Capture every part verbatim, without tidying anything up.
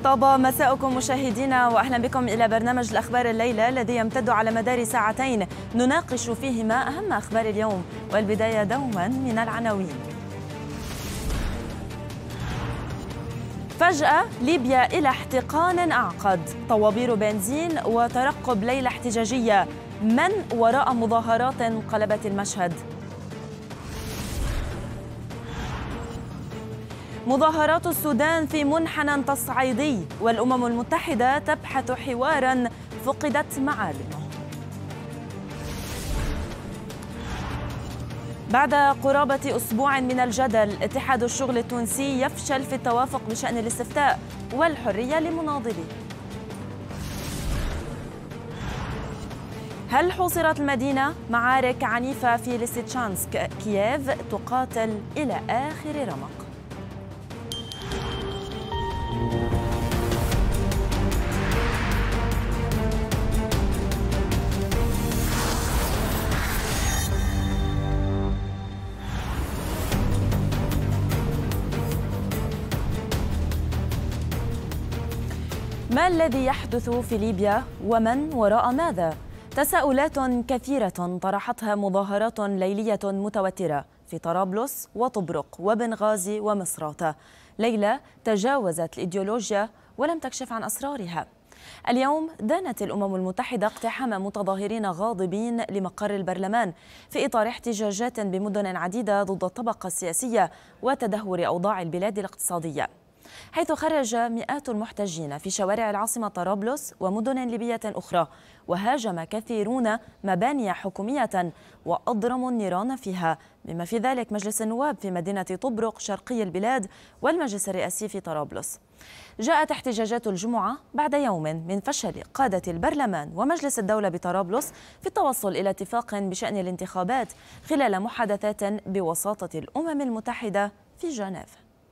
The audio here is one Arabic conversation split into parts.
طاب مساءكم مشاهدينا، وأهلا بكم إلى برنامج الأخبار الليلة الذي يمتد على مدار ساعتين نناقش فيهما أهم أخبار اليوم، والبداية دوما من العناوين. فجأة ليبيا إلى احتقان أعقد، طوابير بنزين وترقب ليلة احتجاجية، من وراء مظاهرات قلبت المشهد؟ مظاهرات السودان في منحنى تصعيدي، والأمم المتحدة تبحث حوارا فقدت معالمه. بعد قرابة أسبوع من الجدل، اتحاد الشغل التونسي يفشل في التوافق بشأن الاستفتاء والحرية لمناضليه. هل حوصرت المدينة؟ معارك عنيفة في ليسيتشانسك، كييف تقاتل إلى آخر رمق. ما الذي يحدث في ليبيا ومن وراء ماذا؟ تساؤلات كثيرة طرحتها مظاهرات ليلية متوترة في طرابلس وطبرق وبنغازي ومصراتة. ليلة تجاوزت الإيديولوجيا ولم تكشف عن أسرارها. اليوم دانت الأمم المتحدة اقتحام متظاهرين غاضبين لمقر البرلمان في إطار احتجاجات بمدن عديدة ضد الطبقة السياسية وتدهور أوضاع البلاد الاقتصادية، حيث خرج مئات المحتجين في شوارع العاصمة طرابلس ومدن ليبية أخرى، وهاجم كثيرون مباني حكومية وأضرموا النيران فيها، بما في ذلك مجلس النواب في مدينة طبرق شرقي البلاد والمجلس الرئاسي في طرابلس. جاءت احتجاجات الجمعة بعد يوم من فشل قادة البرلمان ومجلس الدولة بطرابلس في التوصل إلى اتفاق بشأن الانتخابات خلال محادثات بوساطة الأمم المتحدة في جنيف.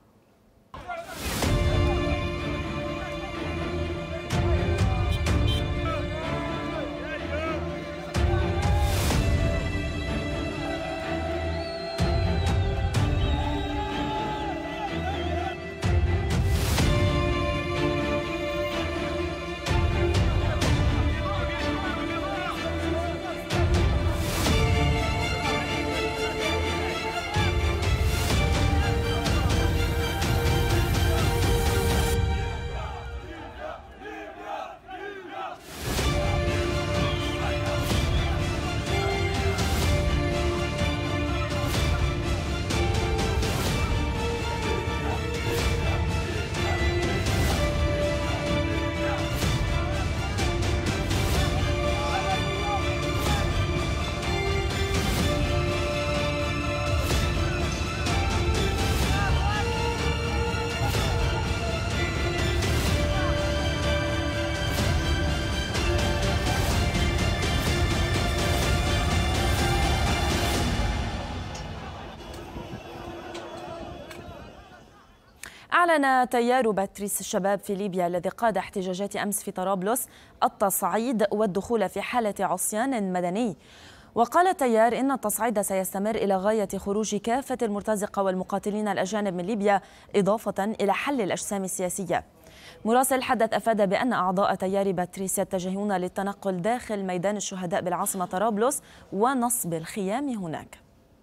أعلن تيار باتريس الشباب في ليبيا الذي قاد احتجاجات أمس في طرابلس التصعيد والدخول في حالة عصيان مدني. وقال التيار إن التصعيد سيستمر إلى غاية خروج كافة المرتزقة والمقاتلين الأجانب من ليبيا، إضافة إلى حل الأجسام السياسية. مراسل حدث أفاد بأن أعضاء تيار باتريس يتجهون للتنقل داخل ميدان الشهداء بالعاصمة طرابلس ونصب الخيام هناك.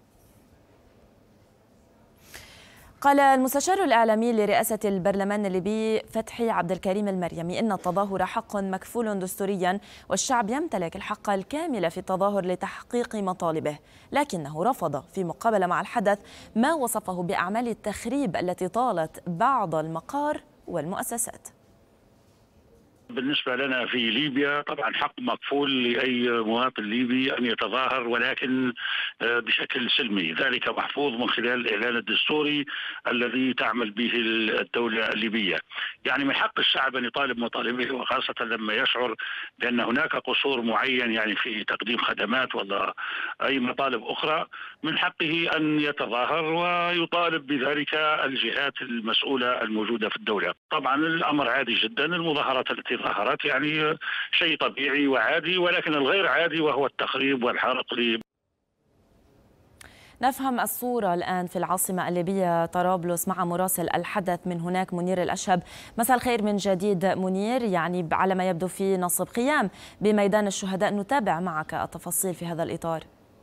قال المستشار الإعلامي لرئاسة البرلمان الليبي فتحي عبد الكريم المريمي إن التظاهر حق مكفول دستوريا، والشعب يمتلك الحق الكامل في التظاهر لتحقيق مطالبه، لكنه رفض في مقابلة مع الحدث ما وصفه بأعمال التخريب التي طالت بعض المقار والمؤسسات. بالنسبة لنا في ليبيا طبعا حق مكفول لأي مواطن ليبي أن يتظاهر، ولكن بشكل سلمي، ذلك محفوظ من خلال الإعلان الدستوري الذي تعمل به الدولة الليبية. يعني من حق الشعب أن يطالب مطالبه، وخاصة لما يشعر بأن هناك قصور معين يعني في تقديم خدمات ولا أي مطالب أخرى، من حقه أن يتظاهر ويطالب بذلك الجهات المسؤولة الموجودة في الدولة. طبعا الأمر عادي جدا، المظاهرات التي ظهرت يعني شيء طبيعي وعادي، ولكن الغير عادي وهو التخريب والحرق. نفهم الصورة الآن في العاصمة الليبية طرابلس مع مراسل الحدث من هناك منير الأشهب. مساء الخير من جديد منير. يعني على ما يبدو في نصب خيام بميدان الشهداء، نتابع معك التفاصيل في هذا الإطار.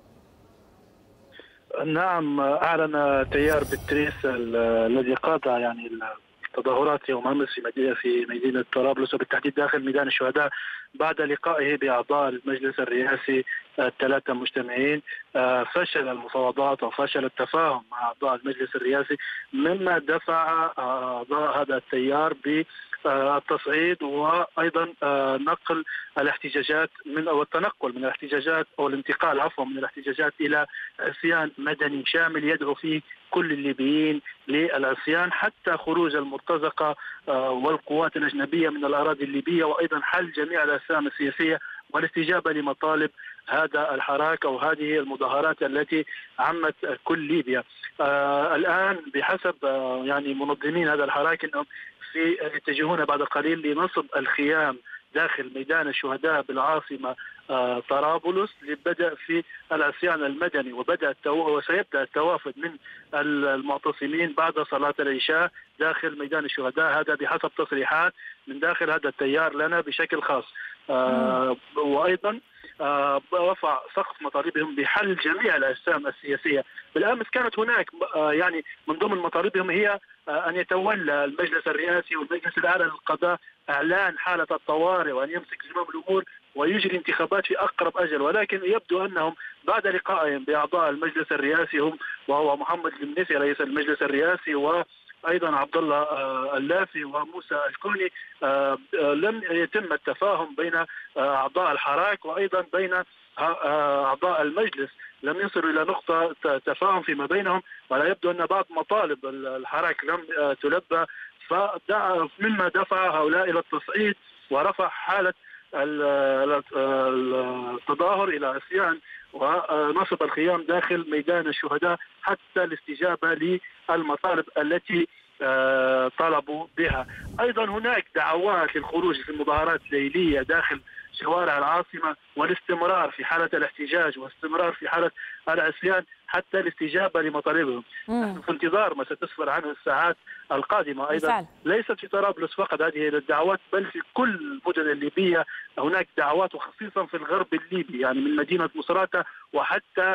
نعم، أعلن تيار بتريس الذي قاد يعني التظاهرات يوم أمس في مدينة في مدينة طرابلس وبالتحديد داخل ميدان الشهداء بعد لقائه بأعضاء المجلس الرئاسي الثلاثة مجتمعين. فشل المفاوضات وفشل التفاهم مع أعضاء المجلس الرئاسي، مما دفع أعضاء هذا التيار بالتصعيد وأيضا نقل الاحتجاجات من أو التنقل من الاحتجاجات أو الانتقال عفوا من الاحتجاجات إلى عصيان مدني شامل يدعو فيه كل الليبيين للعصيان حتى خروج المرتزقة والقوات الأجنبية من الأراضي الليبية، وأيضا حل جميع الأسام السياسية والاستجابة لمطالب هذا الحراك أو هذه المظاهرات التي عمت كل ليبيا. آه الآن بحسب آه يعني منظمين هذا الحراك أنهم في يتجهون بعد قليل لنصب الخيام داخل ميدان الشهداء بالعاصمة آه طرابلس للبدء في العصيان المدني، وبدأ وسيبدأ التوافد من المعتصمين بعد صلاة العشاء داخل ميدان الشهداء. هذا بحسب تصريحات من داخل هذا التيار لنا بشكل خاص. آه وأيضا آه رفع سقف مطالبهم بحل جميع الأجسام السياسية. بالأمس كانت هناك آه يعني من ضمن مطالبهم هي آه أن يتولى المجلس الرئاسي والمجلس الأعلى للقضاء إعلان حالة الطوارئ وأن يمسك زمام الأمور ويجري انتخابات في أقرب أجل، ولكن يبدو أنهم بعد لقائهم بأعضاء المجلس الرئاسي هم وهو محمد المنيسي رئيس المجلس الرئاسي و ايضا عبد الله اللافي وموسى الكوني لم يتم التفاهم بين اعضاء الحراك وايضا بين اعضاء المجلس، لم يصلوا الى نقطه تفاهم فيما بينهم، ولا يبدو ان بعض مطالب الحراك لم تلبى، مما دفع هؤلاء الى التصعيد ورفع حاله التظاهر الى عصيان ونصب الخيام داخل ميدان الشهداء حتى الاستجابة للمطالب التي طلبوا بها. أيضا هناك دعوات للخروج في مظاهرات ليلية داخل شوارع العاصمة والاستمرار في حالة الاحتجاج واستمرار في حالة العصيان حتى الاستجابة لمطالبهم. نحن في انتظار ما ستسفر عنه الساعات القادمة. أيضا بالفعل. ليست في طرابلس فقط هذه الدعوات، بل في كل المدن الليبية هناك دعوات، وخصيصا في الغرب الليبي يعني من مدينة مصراتة وحتى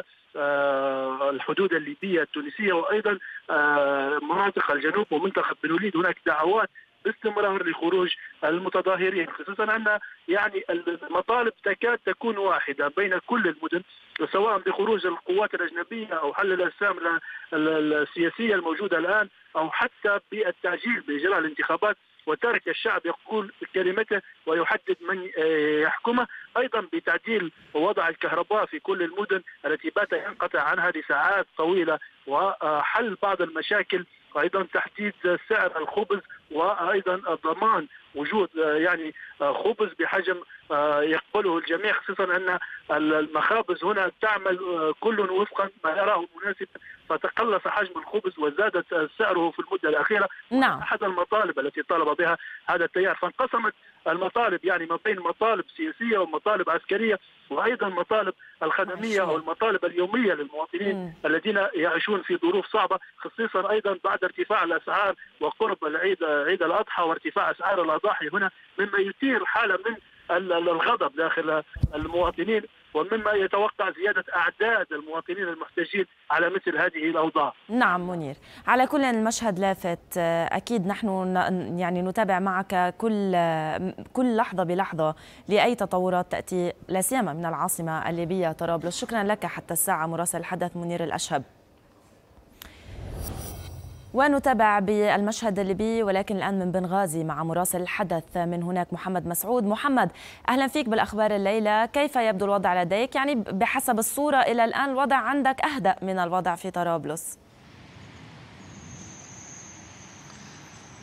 آه الحدود الليبية التونسية، وأيضا آه مناطق الجنوب ومنطقة بن وليد هناك دعوات باستمرار لخروج المتظاهرين، خصوصا أن يعني المطالب تكاد تكون واحدة بين كل المدن، سواء بخروج القوات الأجنبية أو حل الأجسام السياسية الموجودة الآن، أو حتى بالتعجيل بإجراء الانتخابات وترك الشعب يقول كلمته ويحدد من يحكمه، أيضا بتعديل ووضع الكهرباء في كل المدن التي بات ينقطع عنها لساعات طويلة، وحل بعض المشاكل، وأيضا تحديد سعر الخبز، وأيضا ضمان وجود يعني خبز بحجم يقبله الجميع، خصوصا أن المخابز هنا تعمل كل وفقا ما يراه مناسبا، فتقلص حجم الخبز وزادت سعره في المدة الأخيرة. نعم. أحد المطالب التي طالب بها هذا التيار، فانقسمت المطالب يعني ما بين مطالب سياسية ومطالب عسكرية، وأيضا مطالب الخدمية أو المطالب اليومية للمواطنين م. الذين يعيشون في ظروف صعبة، خصيصا أيضا بعد ارتفاع الأسعار وقرب العيد عيد الأضحى وارتفاع أسعار الأضاحي هنا، مما يثير حالة من الغضب داخل المواطنين، ومما يتوقع زيادة أعداد المواطنين المحتجين على مثل هذه الأوضاع. نعم منير، على كل المشهد لافت، أكيد نحن يعني نتابع معك كل كل لحظة بلحظة لأي تطورات تأتي لا سيما من العاصمة الليبية طرابلس. شكرا لك حتى الساعة مراسل الحدث منير الأشهب. ونتابع بالمشهد الليبي ولكن الآن من بنغازي مع مراسل الحدث من هناك محمد مسعود. محمد، أهلا فيك بالأخبار الليلة. كيف يبدو الوضع لديك؟ يعني بحسب الصورة إلى الآن الوضع عندك أهدأ من الوضع في طرابلس.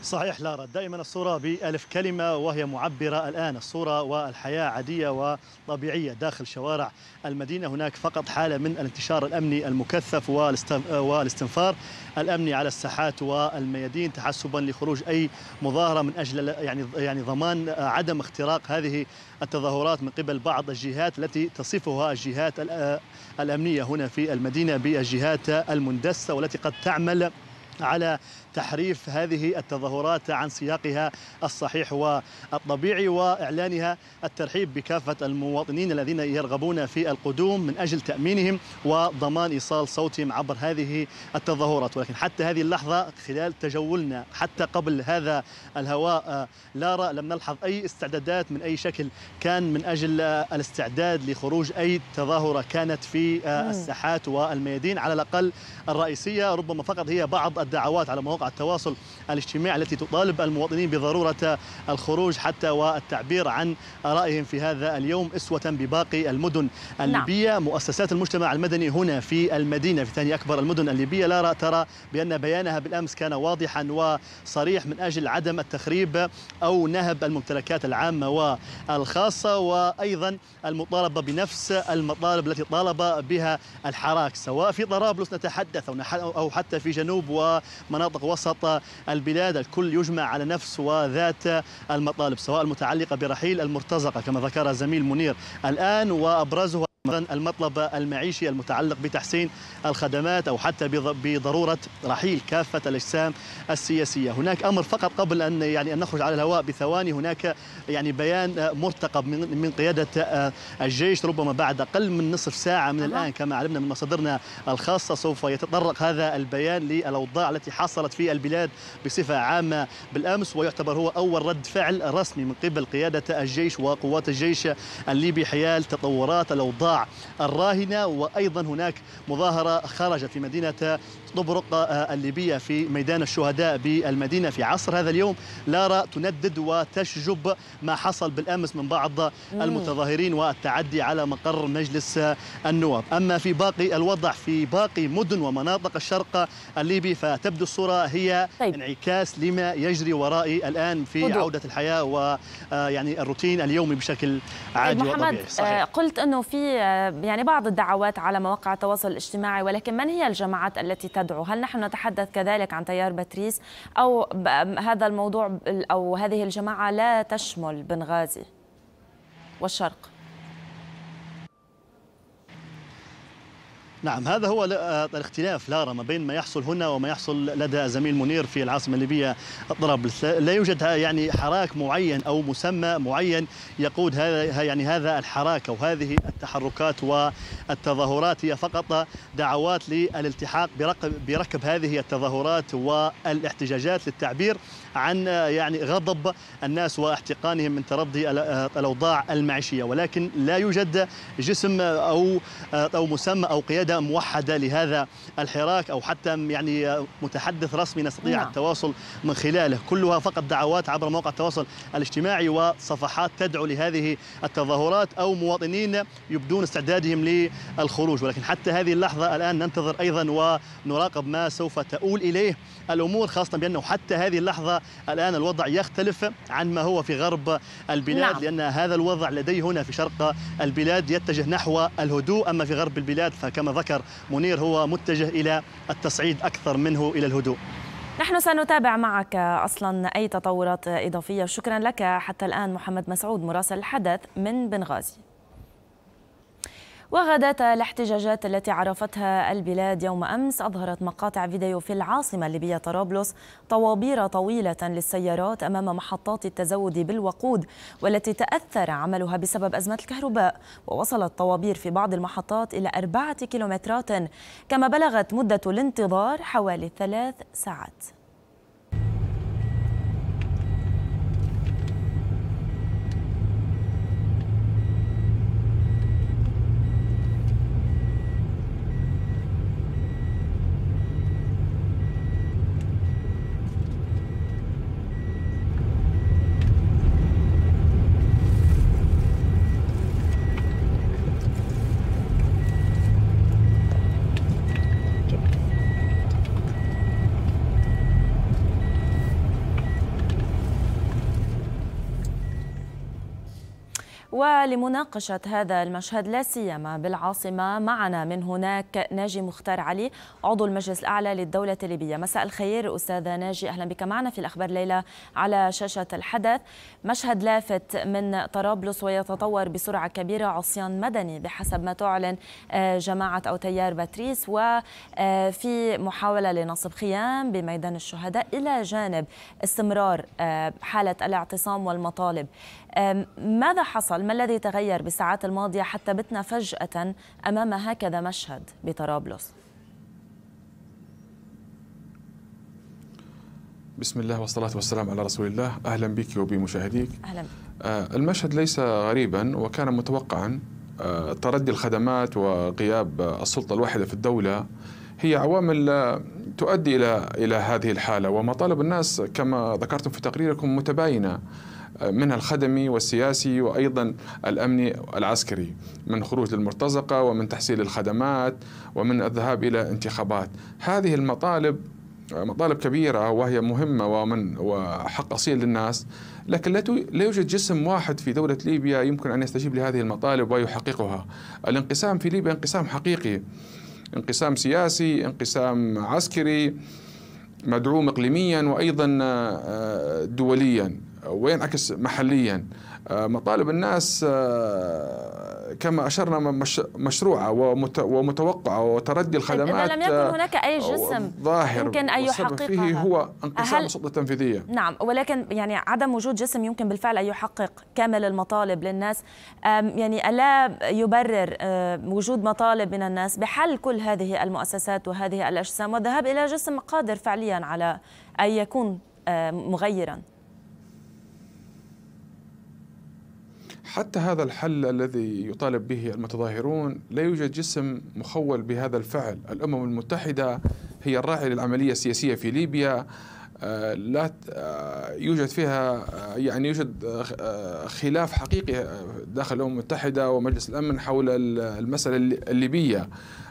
صحيح لارا، دائما الصورة بألف كلمة وهي معبرة. الآن الصورة والحياة عادية وطبيعية داخل شوارع المدينة. هناك فقط حالة من الانتشار الأمني المكثف والاستنفار الأمني على الساحات والميادين تحسبا لخروج أي مظاهرة من أجل يعني يعني ضمان عدم اختراق هذه التظاهرات من قبل بعض الجهات التي تصفها الجهات الأمنية هنا في المدينة بالجهات المندسة، والتي قد تعمل على تحريف هذه التظاهرات عن سياقها الصحيح والطبيعي، وإعلانها الترحيب بكافة المواطنين الذين يرغبون في القدوم من أجل تأمينهم وضمان إيصال صوتهم عبر هذه التظاهرات. ولكن حتى هذه اللحظة خلال تجولنا حتى قبل هذا الهواء لارا لم نلحظ أي استعدادات من أي شكل كان من أجل الاستعداد لخروج أي تظاهرة كانت في الساحات والميادين، على الأقل الرئيسية. ربما فقط هي بعض الدعوات على مواقع التواصل الاجتماعي التي تطالب المواطنين بضرورة الخروج حتى والتعبير عن آرائهم في هذا اليوم أسوة بباقي المدن الليبية. نعم. مؤسسات المجتمع المدني هنا في المدينة، في ثاني أكبر المدن الليبية، لا ترى بأن بيانها بالأمس كان واضحا وصريح من أجل عدم التخريب أو نهب الممتلكات العامة والخاصة، وأيضا المطالبة بنفس المطالب التي طالب بها الحراك، سواء في طرابلس نتحدث أو حتى في جنوب ومناطق وسط البلاد. الكل يجمع على نفس وذات المطالب، سواء المتعلقة برحيل المرتزقة كما ذكر زميل منير الآن، وأبرزها المطلب المعيشي المتعلق بتحسين الخدمات أو حتى بضرورة رحيل كافة الأجسام السياسية. هناك أمر فقط قبل أن يعني أن نخرج على الهواء بثواني، هناك يعني بيان مرتقب من من قيادة الجيش ربما بعد أقل من نصف ساعة من الآن كما علمنا من مصادرنا الخاصة. سوف يتطرق هذا البيان للأوضاع التي حصلت في البلاد بصفة عامة بالأمس، ويعتبر هو أول رد فعل رسمي من قبل قيادة الجيش وقوات الجيش الليبي حيال تطورات الأوضاع الراهنة. وأيضا هناك مظاهرة خرجت في مدينة طبرق الليبية في ميدان الشهداء بالمدينة في عصر هذا اليوم لارا، تندد وتشجب ما حصل بالأمس من بعض المتظاهرين والتعدي على مقر مجلس النواب. أما في باقي الوضع في باقي مدن ومناطق الشرق الليبي فتبدو الصورة هي طيب. انعكاس لما يجري ورائي الآن في هدو. عودة الحياة ويعني الروتين اليومي بشكل عادي طيب محمد، وطبيعي. صحيح. قلت أنه في يعني بعض الدعوات على مواقع التواصل الاجتماعي، ولكن من هي الجماعات التي تدعو؟ هل نحن نتحدث كذلك عن تيار باتريس أو هذا الموضوع أو هذه الجماعة لا تشمل بنغازي والشرق؟ نعم، هذا هو الاختلاف لارا ما بين ما يحصل هنا وما يحصل لدى زميل منير في العاصمة الليبية طرابلس. لا يوجد يعني حراك معين أو مسمى معين يقود هذا يعني هذا الحراك أو هذه التحركات والتظاهرات، هي فقط دعوات للالتحاق بركب هذه التظاهرات والاحتجاجات للتعبير عن يعني غضب الناس واحتقانهم من تردي الأوضاع المعيشية، ولكن لا يوجد جسم أو أو مسمى أو قيادة موحدة لهذا الحراك أو حتى يعني متحدث رسمي نستطيع نعم. التواصل من خلاله. كلها فقط دعوات عبر مواقع التواصل الاجتماعي وصفحات تدعو لهذه التظاهرات أو مواطنين يبدون استعدادهم للخروج. ولكن حتى هذه اللحظة الآن ننتظر أيضا ونراقب ما سوف تؤول إليه الأمور، خاصة بأنه حتى هذه اللحظة الآن الوضع يختلف عن ما هو في غرب البلاد. نعم. لأن هذا الوضع لديه هنا في شرق البلاد يتجه نحو الهدوء، أما في غرب البلاد فكما ذكر منير هو متجه إلى التصعيد أكثر منه إلى الهدوء. نحن سنتابع معك أصلا أي تطورات إضافية. شكرا لك حتى الآن محمد مسعود مراسل الحدث من بنغازي. وغدت الاحتجاجات التي عرفتها البلاد يوم أمس أظهرت مقاطع فيديو في العاصمة الليبية طرابلس طوابير طويلة للسيارات أمام محطات التزود بالوقود والتي تأثر عملها بسبب أزمة الكهرباء، ووصلت الطوابير في بعض المحطات إلى أربعة كيلومترات، كما بلغت مدة الانتظار حوالي ثلاث ساعات. ولمناقشة هذا المشهد لا سيما بالعاصمة معنا من هناك ناجي مختار علي عضو المجلس الأعلى للدولة الليبية. مساء الخير أستاذ ناجي، أهلا بك معنا في الأخبار ليلة على شاشة الحدث. مشهد لافت من طرابلس ويتطور بسرعة كبيرة، عصيان مدني بحسب ما تعلن جماعة أو تيار باتريس، وفي محاولة لنصب خيام بميدان الشهداء إلى جانب استمرار حالة الاعتصام والمطالب. ماذا حصل؟ ما الذي تغير بالساعات الماضية حتى بتنا فجأة أمام هكذا مشهد بطرابلس؟ بسم الله والصلاة والسلام على رسول الله. أهلا بك وبمشاهديك. أهلا. المشهد ليس غريبا وكان متوقعا. تردي الخدمات وغياب السلطة الواحدة في الدولة هي عوامل تؤدي إلى إلى هذه الحالة، ومطالب الناس كما ذكرتم في تقريركم متباينة، منها الخدمي والسياسي وأيضا الأمني العسكري، من خروج للمرتزقة ومن تحصيل الخدمات ومن الذهاب إلى انتخابات. هذه المطالب مطالب كبيرة وهي مهمة ومن وحق أصيل للناس، لكن لا يوجد جسم واحد في دولة ليبيا يمكن أن يستجيب لهذه المطالب ويحققها. الانقسام في ليبيا انقسام حقيقي، انقسام سياسي، انقسام عسكري مدعوم إقليميا وأيضا دوليا وينعكس محليا. مطالب الناس كما أشرنا مشروعة ومتوقعة، وتردي الخدمات إذا لم يكن هناك أي جسم ظاهر يمكن أن يحققها فيه هو انقسام السلطة التنفيذية. نعم، ولكن يعني عدم وجود جسم يمكن بالفعل أن يحقق كامل المطالب للناس، يعني ألا يبرر وجود مطالب من الناس بحل كل هذه المؤسسات وهذه الأجسام والذهاب إلى جسم قادر فعليا على أن يكون مغيرا؟ حتى هذا الحل الذي يطالب به المتظاهرون لا يوجد جسم مخول بهذا الفعل. الأمم المتحدة هي الراعي للعملية السياسية في ليبيا، لا يوجد فيها يعني يوجد خلاف حقيقي داخل الأمم المتحدة ومجلس الأمن حول المسألة الليبية،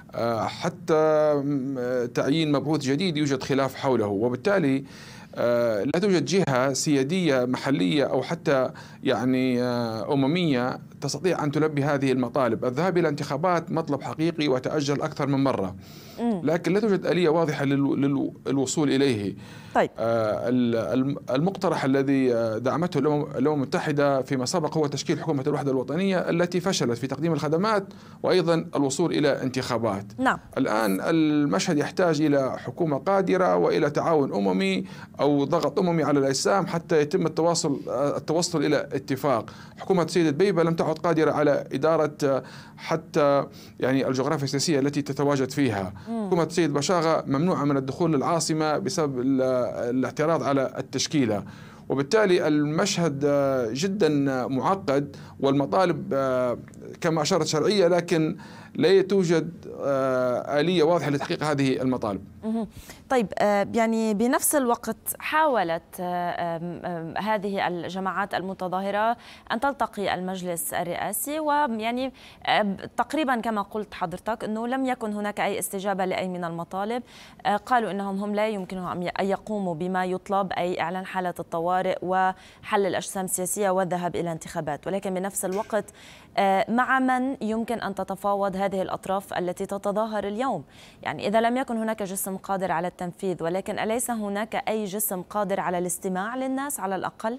حتى تعيين مبعوث جديد يوجد خلاف حوله، وبالتالي لا توجد جهة سيادية محلية أو حتى يعني أممية تستطيع أن تلبي هذه المطالب. الذهاب إلى انتخابات مطلب حقيقي وتأجل أكثر من مرة، لكن لا توجد آلية واضحة للوصول إليه. طيب. المقترح الذي دعمته الأمم المتحدة فيما سبق هو تشكيل حكومة الوحدة الوطنية التي فشلت في تقديم الخدمات وأيضا الوصول إلى انتخابات. نعم. الآن المشهد يحتاج إلى حكومة قادرة وإلى تعاون أممي أو ضغط أممي على الأجسام حتى يتم التواصل التوصل إلى اتفاق. حكومة سيد البيبة لم تعد قادرة على إدارة حتى يعني الجغرافيا السياسية التي تتواجد فيها. حكومة سيد بشاغة ممنوعة من الدخول للعاصمة بسبب الاعتراض على التشكيلة، وبالتالي المشهد جدا معقد والمطالب كما أشارت شرعية، لكن لا توجد آلية واضحة لتحقيق هذه المطالب. طيب، يعني بنفس الوقت حاولت هذه الجماعات المتظاهرة أن تلتقي المجلس الرئاسي، ويعني تقريبا كما قلت حضرتك أنه لم يكن هناك أي استجابة لأي من المطالب. قالوا أنهم هم لا يمكنهم أن يقوموا بما يطلب، أي إعلان حالة الطوارئ وحل الأجسام السياسية والذهاب إلى انتخابات، ولكن بنفس الوقت مع من يمكن أن تتفاوض هذه الأطراف التي تتظاهر اليوم؟ يعني إذا لم يكن هناك جسم قادر على التنفيذ، ولكن أليس هناك أي جسم قادر على الاستماع للناس على الأقل؟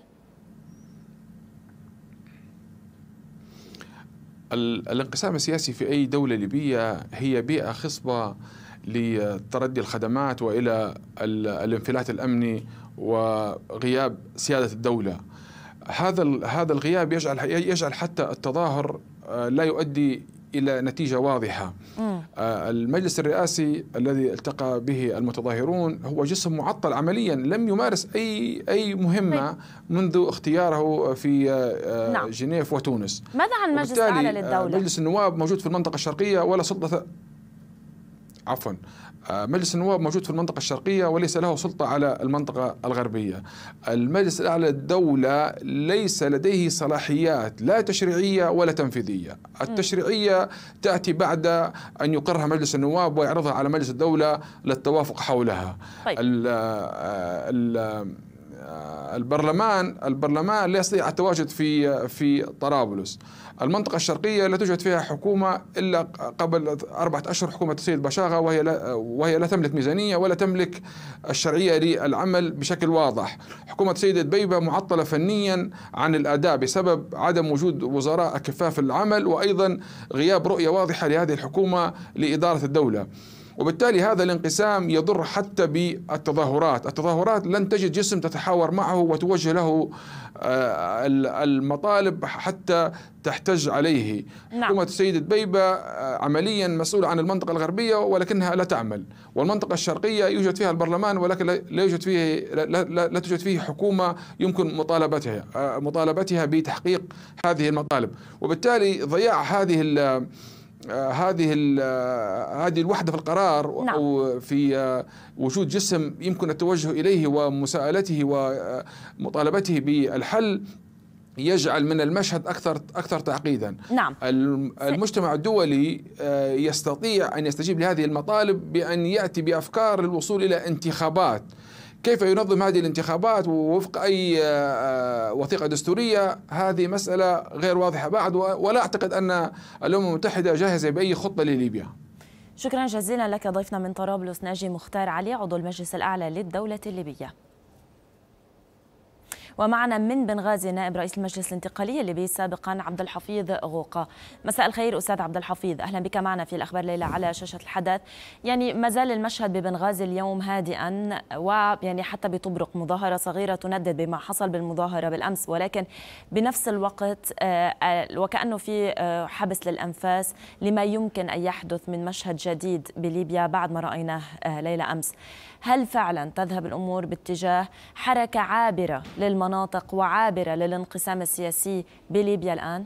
الانقسام السياسي في أي دولة ليبية هي بيئة خصبة لتردي الخدمات وإلى الانفلات الأمني وغياب سيادة الدولة. هذا هذا الغياب يجعل يجعل حتى التظاهر لا يؤدي إلى نتيجة واضحة. المجلس الرئاسي الذي التقى به المتظاهرون هو جسم معطل عمليا، لم يمارس أي أي مهمة منذ اختياره في نعم. جنيف وتونس. ماذا عن المجلس الأعلى للدولة؟ مجلس النواب موجود في المنطقة الشرقية ولا سلطة عفوا مجلس النواب موجود في المنطقة الشرقية وليس له سلطة على المنطقة الغربية. المجلس الأعلى للدولة ليس لديه صلاحيات لا تشريعية ولا تنفيذية. التشريعية تأتي بعد أن يقرها مجلس النواب ويعرضها على مجلس الدولة للتوافق حولها. طيب. ال ال البرلمان البرلمان لا يستطيع التواجد في في طرابلس. المنطقة الشرقية لا توجد فيها حكومة إلا قبل أربعة أشهر، حكومة السيد بشاغة، وهي لا وهي لا تملك ميزانية ولا تملك الشرعية للعمل بشكل واضح. حكومة السيد دبيبة معطلة فنيا عن الأداء بسبب عدم وجود وزراء أكفاء في العمل، وأيضا غياب رؤية واضحة لهذه الحكومة لإدارة الدولة. وبالتالي هذا الانقسام يضر حتى بالتظاهرات. التظاهرات لن تجد جسم تتحاور معه وتوجه له المطالب حتى تحتج عليه. نعم. حكومة السيد دبيبة عمليا مسؤولة عن المنطقة الغربية ولكنها لا تعمل، والمنطقة الشرقية يوجد فيها البرلمان ولكن لا يوجد فيه لا, لا, لا توجد فيه حكومة يمكن مطالبتها مطالبتها بتحقيق هذه المطالب. وبالتالي ضياع هذه ال هذه هذه الوحدة في القرار، نعم. أو في وجود جسم يمكن التوجه إليه ومساءلته ومطالبته بالحل يجعل من المشهد أكثر أكثر تعقيدا. نعم. المجتمع الدولي يستطيع أن يستجيب لهذه المطالب بأن يأتي بأفكار للوصول إلى انتخابات. كيف ينظم هذه الانتخابات ووفق أي وثيقة دستورية؟ هذه مسألة غير واضحة بعد، ولا أعتقد أن الأمم المتحدة جاهزة بأي خطة لليبيا. شكرا جزيلا لك ضيفنا من طرابلس ناجي مختار علي، عضو المجلس الأعلى للدولة الليبية. ومعنا من بنغازي نائب رئيس المجلس الانتقالي الليبي سابقا عبد الحفيظ غوقة. مساء الخير أستاذ عبد الحفيظ، أهلا بك معنا في الأخبار ليلة على شاشة الحدث. يعني ما زال المشهد ببنغازي اليوم هادئا، ويعني حتى بطبرق مظاهرة صغيرة تندد بما حصل بالمظاهرة بالأمس، ولكن بنفس الوقت وكأنه في حبس للأنفاس لما يمكن أن يحدث من مشهد جديد بليبيا بعد ما رأيناه ليلة أمس. هل فعلا تذهب الأمور باتجاه حركة عابرة للمناطق وعابرة للانقسام السياسي بليبيا الآن؟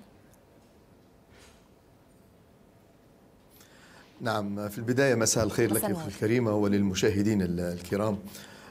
نعم، في البداية مساء الخير لك أختي الكريمة وللمشاهدين الكرام.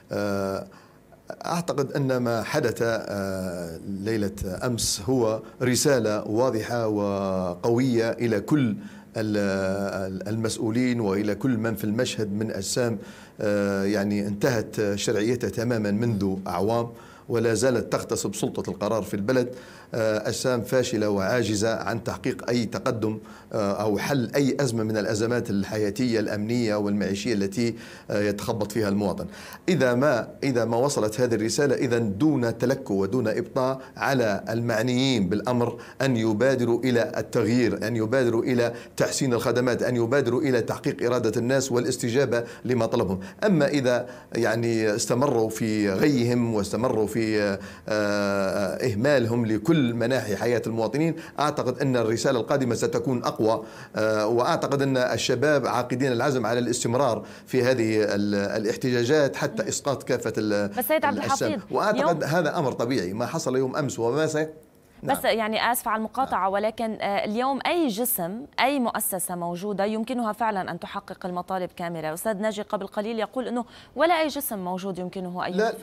أعتقد أن ما حدث ليلة أمس هو رسالة واضحة وقوية إلى كل المسؤولين وإلى كل من في المشهد من أجسام يعني انتهت شرعيتها تماما منذ أعوام ولا زالت تغتصب سلطة القرار في البلد، أجسام فاشلة وعاجزة عن تحقيق أي تقدم أو حل أي أزمة من الأزمات الحياتية الأمنية والمعيشية التي يتخبط فيها المواطن. إذا ما إذا ما وصلت هذه الرسالة إذا دون تلكؤ ودون إبطاء على المعنيين بالأمر أن يبادروا إلى التغيير، أن يبادروا إلى تحسين الخدمات، أن يبادروا إلى تحقيق إرادة الناس والاستجابة لما طلبهم. أما إذا يعني استمروا في غيهم واستمروا في إهمالهم لكل مناحي حياة المواطنين، أعتقد أن الرسالة القادمة ستكون أقوى، وأعتقد أن الشباب عاقدين العزم على الاستمرار في هذه الاحتجاجات حتى إسقاط كافة الأجسام. وأعتقد هذا أمر طبيعي ما حصل يوم أمس وما سي نعم. بس يعني آسف على المقاطعة، ولكن اليوم أي جسم أي مؤسسة موجودة يمكنها فعلا أن تحقق المطالب كاملة. أستاذ ناجي قبل قليل يقول أنه ولا أي جسم موجود يمكنه أن ينفذ.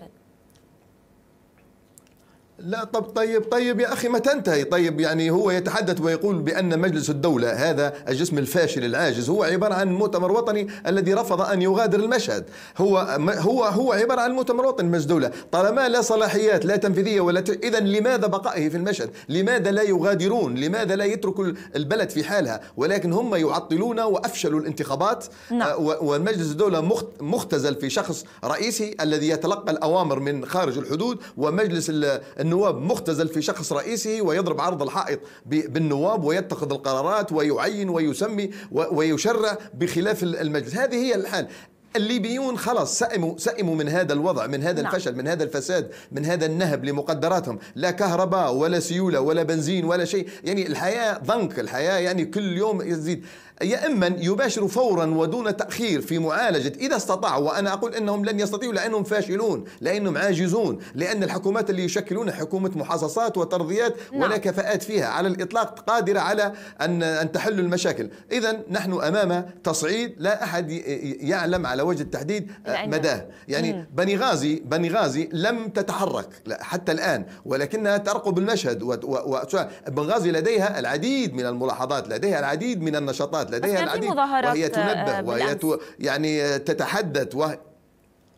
لا طب طيب طيب يا أخي ما تنتهي. طيب يعني هو يتحدث ويقول بأن مجلس الدولة هذا الجسم الفاشل العاجز هو عبارة عن مؤتمر وطني الذي رفض أن يغادر المشهد. هو هو هو عبارة عن مؤتمر وطني مجلس الدولة، طالما لا صلاحيات لا تنفيذية ولا ت... إذا لماذا بقائه في المشهد؟ لماذا لا يغادرون؟ لماذا لا يتركوا البلد في حالها؟ ولكن هم يعطلون وأفشلوا الانتخابات. نعم. ومجلس الدولة مختزل في شخص رئيسي الذي يتلقى الأوامر من خارج الحدود، ومجلس النواب مختزل في شخص رئيسه ويضرب عرض الحائط بالنواب ويتخذ القرارات ويعين ويسمي ويشرع بخلاف المجلس. هذه هي الحال. الليبيون خلاص سئموا سئموا من هذا الوضع، من هذا نعم. الفشل، من هذا الفساد، من هذا النهب لمقدراتهم. لا كهرباء ولا سيولة ولا بنزين ولا شيء، يعني الحياة ضنك، الحياة يعني كل يوم يزيد. يا إما يباشروا فورا ودون تأخير في معالجة إذا استطاعوا، وأنا أقول أنهم لن يستطيعوا لأنهم فاشلون، لأنهم عاجزون، لأن الحكومات اللي يشكلون حكومة محاصصات وترضيات نعم. ولا كفاءات فيها على الإطلاق قادرة على أن أن تحل المشاكل. إذا نحن أمام تصعيد لا أحد يعلم على وجه التحديد مداه. يعني مم. بني غازي بني غازي لم تتحرك حتى الآن، ولكنها ترقب المشهد. وبنغازي لديها العديد من الملاحظات، لديها العديد من النشاطات، لديها العديد، وهي تنبه وهي يعني تتحدث و...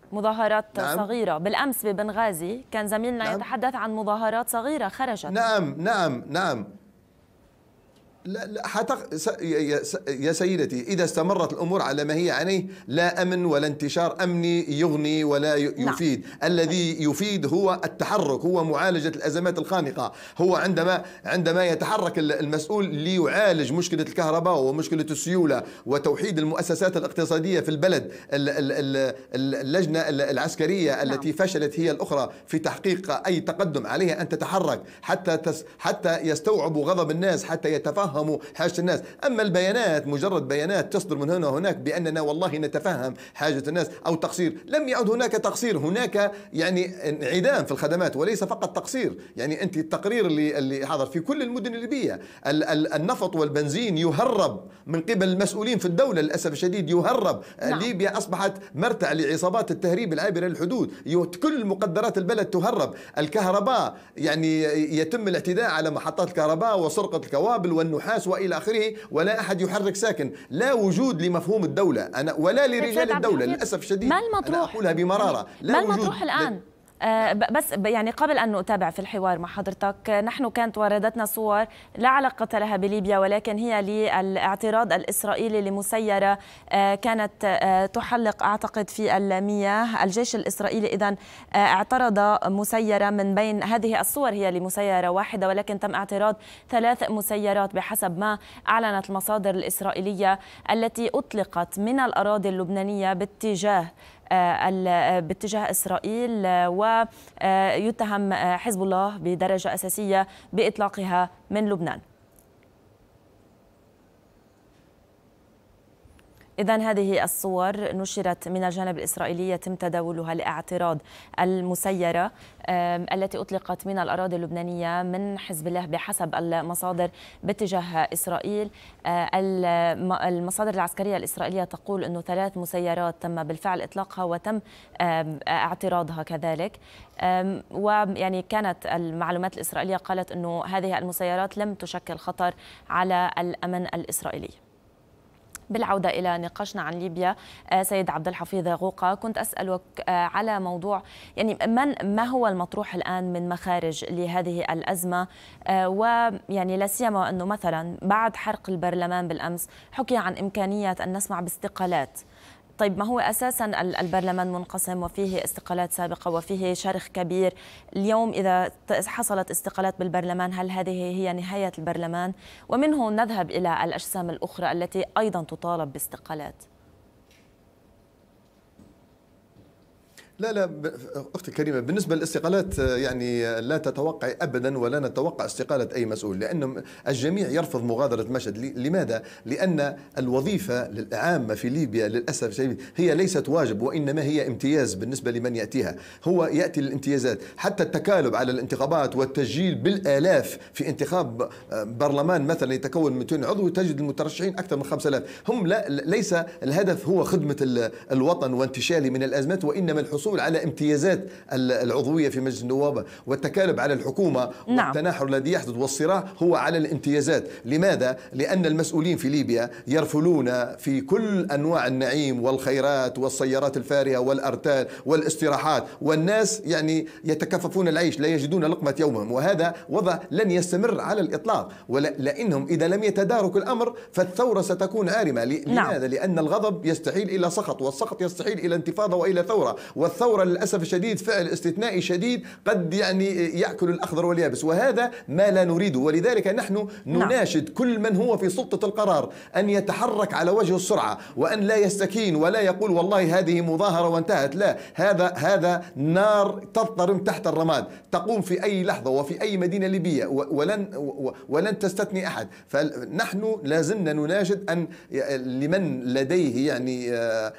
مظاهرات نعم. صغيرة بالأمس ببنغازي كان زميلنا نعم. يتحدث عن مظاهرات صغيرة خرجت. نعم نعم نعم لا لا حتق... يا سيدتي إذا استمرت الأمور على ما هي عليه لا أمن ولا انتشار أمني يغني ولا يفيد. نعم. الذي يفيد هو التحرك، هو معالجة الأزمات الخانقة. هو عندما عندما يتحرك المسؤول ليعالج مشكلة الكهرباء ومشكلة السيولة وتوحيد المؤسسات الاقتصادية في البلد، اللجنة العسكرية التي نعم. فشلت هي الأخرى في تحقيق أي تقدم، عليها أن تتحرك حتى تس... حتى يستوعبوا غضب الناس، حتى يتفهم حاجة الناس. أما البيانات مجرد بيانات تصدر من هنا وهناك بأننا والله نتفهم حاجة الناس أو تقصير، لم يعد هناك تقصير، هناك يعني انعدام في الخدمات وليس فقط تقصير. يعني أنت التقرير اللي اللي حضر في كل المدن الليبية، النفط والبنزين يهرب من قبل المسؤولين في الدولة للأسف الشديد، يهرب. نعم. ليبيا أصبحت مرتع لعصابات التهريب العابرة للحدود، كل مقدرات البلد تهرب. الكهرباء يعني يتم الاعتداء على محطات الكهرباء وسرقة الكوابل والنحاس وإلى آخره، ولا أحد يحرك ساكن. لا وجود لمفهوم الدولة أنا ولا لرجال الدولة للأسف الشديد. ما المطروح؟ أنا أقولها بمرارة. لا ما المطروح الآن؟ آه بس يعني قبل أن نتابع في الحوار مع حضرتك، نحن كانت واردتنا صور لا علاقة لها بليبيا، ولكن هي للاعتراض الإسرائيلي لمسيرة آه كانت آه تحلق أعتقد في المياه. الجيش الإسرائيلي إذن آه اعترض مسيرة، من بين هذه الصور هي لمسيرة واحدة، ولكن تم اعتراض ثلاث مسيرات بحسب ما أعلنت المصادر الإسرائيلية التي أطلقت من الأراضي اللبنانية باتجاه باتجاه إسرائيل، ويتهم حزب الله بدرجة أساسية بإطلاقها من لبنان. إذن هذه الصور نشرت من الجانب الإسرائيلي، يتم تداولها لاعتراض المسيرة التي أطلقت من الأراضي اللبنانية من حزب الله بحسب المصادر باتجاه إسرائيل. المصادر العسكرية الإسرائيلية تقول أنه ثلاث مسيرات تم بالفعل إطلاقها وتم اعتراضها كذلك، ويعني كانت المعلومات الإسرائيلية قالت أنه هذه المسيرات لم تشكل خطر على الأمن الإسرائيلي. بالعودة إلى نقاشنا عن ليبيا، سيد عبد الحفيظ غوقة، كنت أسألك على موضوع يعني من ما هو المطروح الآن من مخارج لهذه الأزمة، ويعني لا سيما أنه مثلا بعد حرق البرلمان بالأمس حكي عن إمكانية أن نسمع باستقالات. طيب ما هو أساسا البرلمان منقسم وفيه استقالات سابقة وفيه شرخ كبير. اليوم إذا حصلت استقالات بالبرلمان هل هذه هي نهاية البرلمان؟ ومنه نذهب إلى الأجسام الأخرى التي أيضا تطالب باستقالات. لا لا أختي الكريمة، بالنسبة للاستقالات يعني لا تتوقع أبدا ولا نتوقع استقالة أي مسؤول، لأن الجميع يرفض مغادرة مشهد. لماذا؟ لأن الوظيفة العامة في ليبيا للأسف الشديد هي ليست واجب، وإنما هي امتياز بالنسبة لمن يأتيها. هو يأتي للامتيازات، حتى التكالب على الانتخابات والتسجيل بالآلاف في انتخاب برلمان مثلا يتكون من مئتين عضو، تجد المترشحين أكثر من خمسة آلاف. هم لا ليس الهدف هو خدمة الوطن وانتشاله من الأزمات، وإنما الحصول على امتيازات العضوية في مجلس النواب والتكالب على الحكومة. نعم. والتناحر الذي يحدث والصراع هو على الامتيازات. لماذا؟ لأن المسؤولين في ليبيا يرفلون في كل أنواع النعيم والخيرات والسيارات الفارهة والأرتال والاستراحات، والناس يعني يتكففون العيش، لا يجدون لقمة يومهم، وهذا وضع لن يستمر على الإطلاق، ولأنهم إذا لم يتداركوا الأمر فالثورة ستكون عارمة. لماذا؟ نعم. لأن الغضب يستحيل إلى سخط، والسخط يستحيل إلى انتفاضة وإلى ثورة، والثورة للأسف الشديد فعل استثنائي شديد قد يعني يأكل الأخضر واليابس، وهذا ما لا نريده. ولذلك نحن نناشد كل من هو في سلطة القرار أن يتحرك على وجه السرعة، وأن لا يستكين ولا يقول والله هذه مظاهرة وانتهت. لا، هذا هذا نار تضطرم تحت الرماد، تقوم في أي لحظة وفي أي مدينة ليبية، ولن ولن تستثني أحد. فنحن لازلنا نناشد أن لمن لديه يعني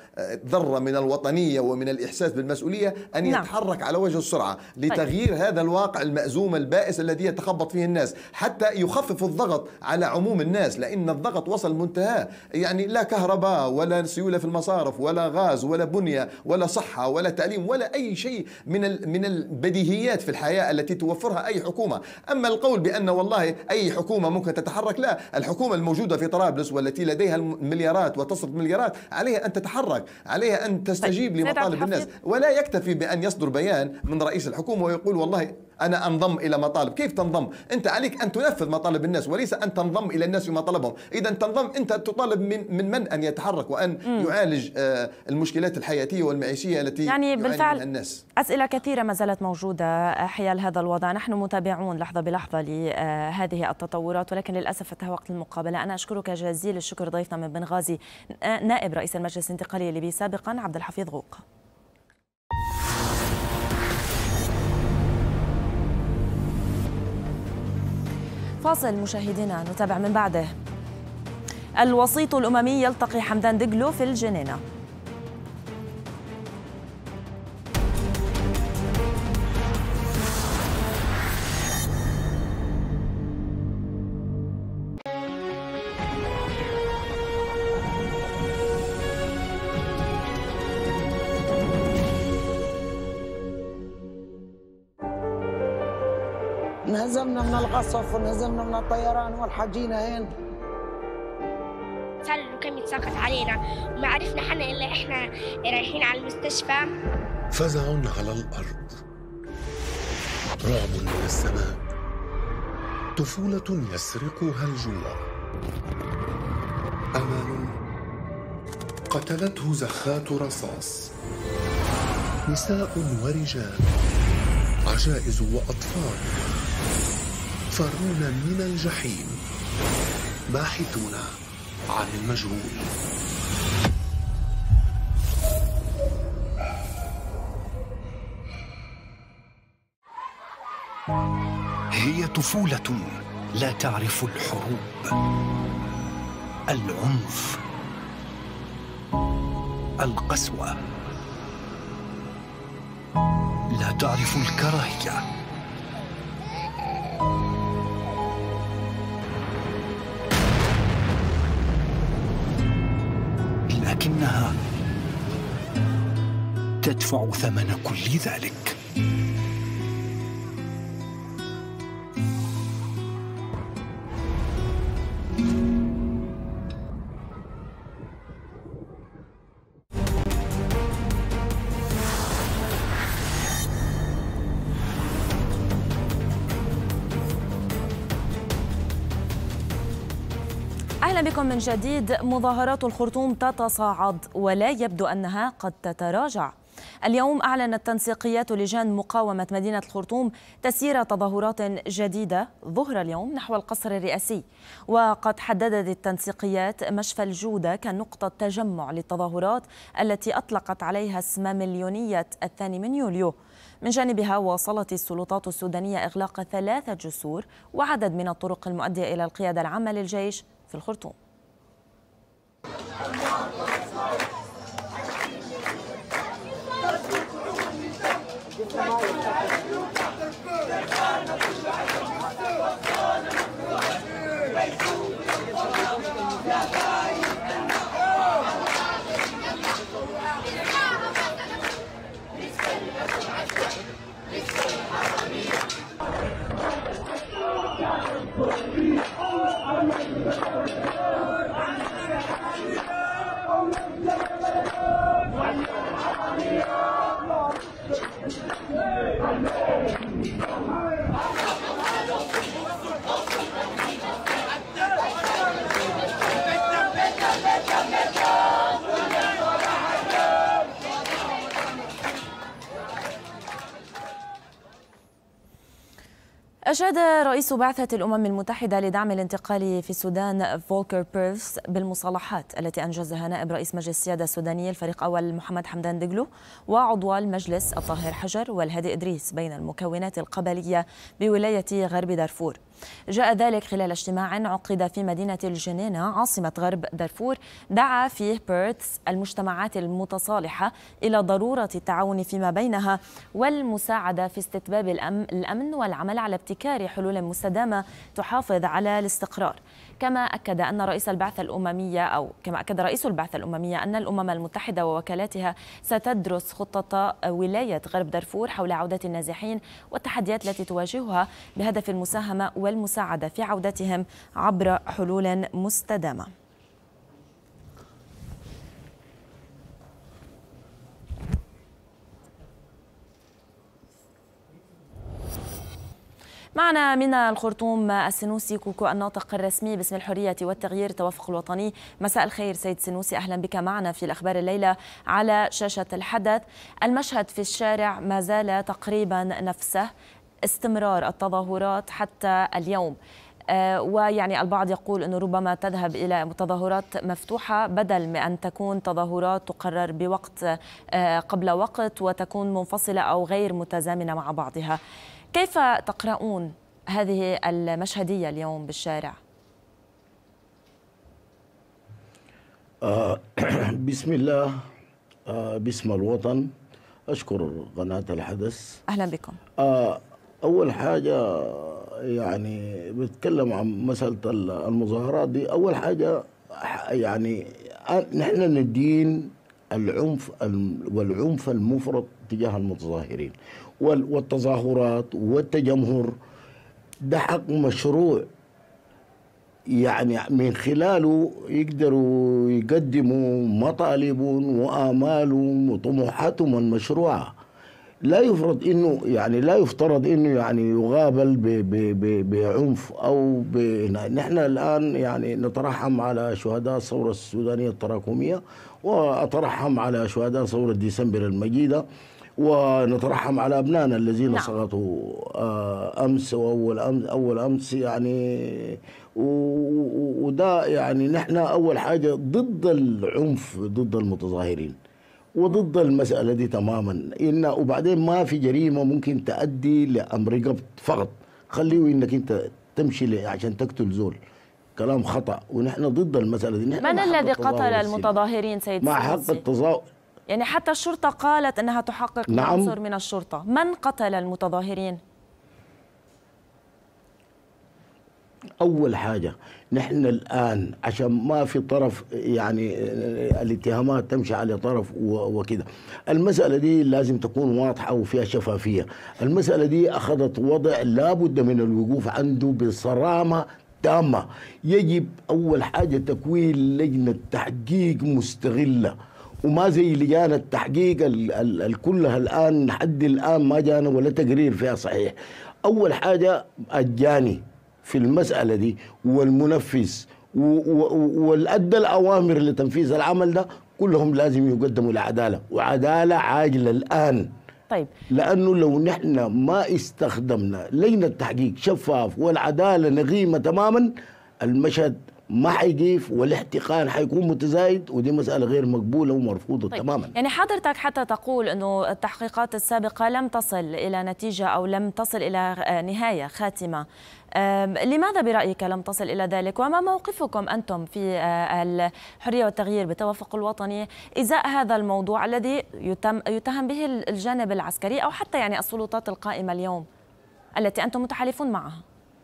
ذرة من الوطنية ومن الإحساس بالمسؤولية أن يتحرك نعم. على وجه السرعة لتغيير طيب. هذا الواقع المأزوم البائس الذي يتخبط فيه الناس، حتى يخفف الضغط على عموم الناس، لأن الضغط وصل منتهى. يعني لا كهرباء ولا سيولة في المصارف ولا غاز ولا بنية ولا صحة ولا تعليم ولا أي شيء من من البديهيات في الحياة التي توفرها أي حكومة. أما القول بأن والله أي حكومة ممكن تتحرك، لا، الحكومة الموجودة في طرابلس والتي لديها المليارات وتصرف مليارات عليها أن تتحرك، عليها أن تستجيب طيب. لمطالب الناس. ولا يكتفي بأن يصدر بيان من رئيس الحكومة ويقول والله أنا أنضم إلى مطالب. كيف تنضم؟ أنت عليك أن تنفذ مطالب الناس وليس أن تنضم إلى الناس ومطالبهم. إذا تنضم أنت تطالب من من من أن يتحرك وأن م. يعالج المشكلات الحياتية والمعيشية التي يعني بالفعل الناس. أسئلة كثيرة ما زالت موجودة حيال هذا الوضع، نحن متابعون لحظة بلحظة لهذه التطورات، ولكن للأسف انتهى وقت المقابلة. أنا أشكرك جزيل الشكر ضيفنا من بنغازي نائب رئيس المجلس الانتقالي الليبي سابقا عبد الحفيظ غوق. فاصل مشاهدينا نتابع من بعده. الوسيط الأممي يلتقي حمدان دقلو في الجنينة. انهزمنا من القصف ونهزمنا من الطيران والحجينا هين. صار له كم يتساقط علينا وما عرفنا حنا الا احنا رايحين على المستشفى. فزع على الارض، رعب من السماء، طفولة يسرقها الجوع، أمل قتلته زخات رصاص، نساء ورجال، عجائز وأطفال فرون من الجحيم، باحثون عن المجهول. هي طفولة لا تعرف الحروب، العنف، القسوة، لا تعرف الكراهية. لكنها تدفع ثمن كل ذلك. أهلا بكم من جديد. مظاهرات الخرطوم تتصاعد ولا يبدو أنها قد تتراجع. اليوم أعلنت تنسيقيات لجان مقاومة مدينة الخرطوم تسيير تظاهرات جديدة ظهر اليوم نحو القصر الرئاسي، وقد حددت التنسيقيات مشفى الجودة كنقطة تجمع للتظاهرات التي أطلقت عليها اسم مليونية الثاني من يوليو. من جانبها واصلت السلطات السودانية إغلاق ثلاثة جسور وعدد من الطرق المؤدية إلى القيادة العامة للجيش في الخرطوم. أشاد رئيس بعثة الأمم المتحدة لدعم الانتقال في السودان فولكر بيرث بالمصالحات التي أنجزها نائب رئيس مجلس السيادة السوداني الفريق أول محمد حمدان دقلو وعضو المجلس الطاهر حجر والهادي إدريس بين المكونات القبلية بولاية غرب دارفور. جاء ذلك خلال اجتماع عقد في مدينة الجنينة عاصمة غرب دارفور دعا فيه بيرث المجتمعات المتصالحة إلى ضرورة التعاون فيما بينها والمساعدة في استتباب الأمن والعمل على ابتكار حلول مستدامة تحافظ على الاستقرار. كما أكد أن رئيس البعثة الأممية أو كما أكد رئيس البعثة الأممية أن الأمم المتحدة ووكالاتها ستدرس خطة ولاية غرب دارفور حول عودة النازحين والتحديات التي تواجهها بهدف المساهمة والمساعدة في عودتهم عبر حلول مستدامة. معنا من الخرطوم السنوسي كوكو الناطق الرسمي باسم الحرية والتغيير التوافق الوطني. مساء الخير سيد سنوسي، أهلا بك معنا في الأخبار الليلة على شاشة الحدث. المشهد في الشارع ما زال تقريبا نفسه، استمرار التظاهرات حتى اليوم، آه ويعني البعض يقول أنه ربما تذهب إلى تظاهرات مفتوحة بدل من أن تكون تظاهرات تقرر بوقت آه قبل وقت وتكون منفصلة أو غير متزامنة مع بعضها. كيف تقرؤون هذه المشهدية اليوم بالشارع؟ آه بسم الله، آه باسم الوطن، أشكر قناة الحدث. أهلا بكم. آه أول حاجة يعني بتكلم عن مسألة المظاهرات دي. أول حاجة يعني نحن ندين العنف والعنف المفرط تجاه المتظاهرين والتظاهرات والتجمهر، ده حق مشروع يعني من خلاله يقدروا يقدموا مطالبهم وآمالهم وطموحاتهم المشروعة. لا يفرض انه يعني لا يفترض انه يعني يقابل بعنف او ب... نحن الان يعني نترحم على شهداء الثوره السودانيه التراكميه، واترحم على شهداء ثوره ديسمبر المجيده، ونترحم على ابنائنا الذين نعم. سقطوا امس واول امس اول امس يعني، وده يعني نحن اول حاجه ضد العنف ضد المتظاهرين وضد المسألة دي تماما. إن وبعدين ما في جريمة ممكن تؤدي لأمر قبض فقط، خليه إنك أنت تمشي عشان تقتل زول، كلام خطأ، ونحن ضد المسألة دي. من الذي قتل المتظاهرين سيد مع حق التظاهر؟ يعني حتى الشرطة قالت أنها تحقق نعم. عنصر من الشرطة. من قتل المتظاهرين؟ أول حاجة نحن الآن عشان ما في طرف يعني الاتهامات تمشي على طرف وكده، المسألة دي لازم تكون واضحة وفيها شفافية. المسألة دي أخذت وضع لابد من الوقوف عنده بصرامة تامة. يجب أول حاجة تكوين لجنة تحقيق مستغلة، وما زي لجان التحقيق الكلها الآن لحد الآن ما جانا ولا تقرير فيها صحيح. أول حاجة الجاني في المسألة دي والمنفذ والأدى الأوامر لتنفيذ العمل ده كلهم لازم يقدموا لعدالة، وعدالة عاجلة الآن. طيب، لأنه لو نحن ما استخدمنا لجنة تحقيق شفاف والعدالة نغيمة تماما، المشهد ما حيقيف والاحتقان حيكون متزايد، ودي مسألة غير مقبولة ومرفوضة. طيب. تماما. يعني حضرتك حتى تقول أنه التحقيقات السابقة لم تصل إلى نتيجة أو لم تصل إلى نهاية خاتمة، لماذا برأيك لم تصل إلى ذلك؟ وما موقفكم أنتم في الحرية والتغيير بالتوافق الوطني إزاء هذا الموضوع الذي يتم يتهم به الجانب العسكري أو حتى يعني السلطات القائمة اليوم التي أنتم متحالفون معها؟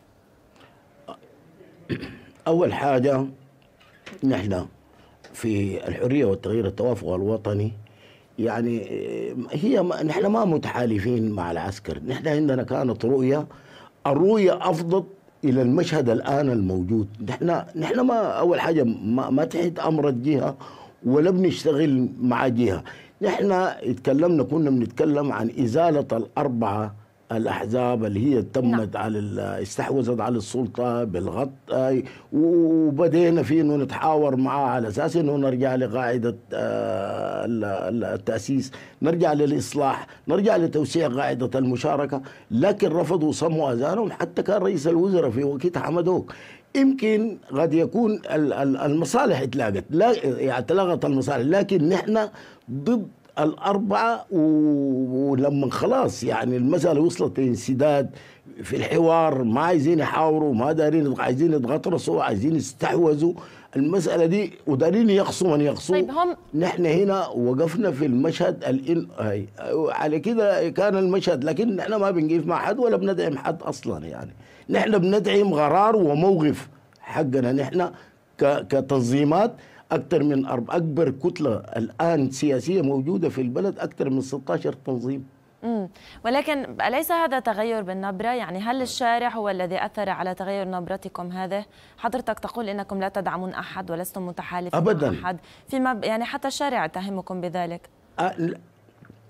أول حاجة نحن في الحرية والتغيير التوافق الوطني يعني هي ما نحن ما متحالفين مع العسكر، نحن عندنا كانت رؤية، الرؤية أفضت إلى المشهد الآن الموجود. نحن نحن ما أول حاجة ما, ما تحت أمر الجهة ولا بنشتغل مع جهة. نحن اتكلمنا كنا بنتكلم عن إزالة الأربعة الأحزاب اللي هي تمت على استحوذت على السلطة بالغط، وبدينا في انه نتحاور معاه على اساس انه نرجع لقاعدة التأسيس، نرجع للإصلاح، نرجع لتوسيع قاعدة المشاركة، لكن رفضوا صموا أذانهم. حتى كان رئيس الوزراء في وقت حمدوك يمكن قد يكون المصالح اتلاقت، لا يعني اتلغت المصالح، لكن نحن ضد الأربعة. ولما خلاص يعني المسألة وصلت لانسداد في الحوار، ما عايزين يحاوروا، ما دارين، عايزين يتغطرسوا، عايزين يستحوذوا المسألة دي ودارين يقصوا من يقصوا. طيب هم نحن هنا وقفنا في المشهد الإن... هاي على كده كان المشهد، لكن نحن ما بنقيف مع حد ولا بندعم حد أصلا. يعني نحن بندعم قرار وموقف حقنا نحن ك... كتنظيمات. أكثر من أكبر كتلة الآن سياسية موجودة في البلد أكثر من ستة عشر تنظيم. امم ولكن أليس هذا تغير بالنبرة؟ يعني هل الشارع هو الذي أثر على تغير نبرتكم هذا؟ حضرتك تقول إنكم لا تدعمون أحد ولستم متحالفين أبداً مع أحد، فيما يعني حتى الشارع يتهمكم بذلك. أه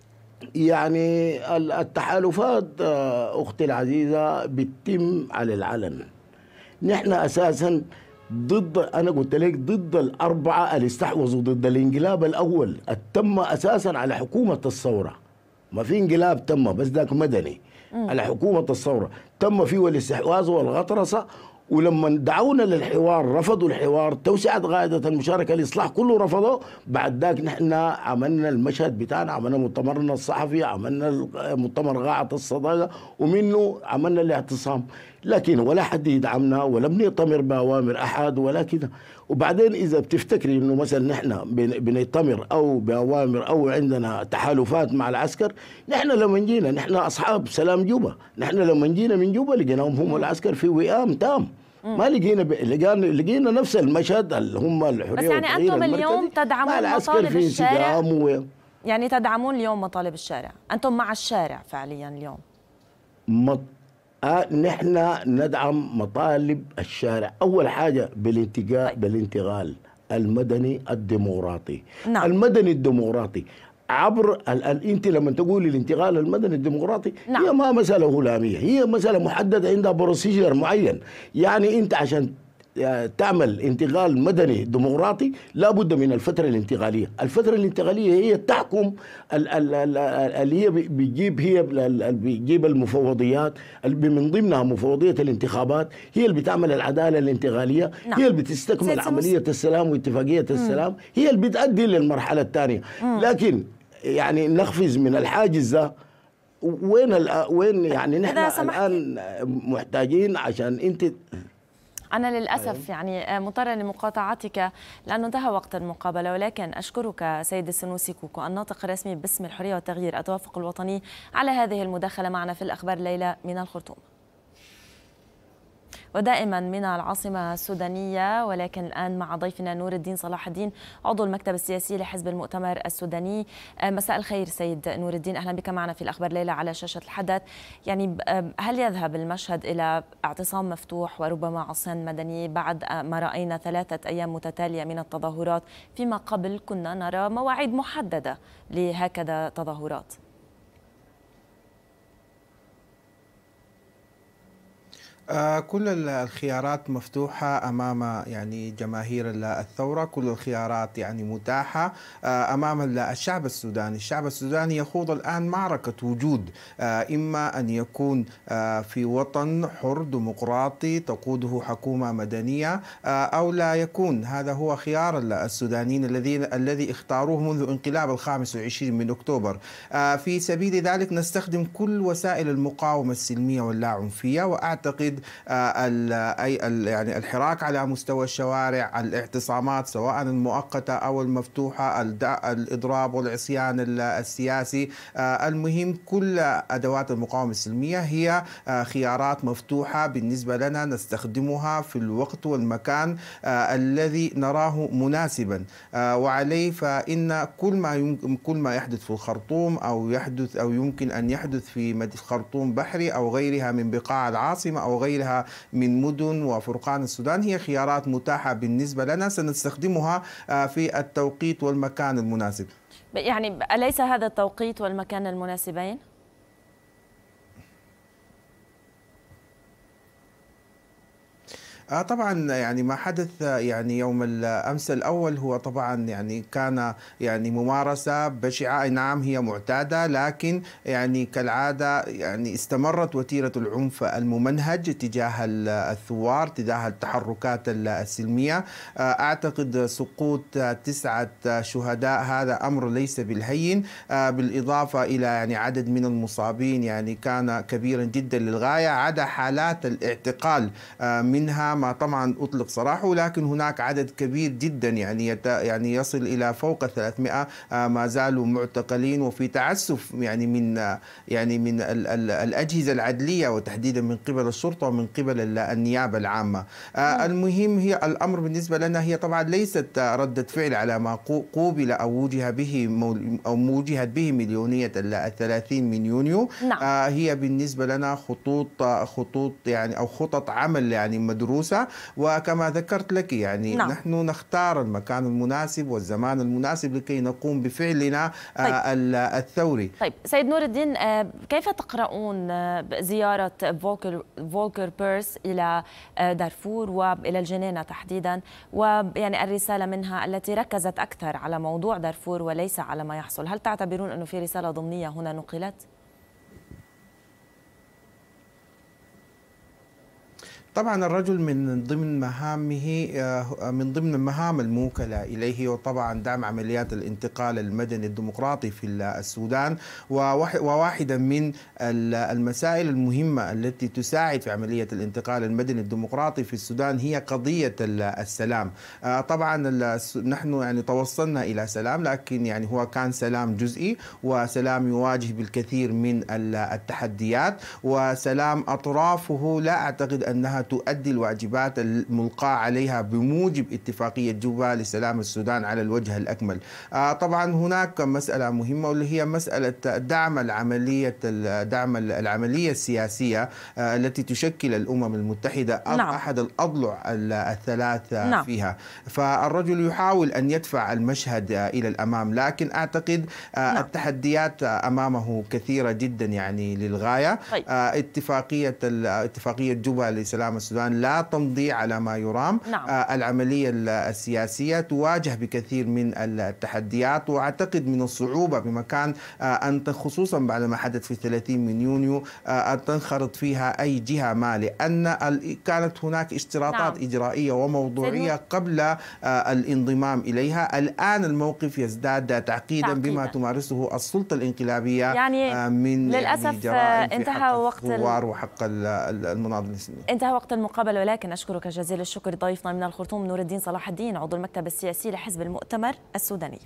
يعني التحالفات أختي العزيزة بتتم على العلن. نحن أساسا ضد، أنا قلت لك ضد الأربعة اللي استحوذوا ضد الانقلاب الأول التم أساسا على حكومة الثورة. ما في انقلاب تم، بس ذاك مدني. م. على حكومة الثورة تم فيه الاستحواذ والغطرسة، ولما دعونا للحوار رفضوا الحوار، توسعة قاعدة المشاركة الإصلاح كله رفضوا. بعد ذاك نحن عملنا المشهد بتاعنا، عملنا مؤتمرنا الصحفي، عملنا مؤتمر قاعة الصداقة، ومنه عملنا الاعتصام. لكن ولا حد يدعمنا ولا بنؤتمر بأوامر أحد ولا كده. وبعدين إذا بتفتكري إنه مثلا نحن بنؤتمر أو بأوامر أو عندنا تحالفات مع العسكر، نحن لما جينا نحن أصحاب سلام جوبا، نحن لما جينا من جوبا لقيناهم هم العسكر في وئام تام. ما لقينا ب... لقينا لقينا نفس المشهد اللي هم الحريه. بس يعني انتم اليوم تدعمون مطالب الشارع و... يعني تدعمون اليوم مطالب الشارع، انتم مع الشارع فعليا اليوم. مط... آه نحن ندعم مطالب الشارع. اول حاجه بالانتقاء طيب. بالانتقال المدني الديمقراطي. نعم. المدني الديمقراطي عبر ال ال انت لما تقولي الانتقال المدني الديمقراطي، نعم. هي ما مساله هلاميه، هي مساله محدده عندها بروسيجر معين. يعني انت عشان تعمل انتقال مدني ديمقراطي لابد من الفتره الانتقاليه. الفتره الانتقاليه هي تحكم اللي هي بتجيب هي بتجيب المفوضيات من ضمنها مفوضيه الانتخابات، هي اللي بتعمل العداله الانتقاليه. نعم. هي اللي بتستكمل عمليه السلام واتفاقيه السلام. م. هي اللي بتؤدي للمرحله الثانيه. لكن يعني نقفز من الحاجز ده وين وين يعني نحن الان محتاجين عشان انت. أنا للأسف يعني مضطرة لمقاطعتك لأنه انتهى وقت المقابلة، ولكن أشكرك سيد السنوسي كوكو الناطق الرسمي باسم الحرية والتغيير التوافق الوطني على هذه المداخلة معنا في الأخبار الليلة من الخرطوم. ودائما من العاصمة السودانية، ولكن الآن مع ضيفنا نور الدين صلاح الدين عضو المكتب السياسي لحزب المؤتمر السوداني. مساء الخير سيد نور الدين، أهلا بك معنا في الأخبار الليلة على شاشة الحدث. يعني هل يذهب المشهد إلى اعتصام مفتوح وربما عصيان مدني بعد ما رأينا ثلاثة أيام متتالية من التظاهرات، فيما قبل كنا نرى مواعيد محددة لهكذا تظاهرات؟ آه كل الخيارات مفتوحة أمام يعني جماهير الثورة، كل الخيارات يعني متاحة آه أمام الشعب السوداني. الشعب السوداني يخوض الآن معركة وجود، آه إما أن يكون آه في وطن حر ديمقراطي تقوده حكومة مدنية آه أو لا يكون. هذا هو خيار السودانيين الذين الذي اختاروه منذ انقلاب الخامس والعشرين من أكتوبر. آه في سبيل ذلك نستخدم كل وسائل المقاومة السلمية واللاعنفية، وأعتقد أي يعني الحراك على مستوى الشوارع، الاعتصامات سواء المؤقتة أو المفتوحة، الإضراب والعصيان السياسي، المهم كل أدوات المقاومة السلمية هي خيارات مفتوحة بالنسبة لنا نستخدمها في الوقت والمكان الذي نراه مناسبا وعليه. فإن كل ما كل ما يحدث في الخرطوم أو يحدث أو يمكن أن يحدث في خرطوم بحري أو غيرها من بقاع العاصمة أو غيرها من مدن وفرقان السودان هي خيارات متاحة بالنسبة لنا، سنستخدمها في التوقيت والمكان المناسب. يعني أليس هذا التوقيت والمكان المناسبين؟ آه طبعا يعني ما حدث يعني يوم الأمس الأول هو طبعا يعني كان يعني ممارسة بشعة، نعم هي معتادة، لكن يعني كالعادة يعني استمرت وتيرة العنف الممنهج تجاه الثوار تجاه التحركات السلمية. آه أعتقد سقوط تسعة شهداء هذا أمر ليس بالهين، آه بالإضافة إلى يعني عدد من المصابين يعني كان كبيرا جدا للغاية، عدا حالات الاعتقال آه منها ما طبعا أطلق سراحه، لكن هناك عدد كبير جدا يعني يعني يصل إلى فوق ثلاثمئة ما زالوا معتقلين وفي تعسف يعني من يعني من ال ال الأجهزة العدلية وتحديدا من قبل الشرطة ومن قبل النيابة العامة. المهم هي الأمر بالنسبة لنا هي طبعا ليست ردة فعل على ما قوبل أو وجه به أو وجهت به مليونية الثلاثين من يونيو. نعم. هي بالنسبة لنا خطوط خطوط يعني أو خطط عمل يعني مدروسة ملموسة. وكما ذكرت لك يعني نعم. نحن نختار المكان المناسب والزمان المناسب لكي نقوم بفعلنا طيب. الثوري. طيب سيد نور الدين، كيف تقرؤون زيارة فولكر فولكر بيرس إلى دارفور وإلى الجنينة تحديدا، ويعني الرسالة منها التي ركزت أكثر على موضوع دارفور وليس على ما يحصل؟ هل تعتبرون أنه في رسالة ضمنية هنا نقلت؟ طبعا الرجل من ضمن مهامه من ضمن المهام الموكلة إليه وطبعا دعم عمليات الانتقال المدني الديمقراطي في السودان، وواحدة من المسائل المهمة التي تساعد في عملية الانتقال المدني الديمقراطي في السودان هي قضية السلام. طبعا نحن يعني توصلنا إلى سلام، لكن يعني هو كان سلام جزئي وسلام يواجه بالكثير من التحديات، وسلام أطرافه لا أعتقد أنها تؤدي الواجبات الملقاة عليها بموجب اتفاقية جوبا لسلام السودان على الوجه الأكمل. طبعا هناك مسألة مهمة واللي هي مسألة دعم العملية دعم العملية السياسية التي تشكل الأمم المتحدة نعم. أحد الأضلع الثلاث نعم. فيها. فالرجل يحاول أن يدفع المشهد إلى الأمام، لكن أعتقد نعم. التحديات أمامه كثيرة جدا يعني للغاية. طيب. اتفاقية اتفاقية جوبا لسلام السودان لا تمضي على ما يرام. نعم. العملية السياسية تواجه بكثير من التحديات، وأعتقد من الصعوبة بمكان أن خصوصا بعد ما حدث في ثلاثين من يونيو أن تنخرط فيها أي جهة ما، لأن كانت هناك اشتراطات نعم. إجرائية وموضوعية قبل الانضمام إليها. الآن الموقف يزداد تعقيدا, تعقيدا. بما تمارسه السلطة الانقلابية يعني من للأسف يعني انتهى وقت الثوار وحق المناضلين. انتهى وقت المقابلة، ولكن أشكرك جزيل الشكر ضيفنا من الخرطوم نور الدين صلاح الدين، عضو المكتب السياسي لحزب المؤتمر السوداني.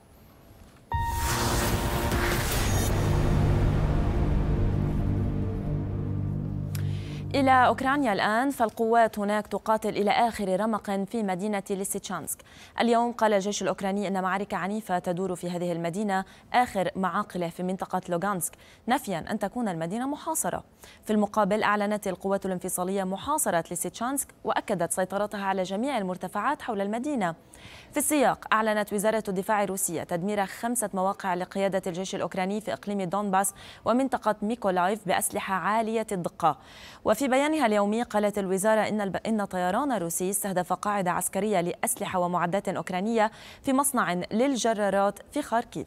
إلى أوكرانيا الآن، فالقوات هناك تقاتل إلى آخر رمق في مدينة ليسيتشانسك. اليوم قال الجيش الأوكراني أن معارك عنيفة تدور في هذه المدينة آخر معاقله في منطقة لوغانسك، نفيا أن تكون المدينة محاصرة. في المقابل أعلنت القوات الانفصالية محاصرة ليسيتشانسك وأكدت سيطرتها على جميع المرتفعات حول المدينة. في السياق أعلنت وزارة الدفاع الروسية تدمير خمسة مواقع لقيادة الجيش الأوكراني في إقليم دونباس ومنطقة ميكولايف بأسلحة عالية الدقة. وفي بيانها اليومي قالت الوزارة إن إن طيران روسي استهدف قاعدة عسكرية لأسلحة ومعدات أوكرانية في مصنع للجرارات في خاركيف.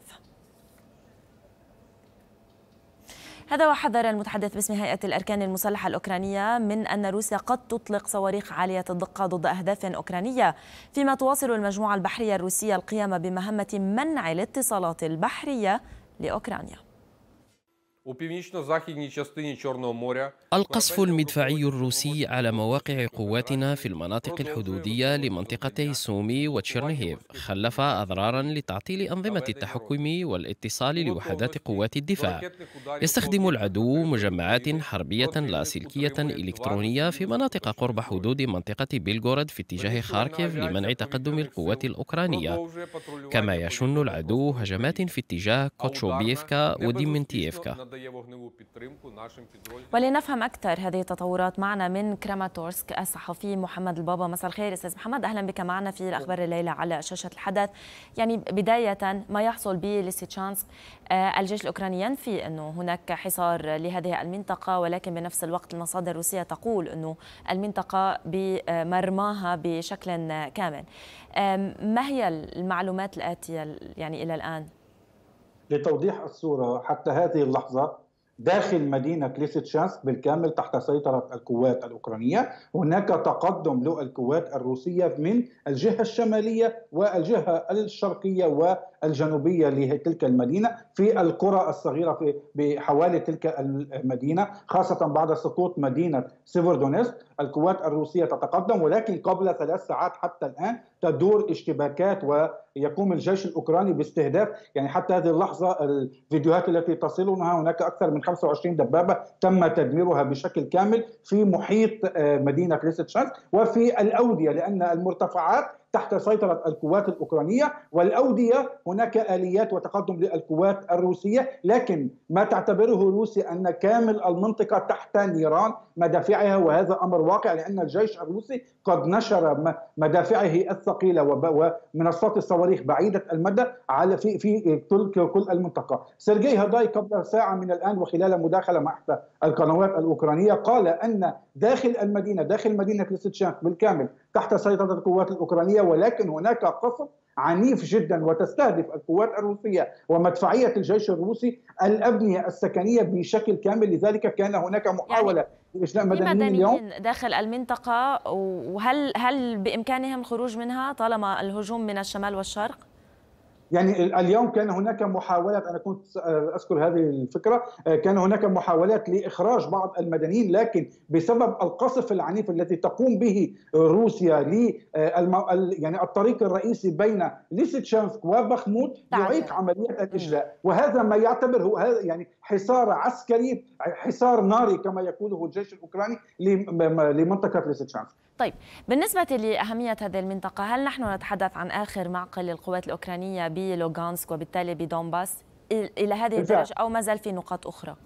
هذا وحذر المتحدث باسم هيئة الأركان المسلحة الأوكرانية من أن روسيا قد تطلق صواريخ عالية الدقة ضد أهداف أوكرانية، فيما تواصل المجموعة البحرية الروسية القيام بمهمة منع الاتصالات البحرية لأوكرانيا. القصف المدفعي الروسي على مواقع قواتنا في المناطق الحدودية لمنطقتي سومي وتشيرنيهيف خلف أضرارا لتعطيل أنظمة التحكم والاتصال لوحدات قوات الدفاع. يستخدم العدو مجمعات حربية لاسلكية إلكترونية في مناطق قرب حدود منطقة بيلغورود في اتجاه خاركيف لمنع تقدم القوات الأوكرانية، كما يشن العدو هجمات في اتجاه كوتشوبيفكا وديمنتييفكا. ولنفهم أكثر هذه التطورات معنا من كراماتورسك الصحفي محمد البابا. مساء الخير أستاذ محمد، أهلا بك معنا في الأخبار الليلة على شاشة الحدث. يعني بداية ما يحصل بليسيتشانسك، الجيش الأوكراني ينفي أنه هناك حصار لهذه المنطقة، ولكن بنفس الوقت المصادر الروسية تقول أنه المنطقة بمرماها بشكل كامل. ما هي المعلومات الآتية يعني إلى الآن؟ لتوضيح الصورة، حتى هذه اللحظة داخل مدينة ليسيتشانسك بالكامل تحت سيطرة القوات الأوكرانية. هناك تقدم للقوات الروسية من الجهة الشمالية والجهة الشرقية والجنوبية لتلك المدينة في القرى الصغيرة في بحوالي تلك المدينة، خاصة بعد سقوط مدينة سيفردونيسك. القوات الروسية تتقدم، ولكن قبل ثلاث ساعات حتى الآن تدور اشتباكات ويقوم الجيش الأوكراني باستهداف، يعني حتى هذه اللحظة الفيديوهات التي تصلنا هناك أكثر من خمسة وعشرين دبابة تم تدميرها بشكل كامل في محيط مدينة ليسيتشانسك وفي الأودية، لأن المرتفعات تحت سيطرة القوات الأوكرانية، والأودية هناك آليات وتقدم للقوات الروسية، لكن ما تعتبره روسيا أن كامل المنطقة تحت نيران مدافعها، وهذا أمر واقع لأن الجيش الروسي قد نشر مدافعه الثقيلة ومنصات الصواريخ بعيدة المدى على في في كل المنطقة. سيرجي هاداي قبل ساعة من الآن وخلال مداخلة مع إحدى القنوات الأوكرانية قال أن داخل المدينة داخل مدينة ليسيتشانسك بالكامل تحت سيطرة القوات الأوكرانية، ولكن هناك قصف عنيف جدا وتستهدف القوات الروسية ومدفعية الجيش الروسي الأبنية السكنية بشكل كامل. لذلك كان هناك محاولة يعني لإجلاء مدنيين اليوم داخل المنطقة، وهل هل بإمكانهم الخروج منها طالما الهجوم من الشمال والشرق؟ يعني اليوم كان هناك محاولات، أنا كنت أذكر هذه الفكرة، كان هناك محاولات لإخراج بعض المدنيين، لكن بسبب القصف العنيف الذي تقوم به روسيا ل يعني الطريق الرئيسي بين ليسيتشانسك وبخموت يعيق عملية الإجلاء، وهذا ما يعتبر هو هذا يعني حصار عسكري، حصار ناري كما يقوله الجيش الأوكراني لمنطقة ليسيتشانسك. طيب، بالنسبة لأهمية هذه المنطقة، هل نحن نتحدث عن آخر معقل للقوات الأوكرانية بلوغانسك وبالتالي بدونباس إلى هذه الدرجة، أو ما زال في نقاط أخرى؟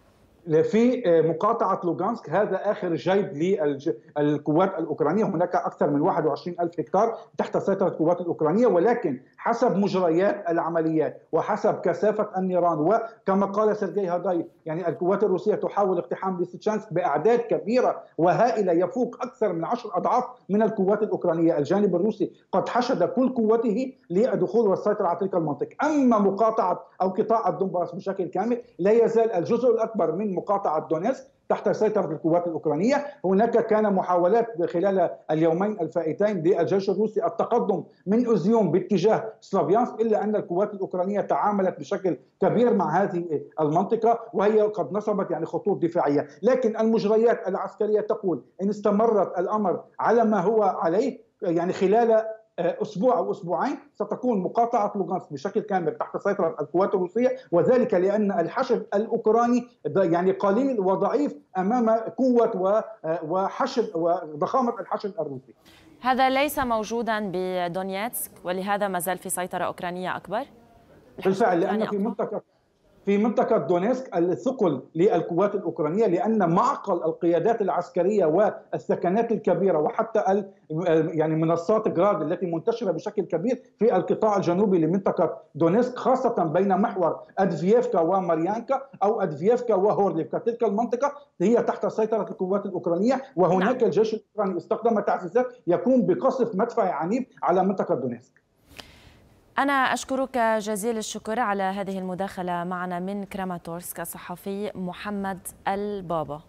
في مقاطعة لوغانسك هذا آخر جيد للقوات الأوكرانية، هناك أكثر من واحد وعشرين ألف هكتار تحت سيطرة القوات الأوكرانية، ولكن حسب مجريات العمليات وحسب كثافة النيران وكما قال سيرجي هاداي يعني القوات الروسية تحاول اقتحام ليسيتشانسك بأعداد كبيرة وهائلة يفوق أكثر من عشر أضعاف من القوات الأوكرانية. الجانب الروسي قد حشد كل قوته للدخول والسيطرة على تلك المنطقة. أما مقاطعة أو قطاع الدونباس بشكل كامل لا يزال الجزء الأكبر من مقاطعة دونيتسك تحت سيطرة القوات الأوكرانية. هناك كان محاولات خلال اليومين الفائتين للجيش الروسي التقدم من أوزيوم باتجاه سلافيانسك، إلا أن القوات الأوكرانية تعاملت بشكل كبير مع هذه المنطقة وهي قد نصبت يعني خطوط دفاعية، لكن المجريات العسكرية تقول إن استمرت الأمر على ما هو عليه يعني خلال أسبوع أو أسبوعين ستكون مقاطعة لوغانسك بشكل كامل تحت سيطرة القوات الروسية، وذلك لأن الحشد الأوكراني يعني قليل وضعيف أمام قوة وحشد وضخامة الحشد الروسي. هذا ليس موجودا بدونيتسك ولهذا ما زال في سيطرة أوكرانية أكبر؟ بالفعل، لأن في منطقة في منطقة دونيتسك الثقل للقوات الأوكرانية، لأن معقل القيادات العسكرية والثكنات الكبيرة وحتى يعني منصات جراد التي منتشرة بشكل كبير في القطاع الجنوبي لمنطقة دونيتسك، خاصة بين محور أدفييفكا وماريانكا أو أدفييفكا وهورليفكا. تلك المنطقة هي تحت سيطرة القوات الأوكرانية، وهناك نعم. الجيش الأوكراني استخدم تعزيزات يقوم بقصف مدفعي عنيف على منطقة دونيتسك. أنا أشكرك جزيل الشكر على هذه المداخلة معنا من كراماتورسك الصحفي محمد البابا.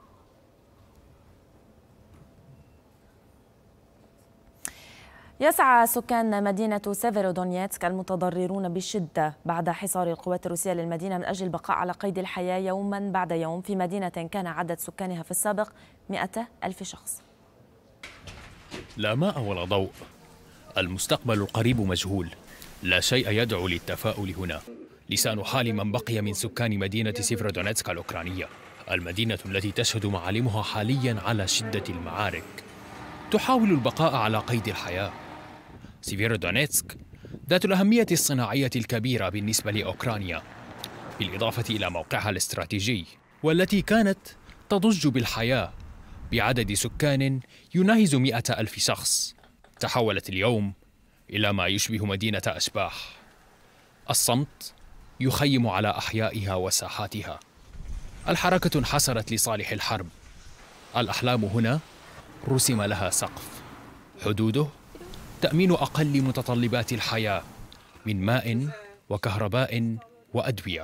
يسعى سكان مدينة سيفيرودونيتسك المتضررون بشدة بعد حصار القوات الروسية للمدينة من أجل البقاء على قيد الحياة يوما بعد يوم في مدينة كان عدد سكانها في السابق مئة ألف شخص. لا ماء ولا ضوء، المستقبل القريب مجهول، لا شيء يدعو للتفاؤل هنا. لسان حال من بقي من سكان مدينة سيفيرودونيتسك الأوكرانية، المدينة التي تشهد معالمها حاليا على شدة المعارك، تحاول البقاء على قيد الحياة. سيفيرودونيتسك ذات الأهمية الصناعية الكبيرة بالنسبة لأوكرانيا، بالإضافة إلى موقعها الاستراتيجي والتي كانت تضج بالحياة بعدد سكان يناهز مئة ألف شخص، تحولت اليوم إلى ما يشبه مدينة أشباح. الصمت يخيم على أحيائها وساحاتها. الحركة انحسرت لصالح الحرب. الأحلام هنا رسم لها سقف، حدوده تأمين أقل متطلبات الحياة من ماء وكهرباء وأدوية.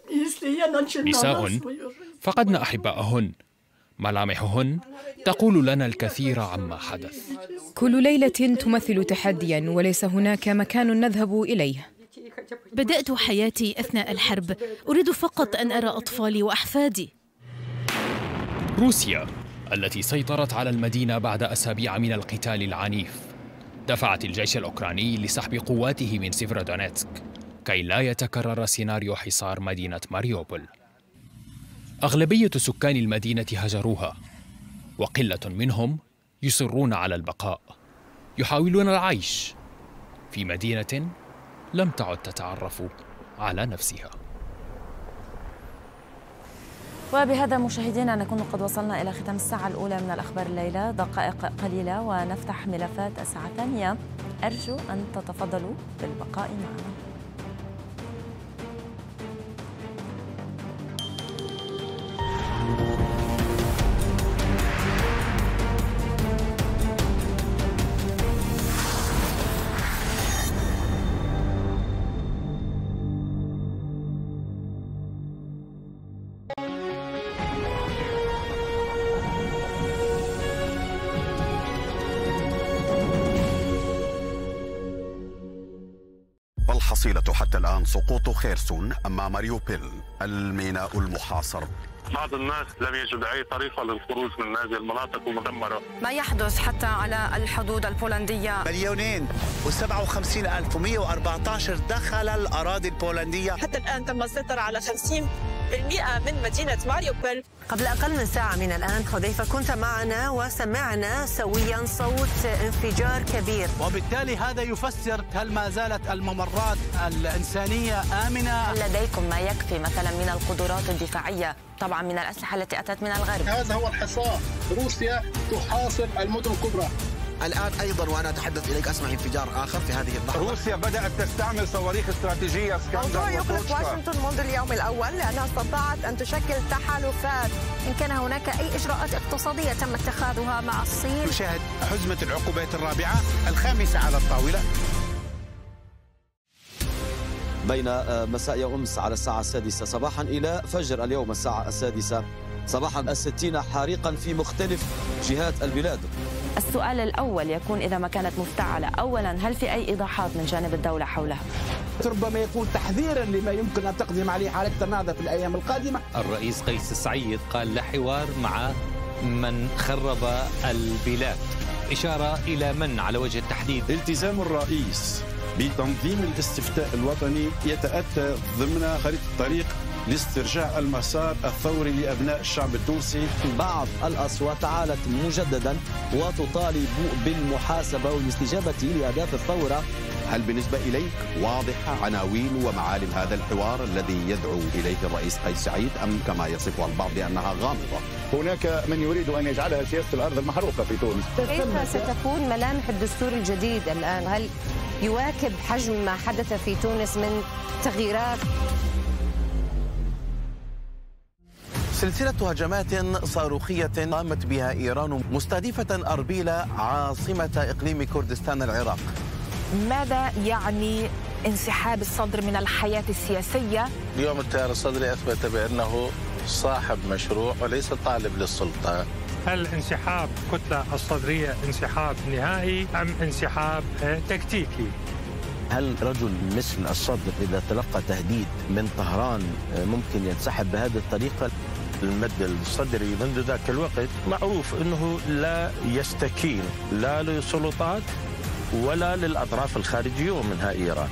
نساء فقدن أحباءهن، ملامحهن تقول لنا الكثير عما حدث. كل ليلة تمثل تحدياً وليس هناك مكان نذهب إليه. بدأت حياتي أثناء الحرب، أريد فقط أن أرى أطفالي وأحفادي. روسيا التي سيطرت على المدينة بعد أسابيع من القتال العنيف دفعت الجيش الأوكراني لسحب قواته من سيفيرودونيتسك كي لا يتكرر سيناريو حصار مدينة ماريوبول. أغلبية سكان المدينة هجروها، وقلة منهم يصرون على البقاء، يحاولون العيش في مدينة لم تعد تتعرف على نفسها. وبهذا مشاهدينا نكون قد وصلنا إلى ختام الساعة الأولى من الأخبار الليلة، دقائق قليلة ونفتح ملفات الساعة الثانية. أرجو أن تتفضلوا بالبقاء معنا. الحصيلة حتى الآن سقوط خيرسون أمام ماريوبيل الميناء المحاصر. بعض الناس لم يجد أي طريقة للخروج من هذه المناطق المدمرة. ما يحدث حتى على الحدود البولندية. مليونين وسبعة وخمسين ألف ومئة وأربعة عشر دخل الأراضي البولندية. حتى الآن تم السيطرة على خمسين بالمئة من مدينة ماريوبيل. قبل أقل من ساعة من الآن حذيفة كنت معنا وسمعنا سويا صوت انفجار كبير، وبالتالي هذا يفسر هل ما زالت الممرات الإنسانية آمنة؟ هل لديكم ما يكفي مثلا من القدرات الدفاعية، طبعا من الأسلحة التي أتت من الغرب؟ هذا هو الحصار، روسيا تحاصر المدن الكبرى. الآن أيضا وأنا أتحدث إليك أسمع انفجار آخر في هذه اللحظة. روسيا بدأت تستعمل صواريخ استراتيجية اسكندر. موضوع يقلق واشنطن منذ اليوم الأول لأنها استطاعت أن تشكل تحالفات. إن كان هناك أي إجراءات اقتصادية تم اتخاذها مع الصين. نشاهد حزمة العقوبات الرابعة الخامسة على الطاولة. بين مساء أمس على الساعة السادسة صباحا إلى فجر اليوم الساعة السادسة صباحا الستين حريقا في مختلف جهات البلاد. السؤال الأول يكون إذا ما كانت مفتعلة، أولا هل في أي إيضاحات من جانب الدولة حولها؟ ربما يكون تحذيرا لما يمكن أن تقدم عليه حالة تنادى في الأيام القادمة. الرئيس قيس سعيد قال لا حوار مع من خرب البلاد، إشارة إلى من على وجه التحديد؟ التزام الرئيس بتنظيم الاستفتاء الوطني يتأتى ضمن خريطة الطريق لاسترجاع المسار الثوري لأبناء الشعب التونسي. بعض الأصوات عالت مجددا وتطالب بالمحاسبة والاستجابة لأهداف الثورة. هل بالنسبة إليك واضحة عناوين ومعالم هذا الحوار الذي يدعو إليه الرئيس قيس سعيد، أم كما يصفها البعض بأنها غامضة؟ هناك من يريد أن يجعلها سياسة الأرض المحروقة في تونس. كيف ستكون ملامح الدستور الجديد الآن؟ هل يواكب حجم ما حدث في تونس من تغييرات؟ سلسلة هجمات صاروخية قامت بها إيران مستهدفة أربيل عاصمة إقليم كردستان العراق. ماذا يعني انسحاب الصدر من الحياة السياسية؟ اليوم التيار الصدري أثبت بأنه صاحب مشروع وليس طالب للسلطة. هل انسحاب كتلة الصدرية انسحاب نهائي أم انسحاب تكتيكي؟ هل رجل مثل الصدر إذا تلقى تهديد من طهران ممكن ينسحب بهذه الطريقة؟ المد الصدري منذ ذاك الوقت معروف أنه لا يستكين لا للسلطات ولا للأطراف الخارجية ومنها إيران.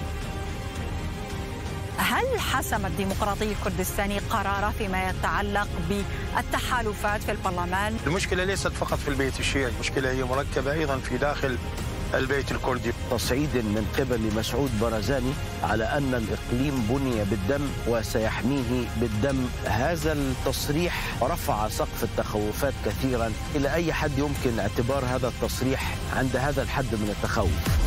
هل حسم الديمقراطي الكردستاني قراره فيما يتعلق بالتحالفات في البرلمان؟ المشكلة ليست فقط في البيت الشيعي، المشكلة هي مركبة أيضا في داخل البيت الكردي. تصعيد من قبل مسعود برزاني على أن الإقليم بني بالدم وسيحميه بالدم. هذا التصريح رفع سقف التخوفات كثيرا. إلى أي حد يمكن اعتبار هذا التصريح عند هذا الحد من التخوف؟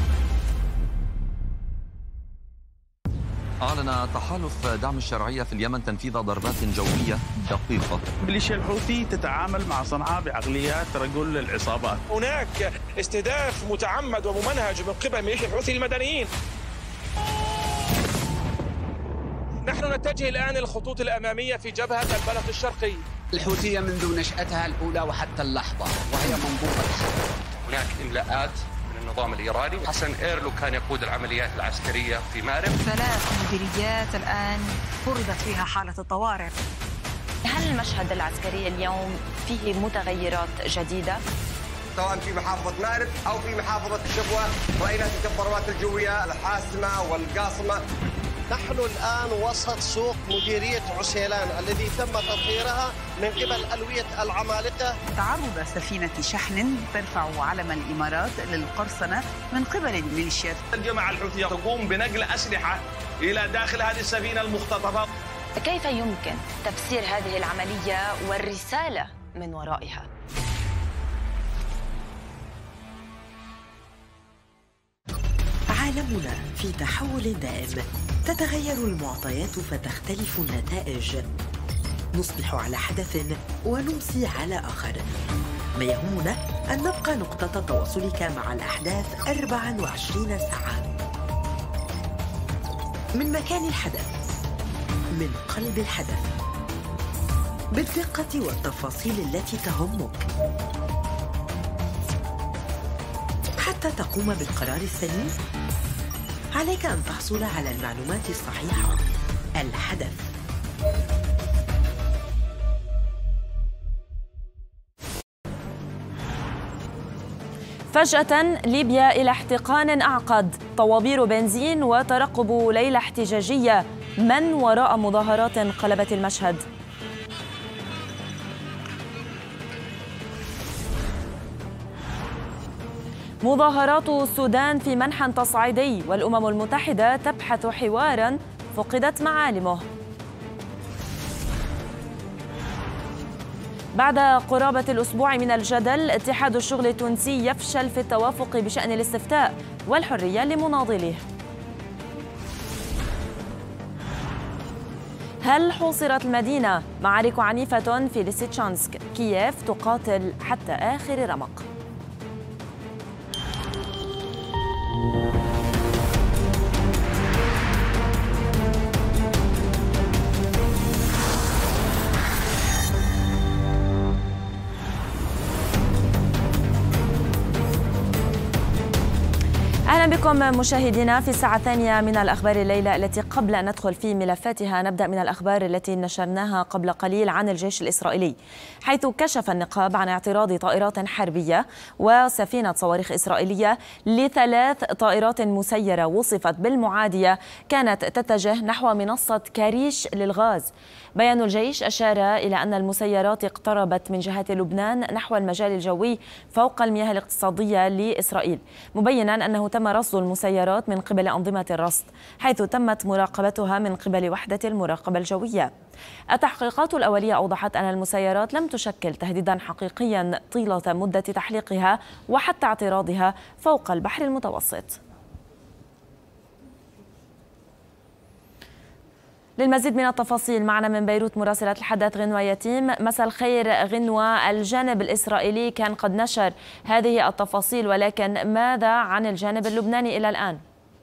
أعلن تحالف دعم الشرعية في اليمن تنفيذ ضربات جوية دقيقة. ميليشيا الحوثي تتعامل مع صنعاء بعقليات رجل للعصابات. هناك استهداف متعمد وممنهج من قبل ميليشيا الحوثي المدنيين. نحن نتجه الآن إلى الخطوط الأمامية في جبهة البلد الشرقي. الحوثية منذ نشأتها الأولى وحتى اللحظة وهي منظومة الحرب. هناك إملاءات النظام الإيراني. حسن إيرلو كان يقود العمليات العسكرية في مأرب. ثلاث مديريات الآن فرضت فيها حالة الطوارئ. هل المشهد العسكري اليوم فيه متغيرات جديدة؟ سواء في محافظة مأرب أو في محافظة الشبوة رأينا تلك الضربات الجوية الحاسمة والقاصمة. نحن الآن وسط سوق مديرية عسيلان الذي تم تطهيرها من قبل ألوية العمالقة. تعرض سفينة شحن ترفع علم الإمارات للقرصنة من قبل الميليشيات. الجماعة الحوثية تقوم بنقل أسلحة إلى داخل هذه السفينة المختطفة. كيف يمكن تفسير هذه العملية والرسالة من ورائها؟ عالمنا في تحول دائم، تتغير المعطيات فتختلف النتائج، نصبح على حدث ونمسي على آخر. ما يهمنا أن نبقى نقطة تواصلك مع الأحداث أربع وعشرين ساعة، من مكان الحدث، من قلب الحدث، بالدقة والتفاصيل التي تهمك، حتى تقوم بالقرار السليم. عليك أن تحصل على المعلومات الصحيحة. الحدث. فجأة ليبيا إلى احتقان أعقد، طوابير بنزين وترقب ليلة احتجاجية. من وراء مظاهرات قلبت المشهد؟ مظاهرات السودان في منحى تصعيدي، والأمم المتحدة تبحث حواراً فقدت معالمه. بعد قرابة الأسبوع من الجدل، اتحاد الشغل التونسي يفشل في التوافق بشأن الاستفتاء والحرية لمناضليه. هل حوصرت المدينة؟ معارك عنيفة في ليسيتشانسك، كييف تقاتل حتى آخر رمق. أهلا بكم مشاهدينا في الساعة الثانية من الأخبار الليلة، التي قبل أن ندخل في ملفاتها نبدأ من الأخبار التي نشرناها قبل قليل عن الجيش الإسرائيلي، حيث كشف النقاب عن اعتراض طائرات حربية وسفينة صواريخ إسرائيلية لثلاث طائرات مسيرة وصفت بالمعادية كانت تتجه نحو منصة كريش للغاز. بيان الجيش أشار إلى أن المسيرات اقتربت من جهة لبنان نحو المجال الجوي فوق المياه الاقتصادية لإسرائيل، مبينا أنه تم رصد المسيرات من قبل أنظمة الرصد، حيث تمت مراقبتها من قبل وحدة المراقبة الجوية. التحقيقات الأولية أوضحت أن المسيرات لم تشكل تهديدا حقيقيا طيلة مدة تحليقها وحتى اعتراضها فوق البحر المتوسط. للمزيد من التفاصيل معنا من بيروت مراسلة الحدث غنوة يتيم. مساء الخير غنوة، الجانب الإسرائيلي كان قد نشر هذه التفاصيل، ولكن ماذا عن الجانب اللبناني إلى الآن؟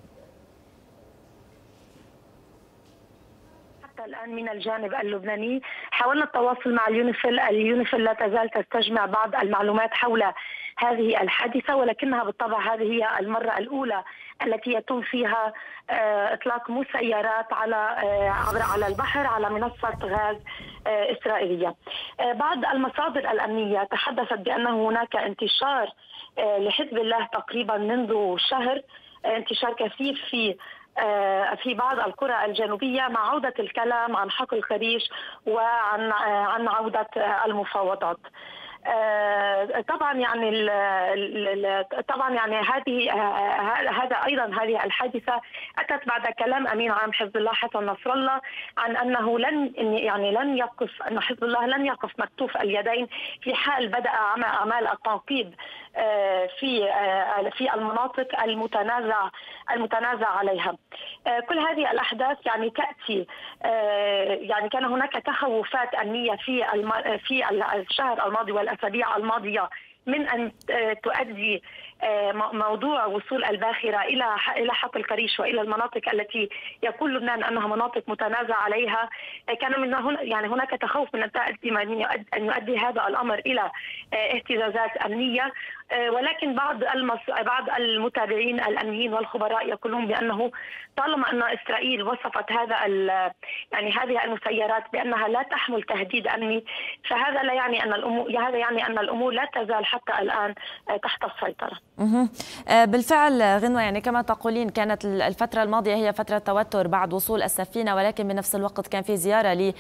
حتى الآن من الجانب اللبناني حاولنا التواصل مع اليونيفيل، اليونيفيل لا تزال تستجمع بعض المعلومات حول هذه الحادثة، ولكنها بالطبع هذه هي المرة الأولى التي يتم فيها إطلاق مسيرات على عبر على البحر على منصة غاز إسرائيلية. بعض المصادر الأمنية تحدثت بأن هناك انتشار لحزب الله تقريبا منذ شهر، انتشار كثيف في في بعض القرى الجنوبية مع عودة الكلام عن حقل خريش وعن عن عودة المفاوضات. طبعا يعني طبعا يعني هذه هذا ايضا هذه الحادثه اتت بعد كلام امين عام حزب الله حسن نصر الله عن انه لن يعني لن يقف ان حزب الله لن يقف مكتوف اليدين في حال بدا اعمال التنقيب في في المناطق المتنازع المتنازع عليها. كل هذه الاحداث يعني تاتي يعني كان هناك تخوفات امنيه في في الشهر الماضي والاسابيع الماضيه من ان تؤدي موضوع وصول الباخره الى الى حقل كريش والى المناطق التي يقول لبنان انها مناطق متنازع عليها. كان من هنا يعني هناك تخوف من ان تؤدي ان يؤدي هذا الامر الى اهتزازات امنيه، ولكن بعض المص... بعض المتابعين الامنيين والخبراء يقولون بانه طالما ان اسرائيل وصفت هذا ال... يعني هذه المسيرات بانها لا تحمل تهديد امني، فهذا لا يعني ان الامور هذا يعني ان الامور لا تزال حتى الآن تحت السيطرة. بالفعل غنوة، يعني كما تقولين كانت الفترة الماضية هي فترة توتر بعد وصول السفينة، ولكن بنفس الوقت كان في زيارة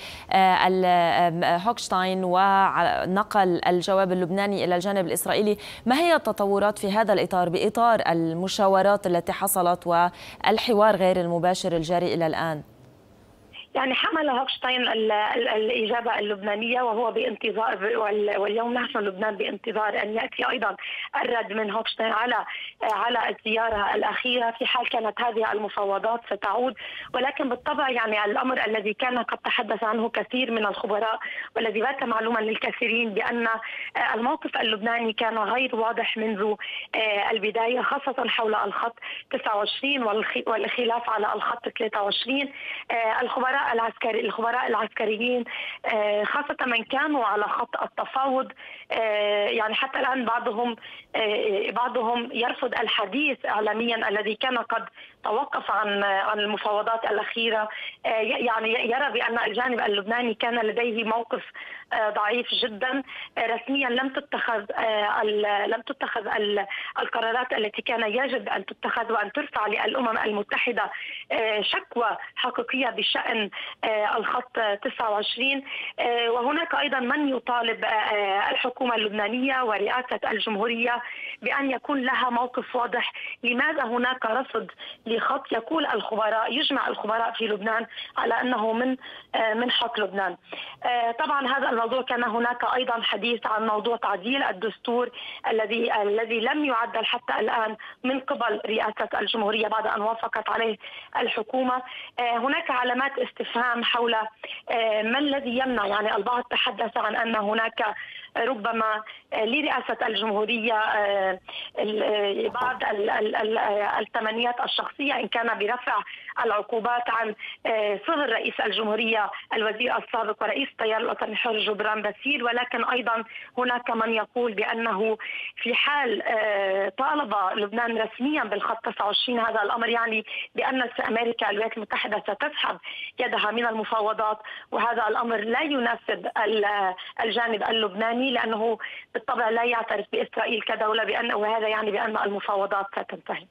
لهوكشتاين ونقل الجواب اللبناني إلى الجانب الإسرائيلي. ما هي التطورات في هذا الإطار بإطار المشاورات التي حصلت والحوار غير المباشر الجاري إلى الآن؟ يعني حمل هوكشتاين الإجابة اللبنانية وهو بانتظار، واليوم نحن لبنان بانتظار أن يأتي أيضا الرد من هوكشتاين على على الزيارة الأخيرة في حال كانت هذه المفاوضات ستعود. ولكن بالطبع يعني الأمر الذي كان قد تحدث عنه كثير من الخبراء والذي بات معلوما للكثيرين بأن الموقف اللبناني كان غير واضح منذ البداية، خاصة حول الخط تسعة وعشرين والخلاف على الخط ثلاثة وعشرين. الخبراء العسكري الخبراء العسكريين خاصة من كانوا على خط التفاوض، يعني حتى الآن بعضهم بعضهم يرفض الحديث إعلاميا الذي كان قد توقف عن عن المفاوضات الأخيرة. يعني يرى بأن الجانب اللبناني كان لديه موقف ضعيف جدا. رسميا لم تتخذ لم تتخذ القرارات التي كان يجب أن تتخذ وأن ترفع للأمم المتحدة شكوى حقيقية بشأن الخط تسعة وعشرين. وهناك أيضا من يطالب الحكومة اللبنانية ورئاسة الجمهورية بأن يكون لها موقف واضح. لماذا هناك رصد لخط يقول الخبراء يجمع الخبراء في لبنان على أنه من من خط لبنان؟ طبعا هذا الموضوع كان هناك أيضا حديث عن موضوع تعديل الدستور الذي الذي لم يعدل حتى الآن من قبل رئاسة الجمهورية بعد أن وافقت عليه الحكومة. هناك علامات استفهام حول ما الذي يمنع، يعني البعض تحدث عن أن هناك ربما لرئاسة الجمهورية بعض التمنيات الشخصية إن كان برفع العقوبات عن صهر رئيس الجمهورية الوزير السابق ورئيس التيار الوطني الحر جبران باسيل. ولكن أيضا هناك من يقول بأنه في حال طالب لبنان رسميا بالخط تسعة وعشرين هذا الأمر يعني بأن أمريكا الولايات المتحدة ستسحب يدها من المفاوضات، وهذا الأمر لا يناسب الجانب اللبناني لأنه بالطبع لا يعترف بإسرائيل كدولة، بأن وهذا يعني بأن المفاوضات ستنتهي.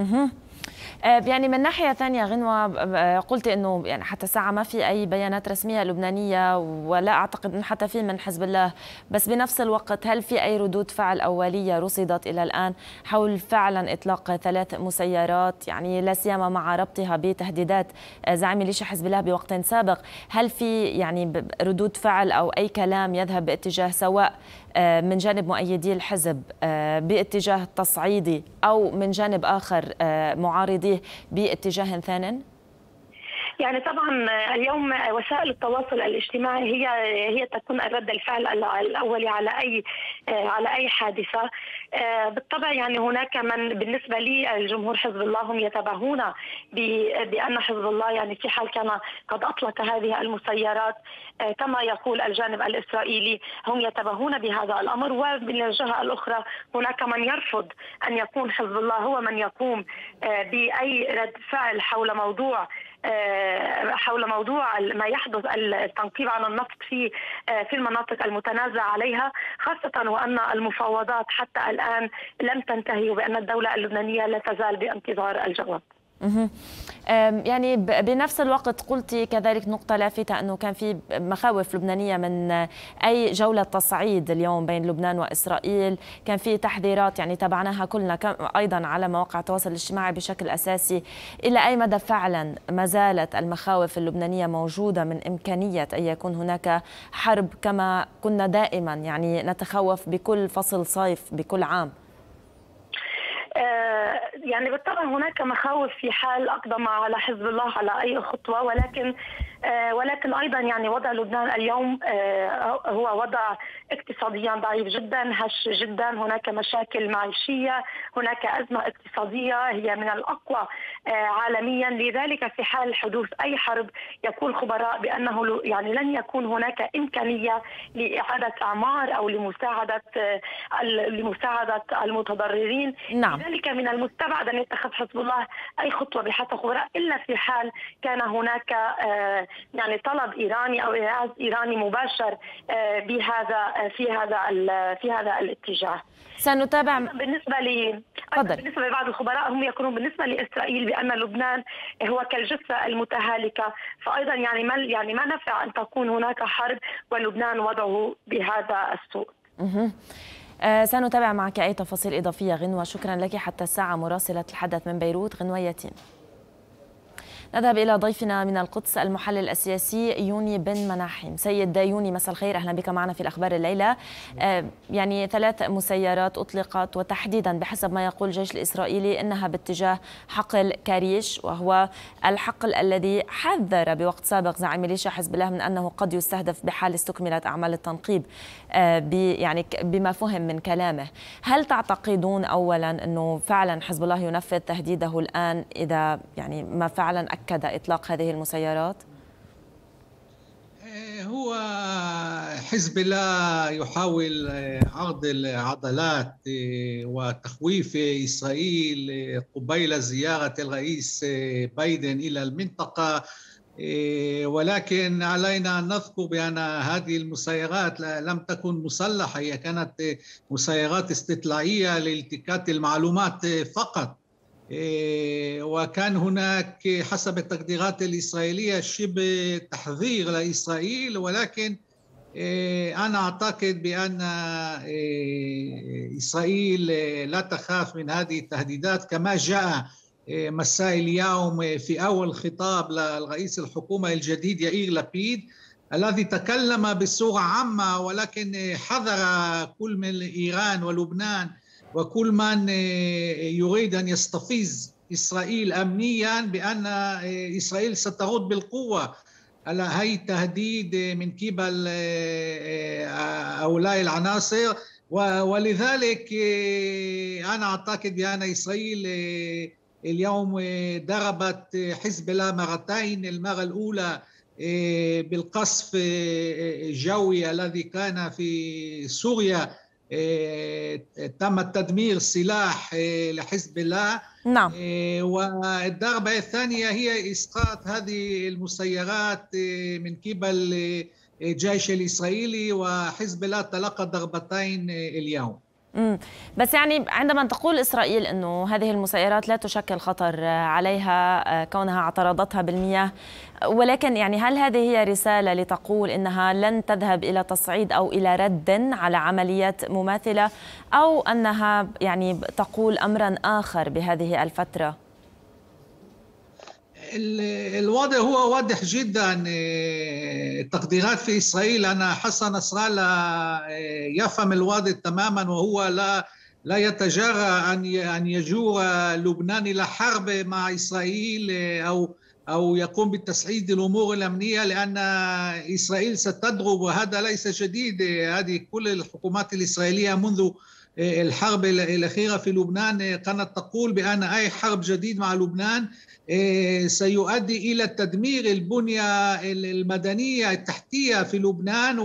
يعني من ناحية ثانية غنوة، قلت أنه يعني حتى الساعة ما في أي بيانات رسمية لبنانية ولا أعتقد أن حتى في من حزب الله، بس بنفس الوقت هل في أي ردود فعل أولية رصدت إلى الآن حول فعلا إطلاق ثلاث مسيرات، يعني لا سيما مع ربطها بتهديدات زعيم ميليشيا حزب الله بوقت سابق؟ هل في يعني ردود فعل أو أي كلام يذهب باتجاه سواء من جانب مؤيدي الحزب باتجاه تصعيدي أو من جانب آخر معارضيه باتجاه ثان؟ يعني طبعا اليوم وسائل التواصل الاجتماعي هي هي تكون الرد الفعل الاولي على اي على اي حادثه. بالطبع يعني هناك من بالنسبه لي الجمهور حزب الله هم يتباهون بان حزب الله يعني في حال كان قد اطلق هذه المسيرات كما يقول الجانب الاسرائيلي هم يتباهون بهذا الامر. ومن الجهه الاخرى هناك من يرفض ان يكون حزب الله هو من يقوم باي رد فعل حول موضوع حول موضوع ما يحدث التنقيب عن النفط في في المناطق المتنازع عليها، خاصة وأن المفاوضات حتى الآن لم تنتهي وبأن الدولة اللبنانية لا تزال بانتظار الجواب. يعني بنفس الوقت قلت كذلك نقطة لافتة أنه كان في مخاوف لبنانية من أي جولة تصعيد اليوم بين لبنان وإسرائيل، كان في تحذيرات يعني تابعناها كلنا أيضا على مواقع التواصل الاجتماعي بشكل أساسي. إلى أي مدى فعلا ما زالت المخاوف اللبنانية موجودة من إمكانية أن يكون هناك حرب كما كنا دائما يعني نتخوف بكل فصل صيف بكل عام؟ يعني بالطبع هناك مخاوف في حال أقدم على حزب الله على أي خطوة، ولكن ولكن أيضا يعني وضع لبنان اليوم هو وضع اقتصاديا ضعيف جدا، هش جدا، هناك مشاكل معيشية، هناك أزمة اقتصادية هي من الأقوى عالميا. لذلك في حال حدوث أي حرب يقول خبراء بأنه يعني لن يكون هناك إمكانية لإعادة أعمار أو لمساعدة لمساعدة المتضررين. نعم. لذلك من المستبعد أن يتخذ حزب الله أي خطوة بحسب خبراء إلا في حال كان هناك يعني طلب ايراني او ايعاز ايراني مباشر بهذا في هذا في هذا الاتجاه. سنتابع. بالنسبه لي بالنسبه لبعض الخبراء هم يقولون بالنسبه لاسرائيل بان لبنان هو كالجثه المتهالكه، فايضا يعني ما يعني ما نفع ان تكون هناك حرب ولبنان وضعه بهذا السوء. أه سنتابع معك اي تفاصيل اضافيه غنوه، شكرا لك حتى الساعه مراسله الحدث من بيروت غنوه يتيم. نذهب إلى ضيفنا من القدس المحلل السياسي يوني بن مناحم. سيد يوني مساء الخير، أهلا بك معنا في الأخبار الليلة. آه يعني ثلاث مسيرات أطلقت وتحديدا بحسب ما يقول الجيش الإسرائيلي إنها باتجاه حقل كاريش، وهو الحقل الذي حذر بوقت سابق زعيم ميليشيا حزب الله من أنه قد يستهدف بحال استكملت أعمال التنقيب آه يعني بما فهم من كلامه. هل تعتقدون أولا أنه فعلا حزب الله ينفذ تهديده الآن إذا يعني ما فعلا أكد إطلاق هذه المسيرات؟ هو حزب الله يحاول عرض العضلات وتخويف إسرائيل قبيل زيارة الرئيس بايدن إلى المنطقة، ولكن علينا أن نذكر بأن هذه المسيرات لم تكن مسلحة، هي كانت مسيرات استطلاعية لالتقاط المعلومات فقط، وكان هناك حسب التقديرات الإسرائيلية شبه تحذير لإسرائيل، ولكن أنا أعتقد بأن إسرائيل لا تخاف من هذه التهديدات، كما جاء مساء اليوم في أول خطاب لرئيس الحكومة الجديد يائير لبيد الذي تكلم بصورة عامة، ولكن حذر كل من إيران ولبنان وكل من يريد أن يستفز إسرائيل أمنيا بأن إسرائيل سترد بالقوة على هاي التهديد من قبل هؤلاء العناصر. ولذلك أنا أعتقد بأن إسرائيل اليوم ضربت حزب الله مرتين، المرة الأولى بالقصف الجوي الذي كان في سوريا، تم تدمير سلاح لحزب الله. نعم. والضربة الثانية هي إسقاط هذه المسيرات من قبل الجيش الإسرائيلي، وحزب الله تلقى ضربتين اليوم. امم بس يعني عندما تقول إسرائيل أنه هذه المسيرات لا تشكل خطر عليها كونها اعترضتها بالمياه، ولكن يعني هل هذه هي رسالة لتقول أنها لن تذهب إلى تصعيد أو إلى رد على عمليات مماثلة، أو أنها يعني تقول أمرا آخر بهذه الفترة؟ الوضع هو واضح جدا. التقديرات في إسرائيل أن حسن نصر الله يفهم الوضع تماما، وهو لا لا يتجرأ أن أن يجور لبنان إلى حرب مع إسرائيل أو أو يقوم بتصعيد الأمور الأمنية، لأن إسرائيل ستضرب، وهذا ليس جديد. هذه كل الحكومات الإسرائيلية منذ الحرب الأخيرة في لبنان كانت تقول بأن أي حرب جديد مع لبنان سيؤدي إلى تدمير البنية المدنية التحتية في لبنان،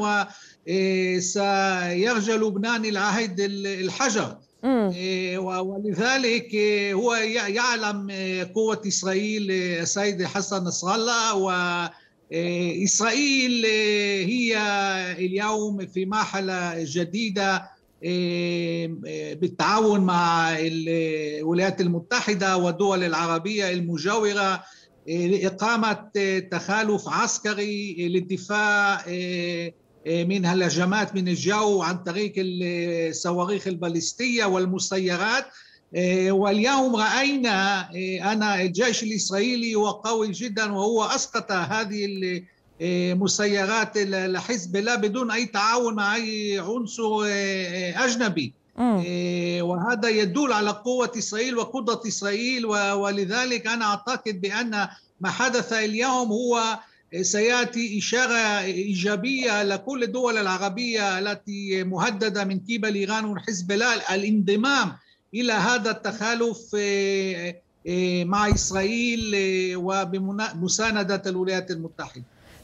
وسيرجع لبنان إلى عهد الحجر. ولذلك هو يعلم قوة إسرائيل السيد حسن نصر الله، وإسرائيل هي اليوم في مرحلة جديدة بالتعاون مع الولايات المتحدة والدول العربية المجاورة لإقامة تحالف عسكري للدفاع من الهجمات من الجو عن طريق الصواريخ الباليستية والمسيرات. واليوم رأينا أن الجيش الإسرائيلي هو قوي جدا، وهو أسقط هذه مسيرات لحزب الله بدون أي تعاون مع أي عنصر أجنبي. وهذا يدل على قوة إسرائيل وقدرة إسرائيل. ولذلك أنا أعتقد بأن ما حدث اليوم هو سيأتي إشارة إيجابية لكل الدول العربية التي مهددة من قبل إيران وحزب الله الانضمام إلى هذا التحالف مع إسرائيل وبمساندة الولايات المتحدة.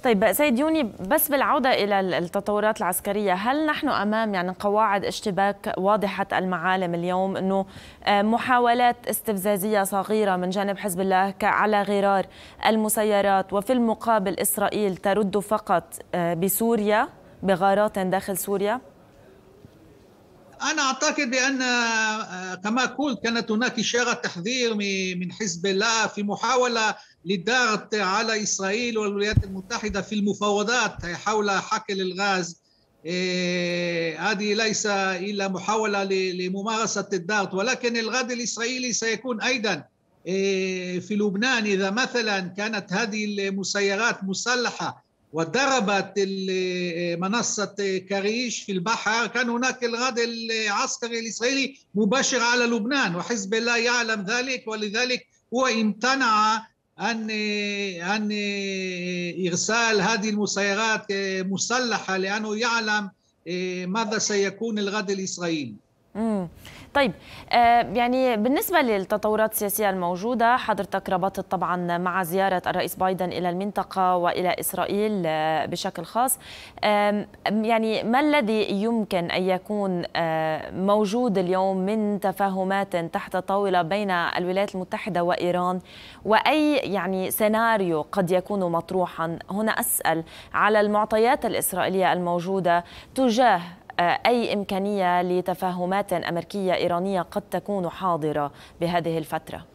طيب سيد يوني، بس بالعودة إلى التطورات العسكرية، هل نحن أمام يعني قواعد اشتباك واضحة المعالم اليوم، أنه محاولات استفزازية صغيرة من جانب حزب الله على غرار المسيرات، وفي المقابل إسرائيل ترد فقط بسوريا بغارات داخل سوريا؟ أنا أعتقد بأن كما قلت كانت هناك إشارة تحذير من حزب الله في محاولة للضغط على إسرائيل والولايات المتحدة في المفاوضات حول حقل الغاز. هذه ليس إلا محاولة لممارسة الضغط، ولكن الغد الإسرائيلي سيكون أيضا في لبنان. إذا مثلا كانت هذه المسيرات مسلحة وضربت منصة كريش في البحر، كان هناك الغد العسكري الإسرائيلي مباشر على لبنان، وحزب الله يعلم ذلك، ولذلك هو امتنع عن عن إرسال هذه المسيرات مسلحة، لأنه يعلم ماذا سيكون الغد الإسرائيلي. امم طيب، آه يعني بالنسبة للتطورات السياسية الموجودة، حضرتك ربطت طبعا مع زيارة الرئيس بايدن إلى المنطقة وإلى إسرائيل آه بشكل خاص، آه يعني ما الذي يمكن أن يكون آه موجود اليوم من تفاهمات تحت طاولة بين الولايات المتحدة وإيران، وأي يعني سيناريو قد يكون مطروحا؟ هنا أسأل على المعطيات الإسرائيلية الموجودة تجاه أي إمكانية لتفاهمات أمريكية إيرانية قد تكون حاضرة بهذه الفترة.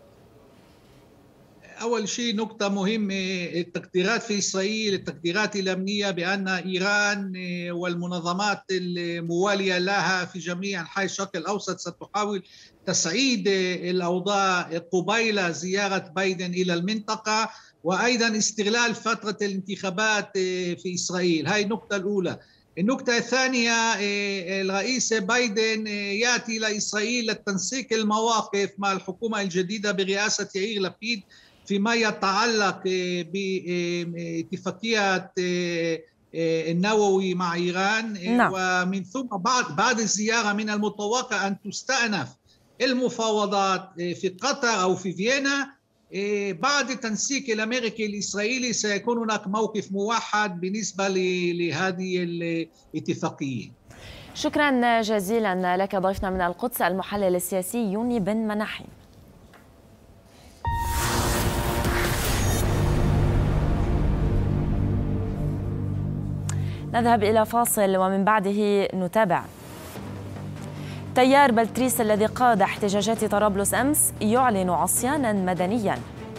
أول شيء نقطة مهمة، التقديرات في إسرائيل، التقديرات الأمنية بأن إيران والمنظمات الموالية لها في جميع أنحاء الشرق الأوسط ستحاول تسعيد الأوضاع قبيل زيارة بايدن إلى المنطقة، وأيضا استغلال فترة الانتخابات في إسرائيل. هاي النقطة الأولى. النقطة الثانية، الرئيس بايدن يأتي إلى إسرائيل لتنسيق المواقف مع الحكومة الجديدة برئاسة يائير لبيد فيما يتعلق باتفاقية النووي مع إيران. نعم. ومن ثم بعد بعد الزيارة من المتوقع أن تستأنف المفاوضات في قطر أو في فيينا. بعد التنسيق الأمريكي الإسرائيلي سيكون هناك موقف موحد بالنسبة لهذه الاتفاقية. شكرا جزيلا لك ضيفنا من القدس المحلل السياسي يوني بن مناحي. نذهب إلى فاصل ومن بعده نتابع. تيار بلتريس الذي قاد احتجاجات طرابلس أمس يعلن عصيانا مدنيا.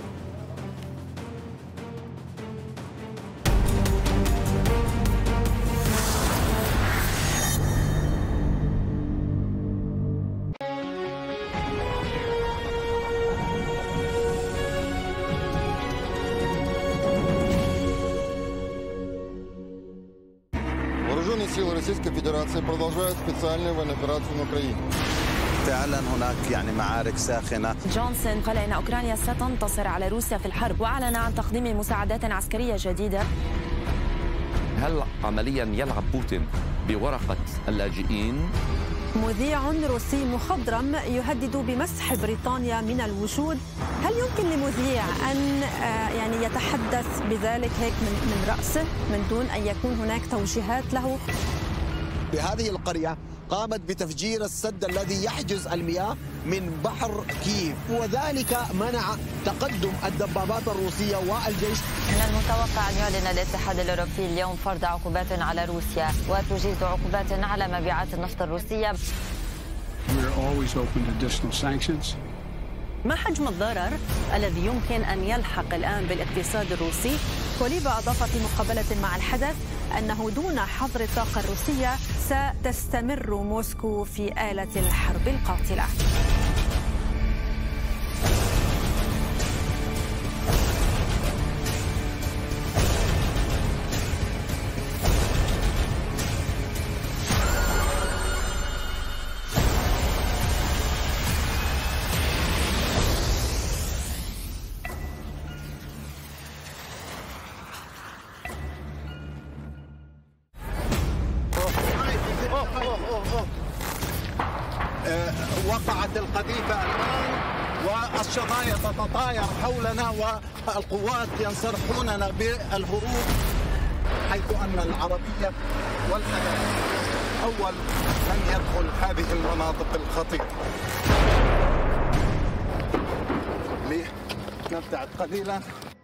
Вооруженные силы Российской Федерации продолжают специальную военную операцию на Украине. فعلا هناك يعني معارك ساخنة. جونسون قال إن أوكرانيا ستنتصر على روسيا في الحرب، وأعلن عن تقديم مساعدات عسكرية جديدة. هل عمليا يلعب بوتين بورقة اللاجئين؟ مذيع روسي مخضرم يهدد بمسح بريطانيا من الوجود. هل يمكن لمذيع أن يعني يتحدث بذلك هيك من من رأسه من دون أن يكون هناك توجيهات له؟ بهذه القرية قامت بتفجير السد الذي يحجز المياه من بحر كييف، وذلك منع تقدم الدبابات الروسية والجيش. من المتوقع أن يعلن الاتحاد الأوروبي اليوم فرض عقوبات على روسيا وتجيز عقوبات على مبيعات النفط الروسية. ما حجم الضرر الذي يمكن أن يلحق الآن بالاقتصاد الروسي؟ كوليبا أضاف في مقابلة مع الحدث أنه دون حظر الطاقة الروسية ستستمر موسكو في آلة الحرب القاتلة. وقعت القذيفة الآن والشظايا تتطاير حولنا والقوات ينصرفوننا بالهروب. حيث أن العربية والحدث أول من يدخل هذه المناطق الخطيرة. لنبتعد قليلا.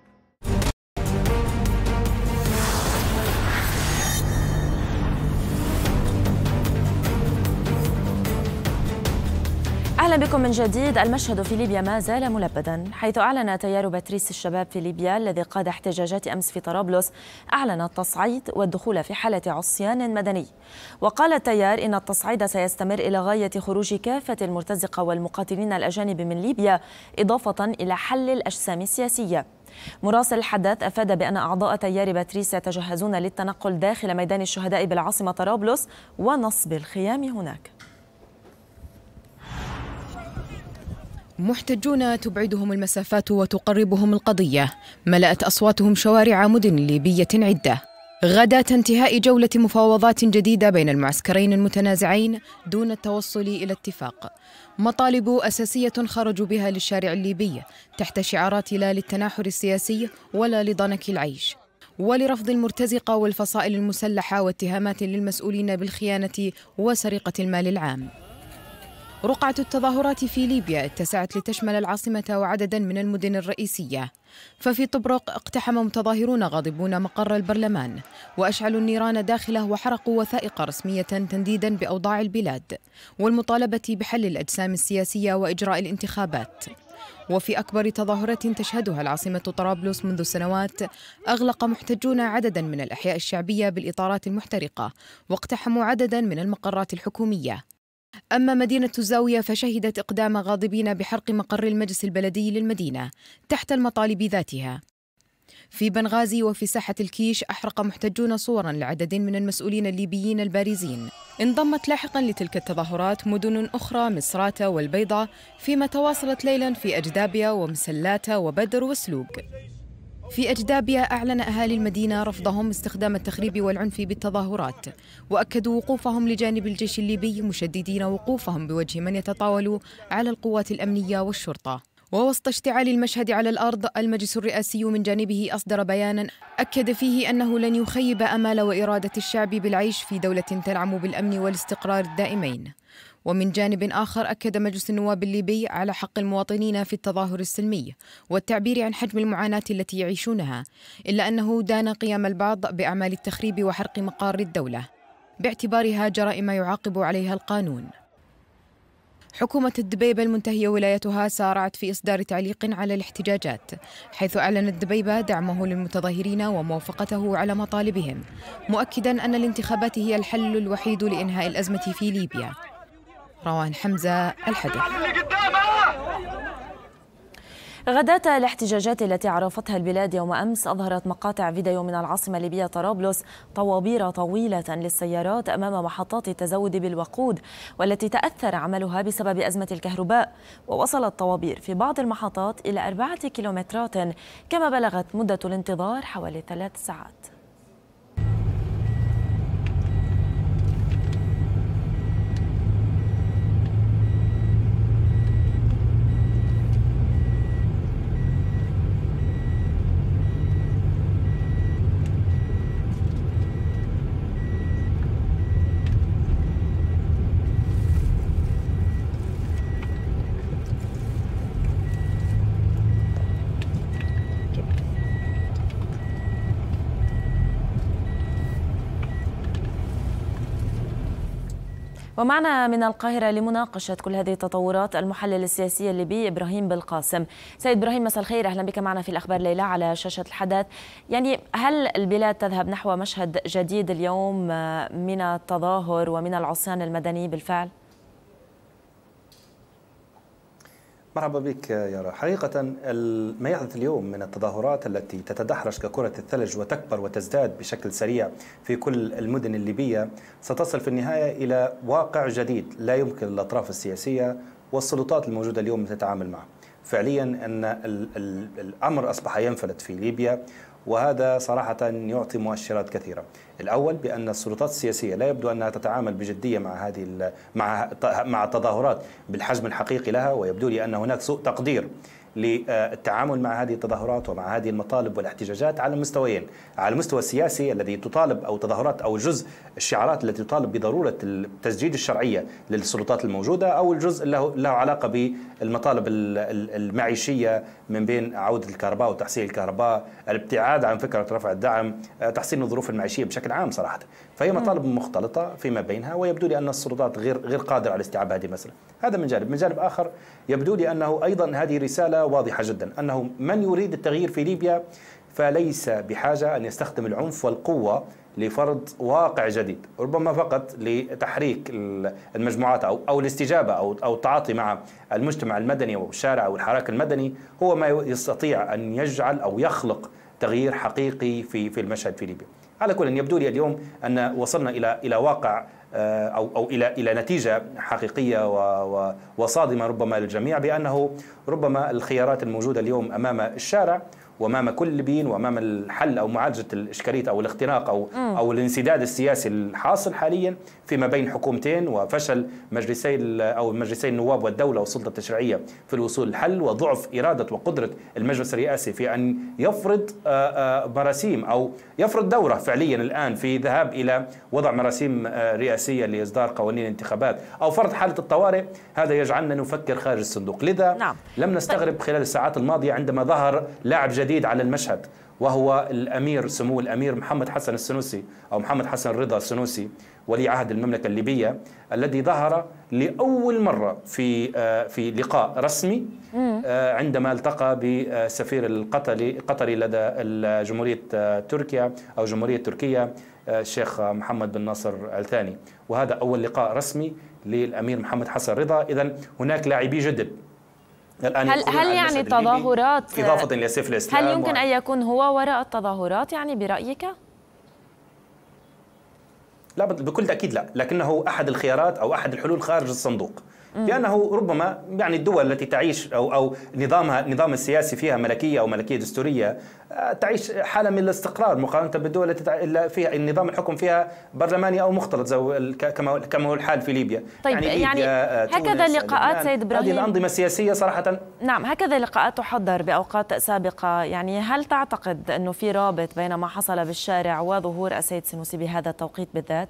أهلا بكم من جديد. المشهد في ليبيا ما زال ملبدا، حيث أعلن تيار باتريس الشباب في ليبيا الذي قاد احتجاجات أمس في طرابلس أعلن التصعيد والدخول في حالة عصيان مدني. وقال التيار إن التصعيد سيستمر إلى غاية خروج كافة المرتزقة والمقاتلين الأجانب من ليبيا، إضافة إلى حل الأجسام السياسية. مراسل الحدث أفاد بأن أعضاء تيار باتريس يتجهزون للتنقل داخل ميدان الشهداء بالعاصمة طرابلس ونصب الخيام هناك. محتجون تبعدهم المسافات وتقربهم القضية، ملأت أصواتهم شوارع مدن ليبية عدة غداة انتهاء جولة مفاوضات جديدة بين المعسكرين المتنازعين دون التوصل إلى اتفاق. مطالب أساسية خرجوا بها للشارع الليبي تحت شعارات لا للتناحر السياسي ولا لضنك العيش، ولرفض المرتزقة والفصائل المسلحة واتهامات للمسؤولين بالخيانة وسرقة المال العام. رقعة التظاهرات في ليبيا اتسعت لتشمل العاصمة وعددا من المدن الرئيسية، ففي طبرق اقتحم متظاهرون غاضبون مقر البرلمان وأشعلوا النيران داخله وحرقوا وثائق رسمية تنديدا بأوضاع البلاد والمطالبة بحل الأجسام السياسية وإجراء الانتخابات. وفي أكبر تظاهرات تشهدها العاصمة طرابلس منذ سنوات، أغلق محتجون عددا من الأحياء الشعبية بالإطارات المحترقة واقتحموا عددا من المقرات الحكومية. أما مدينة الزاوية فشهدت إقدام غاضبين بحرق مقر المجلس البلدي للمدينة تحت المطالب ذاتها. في بنغازي وفي ساحة الكيش أحرق محتجون صورا لعدد من المسؤولين الليبيين البارزين. انضمت لاحقا لتلك التظاهرات مدن أخرى مصراتة والبيضة، فيما تواصلت ليلا في أجدابيا ومسلاتة وبدر وسلوق. في أجدابيا أعلن أهالي المدينة رفضهم استخدام التخريب والعنف بالتظاهرات، وأكدوا وقوفهم لجانب الجيش الليبي مشددين وقوفهم بوجه من يتطاول على القوات الأمنية والشرطة. ووسط اشتعال المشهد على الأرض، المجلس الرئاسي من جانبه أصدر بيانا أكد فيه أنه لن يخيب أمال وإرادة الشعب بالعيش في دولة تنعم بالأمن والاستقرار الدائمين. ومن جانب آخر أكد مجلس النواب الليبي على حق المواطنين في التظاهر السلمي والتعبير عن حجم المعاناة التي يعيشونها، إلا أنه دان قيام البعض بأعمال التخريب وحرق مقار الدولة باعتبارها جرائم يعاقب عليها القانون. حكومة الدبيبة المنتهية ولايتها سارعت في إصدار تعليق على الاحتجاجات، حيث أعلنت الدبيبة دعمه للمتظاهرين وموافقته على مطالبهم، مؤكدا أن الانتخابات هي الحل الوحيد لإنهاء الأزمة في ليبيا. روان حمزة، الحدث. غداة الاحتجاجات التي عرفتها البلاد يوم أمس أظهرت مقاطع فيديو من العاصمة الليبية طرابلس طوابير طويلة للسيارات أمام محطات التزود بالوقود والتي تأثر عملها بسبب أزمة الكهرباء، ووصلت الطوابير في بعض المحطات إلى أربعة كيلومترات، كما بلغت مدة الانتظار حوالي ثلاث ساعات. ومعنا من القاهرة لمناقشة كل هذه التطورات المحلل السياسي الليبي إبراهيم بالقاسم. سيد إبراهيم، مساء الخير، أهلا بك معنا في الأخبار ليلى على شاشة الحدث. يعني هل البلاد تذهب نحو مشهد جديد اليوم من التظاهر ومن العصيان المدني بالفعل؟ مرحبا بك يارا. حقيقة ما يحدث اليوم من التظاهرات التي تتدحرج ككرة الثلج وتكبر وتزداد بشكل سريع في كل المدن الليبية ستصل في النهاية إلى واقع جديد لا يمكن الأطراف السياسية والسلطات الموجودة اليوم تتعامل معه. فعليا أن الأمر أصبح ينفلت في ليبيا، وهذا صراحة يعطي مؤشرات كثيرة. الأول بأن السلطات السياسية لا يبدو أنها تتعامل بجدية مع هذه مع مع التظاهرات بالحجم الحقيقي لها، ويبدو لي أن هناك سوء تقدير للتعامل مع هذه التظاهرات ومع هذه المطالب والاحتجاجات على مستويين، على المستوى السياسي الذي تطالب أو تظاهرات أو جزء الشعارات التي تطالب بضرورة تسجيل الشرعية للسلطات الموجودة، أو الجزء له له علاقة بالمطالب المعيشية من بين عودة الكهرباء وتحسين الكهرباء، الابتعاد عن فكرة رفع الدعم، تحسين الظروف المعيشية بشكل عام صراحة. فهي مطالب مختلطة فيما بينها، ويبدو لي أن السلطات غير غير قادرة على استيعاب هذه المسألة. هذا من جانب، من جانب آخر يبدو لي أنه أيضا هذه رسالة واضحة جدا، أنه من يريد التغيير في ليبيا فليس بحاجة أن يستخدم العنف والقوة لفرض واقع جديد، ربما فقط لتحريك المجموعات أو أو الاستجابة أو أو التعاطي مع المجتمع المدني والشارع والحراك المدني هو ما يستطيع أن يجعل أو يخلق تغيير حقيقي في في المشهد في ليبيا. على كل يبدو لي اليوم أن وصلنا إلى إلى واقع أو أو إلى إلى نتيجة حقيقية وصادمة ربما للجميع، بأنه ربما الخيارات الموجودة اليوم أمام الشارع وامام كل ليبيين وامام الحل او معالجه الاشكاليه او الاختناق او م. او الانسداد السياسي الحاصل حاليا فيما بين حكومتين، وفشل مجلسي او مجلسي النواب والدوله والسلطه التشريعيه في الوصول للحل، وضعف اراده وقدره المجلس الرئاسي في ان يفرض مراسيم او يفرض دوره فعليا الان في ذهاب الى وضع مراسيم رئاسيه لاصدار قوانين انتخابات او فرض حاله الطوارئ. هذا يجعلنا نفكر خارج الصندوق. لذا نعم. لم نستغرب خلال الساعات الماضيه عندما ظهر لاعب جديد على المشهد، وهو الأمير سمو الأمير محمد حسن السنوسي أو محمد حسن رضا السنوسي ولي عهد المملكة الليبية، الذي ظهر لأول مرة في في لقاء رسمي عندما التقى بالسفير القطري القطري لدى جمهورية تركيا أو جمهورية تركيا الشيخ محمد بن ناصر الثاني، وهذا أول لقاء رسمي للأمير محمد حسن رضا. إذن هناك لاعبي جدد الآن. هل هل يعني تظاهرات إضافة لسيف الإسلام، هل يمكن أن يكون هو وراء التظاهرات يعني برأيك؟ لا بكل تأكيد لا، لكنه أحد الخيارات أو أحد الحلول خارج الصندوق، لأنه ربما يعني الدول التي تعيش أو أو نظامها النظام السياسي فيها ملكية أو ملكية دستورية تعيش حالة من الاستقرار مقارنة بالدول التي فيها النظام الحكم فيها برلماني أو مختلط زي كما كما هو الحال في ليبيا. طيب يعني, يعني هكذا لقاءات سيد إبراهيم، هذه الأنظمة السياسية صراحة نعم هكذا لقاءات تحضر بأوقات سابقة، يعني هل تعتقد أنه في رابط بين ما حصل بالشارع وظهور السيد سنوسي بهذا التوقيت بالذات؟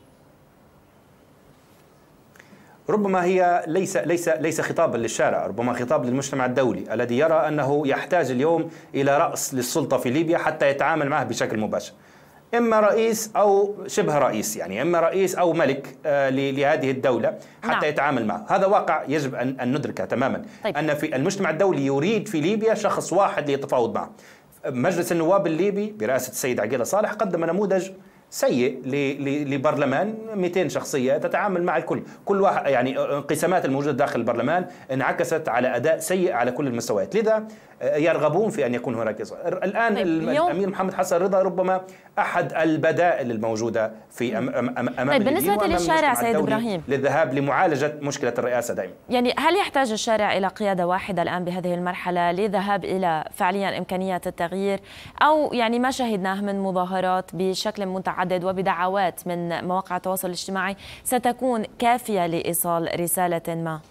ربما هي ليس ليس ليس خطابا للشارع، ربما خطاب للمجتمع الدولي الذي يرى أنه يحتاج اليوم إلى رأس للسلطة في ليبيا حتى يتعامل معه بشكل مباشر، إما رئيس أو شبه رئيس، يعني إما رئيس أو ملك لهذه الدولة حتى نعم. يتعامل معه. هذا واقع يجب أن ندركه تماما. طيب. أن في المجتمع الدولي يريد في ليبيا شخص واحد ليتفاوض معه. مجلس النواب الليبي برئاسة السيد عقيلة صالح قدم نموذج سيء لبرلمان مئتين شخصية تتعامل مع الكل، كل واحد يعني انقسامات الموجودة داخل البرلمان انعكست على أداء سيء على كل المستويات، لذا يرغبون في أن يكون هناك إصلاح. الآن طيب الأمير محمد حسن رضا ربما أحد البدائل الموجودة في أمام طيب بالنسبة للشارع سيد إبراهيم للذهاب لمعالجة مشكلة الرئاسة دائما، يعني هل يحتاج الشارع إلى قيادة واحدة الآن بهذه المرحلة للذهاب إلى فعليا إمكانية التغيير، أو يعني ما شهدناه من مظاهرات بشكل متعدد وبدعوات من مواقع التواصل الاجتماعي ستكون كافية لإيصال رسالة ما؟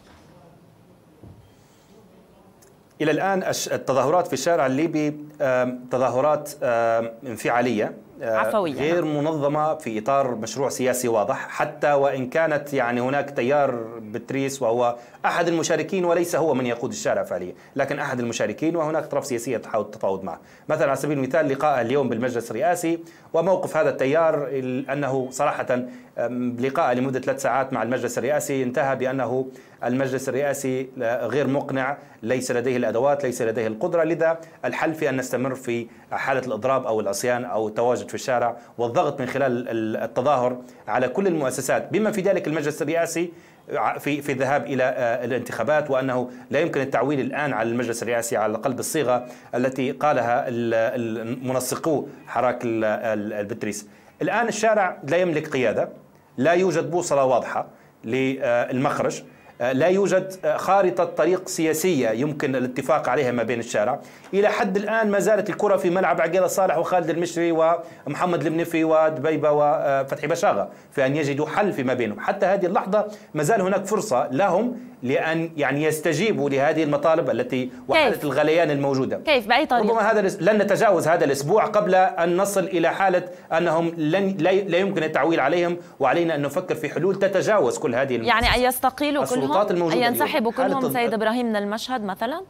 إلى الآن التظاهرات في الشارع الليبي تظاهرات انفعالية عفوية غير منظمة في إطار مشروع سياسي واضح، حتى وإن كانت يعني هناك تيار بتريس وهو أحد المشاركين وليس هو من يقود الشارع فعليا، لكن أحد المشاركين وهناك طرف سياسية تحاول التفاوض معه. مثلا على سبيل المثال لقاء اليوم بالمجلس الرئاسي وموقف هذا التيار أنه صراحة لقاء لمدة ثلاث ساعات مع المجلس الرئاسي انتهى بأنه المجلس الرئاسي غير مقنع، ليس لديه الأدوات، ليس لديه القدرة، لذا الحل في أن نستمر في حالة الإضراب أو العصيان أو التواجد في الشارع والضغط من خلال التظاهر على كل المؤسسات بما في ذلك المجلس الرئاسي في في الذهاب الى الانتخابات، وانه لا يمكن التعويل الان على المجلس الرئاسي على الاقل بالصيغه التي قالها المنسقو حراك البتريس. الان الشارع لا يملك قياده، لا يوجد بوصله واضحه للمخرج، لا يوجد خارطة طريق سياسية يمكن الاتفاق عليها ما بين الشارع. إلى حد الآن ما زالت الكرة في ملعب عقيلة صالح وخالد المشري ومحمد المنفي ودبيبة وفتحي بشاغة في أن يجدوا حل فيما بينهم. حتى هذه اللحظة ما زال هناك فرصة لهم لأن يعني يستجيبوا لهذه المطالب التي وحالة الغليان الموجودة. كيف بأي طريقة؟ ربما هذا لن نتجاوز هذا الأسبوع قبل أن نصل إلى حالة أنهم لن لا يمكن التعويل عليهم، وعلينا أن نفكر في حلول تتجاوز كل هذه يعني أن يستقيلوا كلهم، أن ينسحبوا كلهم سيد إبراهيم من المشهد مثلا؟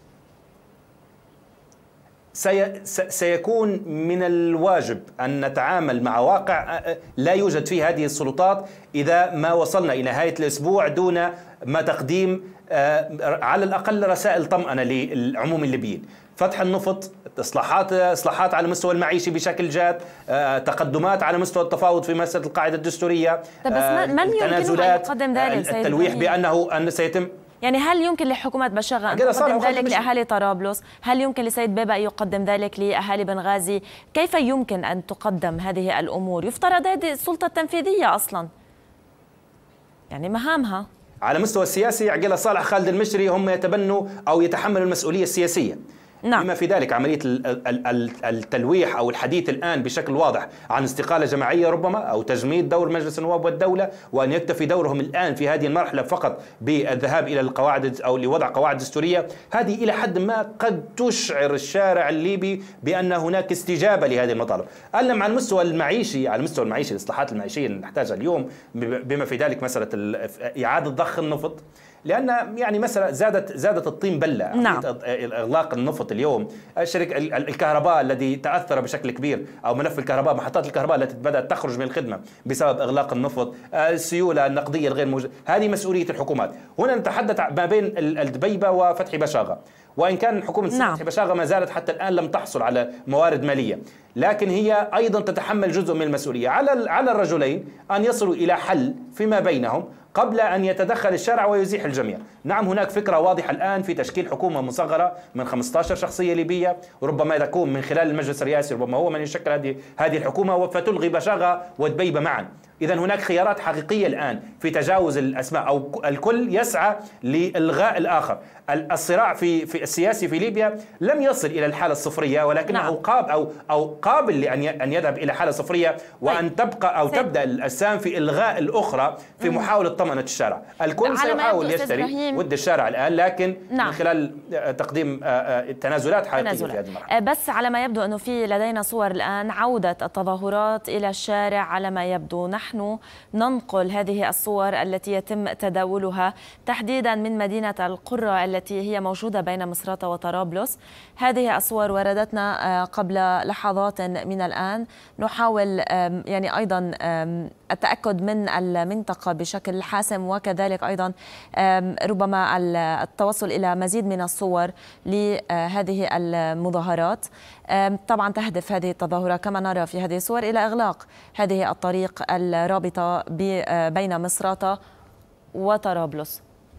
سي... سيكون من الواجب أن نتعامل مع واقع لا يوجد فيه هذه السلطات إذا ما وصلنا إلى نهاية الأسبوع دون ما تقديم على الأقل رسائل طمأنة للعموم الليبيين. فتح النفط، إصلاحات إصلاحات على المستوى المعيشي بشكل جاد، تقدمات على مستوى التفاوض في مسألة القاعدة الدستورية، التنازلات، التلويح بأنه أن سيتم. يعني هل يمكن لحكومة بشاغة أن تقدم ذلك لأهالي طرابلس؟ هل يمكن لسيد بابا أن يقدم ذلك لأهالي بنغازي؟ كيف يمكن أن تقدم هذه الأمور؟ يفترض هذه السلطة التنفيذية أصلا يعني مهامها على مستوى السياسي. عقيلة صالح، خالد المشري هم يتبنوا أو يتحملوا المسؤولية السياسية. نعم. بما في ذلك عملية التلويح أو الحديث الآن بشكل واضح عن استقالة جماعية ربما، أو تجميد دور مجلس النواب والدولة، وأن يكتفي دورهم الآن في هذه المرحلة فقط بالذهاب إلى القواعد أو لوضع قواعد دستورية. هذه إلى حد ما قد تشعر الشارع الليبي بأن هناك استجابة لهذه المطالب. ألم على المستوى المعيشي، على المستوى المعيشي الإصلاحات المعيشية اللي نحتاجها اليوم، بما في ذلك مسألة إعادة ضخ النفط، لأن يعني مثلا زادت زادت الطين بلة. نعم. إغلاق النفط اليوم، الشركة الكهرباء الذي تأثر بشكل كبير، أو ملف الكهرباء، محطات الكهرباء التي بدأت تخرج من الخدمة بسبب إغلاق النفط، السيولة النقدية الغير موجودة، هذه مسؤولية الحكومات. هنا نتحدث ما بين الدبيبة وفتحي بشاغة، وإن كان حكومة نعم. فتحي بشاغة ما زالت حتى الآن لم تحصل على موارد مالية، لكن هي أيضا تتحمل جزء من المسؤولية. على على الرجلين أن يصلوا إلى حل فيما بينهم قبل أن يتدخل الشارع ويزيح الجميع. نعم، هناك فكرة واضحة الآن في تشكيل حكومة مصغرة من خمسة عشر شخصية ليبية، وربما تكون من خلال المجلس الرئاسي، ربما هو من يشكل هذه هذه الحكومة، فتلغي بشاغة ودبيبة معا. إذا هناك خيارات حقيقية الآن في تجاوز الأسماء، أو الكل يسعى لإلغاء الآخر. الصراع في في السياسي في ليبيا لم يصل إلى الحالة الصفرية، ولكنه نعم. قاب أو أو قابل لأن أن يذهب إلى حالة صفرية، وأن تبقى أو تبدأ الأسام في إلغاء الأخرى في محاولة طمأنة الشارع. الكل سيحاول يشتري ود الشارع الآن، لكن نعم. من خلال تقديم تنازلات حقيقية في هذه المرحلة. بس على ما يبدو أنه في لدينا صور الآن عودة التظاهرات إلى الشارع. على ما يبدو نحن ننقل هذه الصور التي يتم تداولها تحديدا من مدينة القرة التي هي موجودة بين مصراتة وطرابلس. هذه الصور وردتنا قبل لحظات من الآن. نحاول يعني أيضا التأكد من المنطقة بشكل حاسم، وكذلك أيضا ربما التوصل إلى مزيد من الصور لهذه المظاهرات. طبعا تهدف هذه التظاهرة كما نرى في هذه الصور إلى إغلاق هذه الطريق الرابطة بين مصراتة وطرابلس.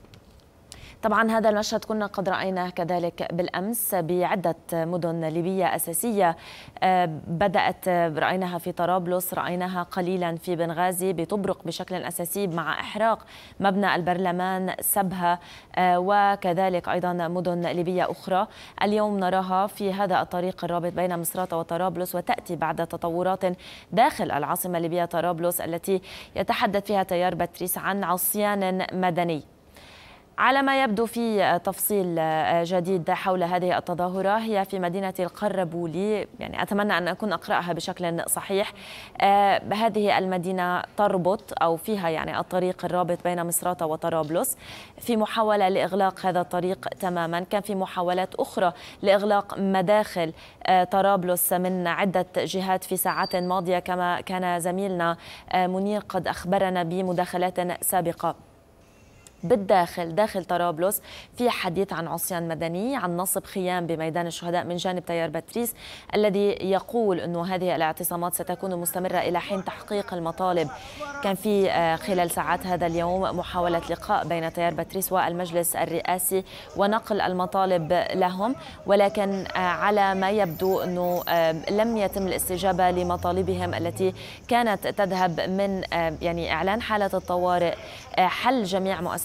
طبعا هذا المشهد كنا قد رأيناه كذلك بالأمس بعدة مدن ليبية أساسية. بدأت رأيناها في طرابلس، رأيناها قليلا في بنغازي بتبرق بشكل أساسي مع إحراق مبنى البرلمان سبها، وكذلك أيضا مدن ليبية أخرى. اليوم نراها في هذا الطريق الرابط بين مصراتة وطرابلس، وتأتي بعد تطورات داخل العاصمة الليبية طرابلس التي يتحدث فيها تيار باتريس عن عصيان مدني. على ما يبدو في تفصيل جديد حول هذه التظاهرة، هي في مدينة القربولي، يعني أتمنى أن أكون أقرأها بشكل صحيح. آه هذه المدينة تربط أو فيها يعني الطريق الرابط بين مصراتة وطرابلس. في محاولة لإغلاق هذا الطريق تماما، كان في محاولات أخرى لإغلاق مداخل آه طرابلس من عدة جهات في ساعات ماضية، كما كان زميلنا آه منير قد أخبرنا بمداخلات سابقة. بالداخل داخل طرابلس في حديث عن عصيان مدني، عن نصب خيام بميدان الشهداء من جانب تيار باتريس الذي يقول أنه هذه الاعتصامات ستكون مستمرة إلى حين تحقيق المطالب. كان في خلال ساعات هذا اليوم محاولة لقاء بين تيار باتريس والمجلس الرئاسي ونقل المطالب لهم، ولكن على ما يبدو أنه لم يتم الاستجابة لمطالبهم التي كانت تذهب من يعني إعلان حالة الطوارئ، حل جميع مؤسسات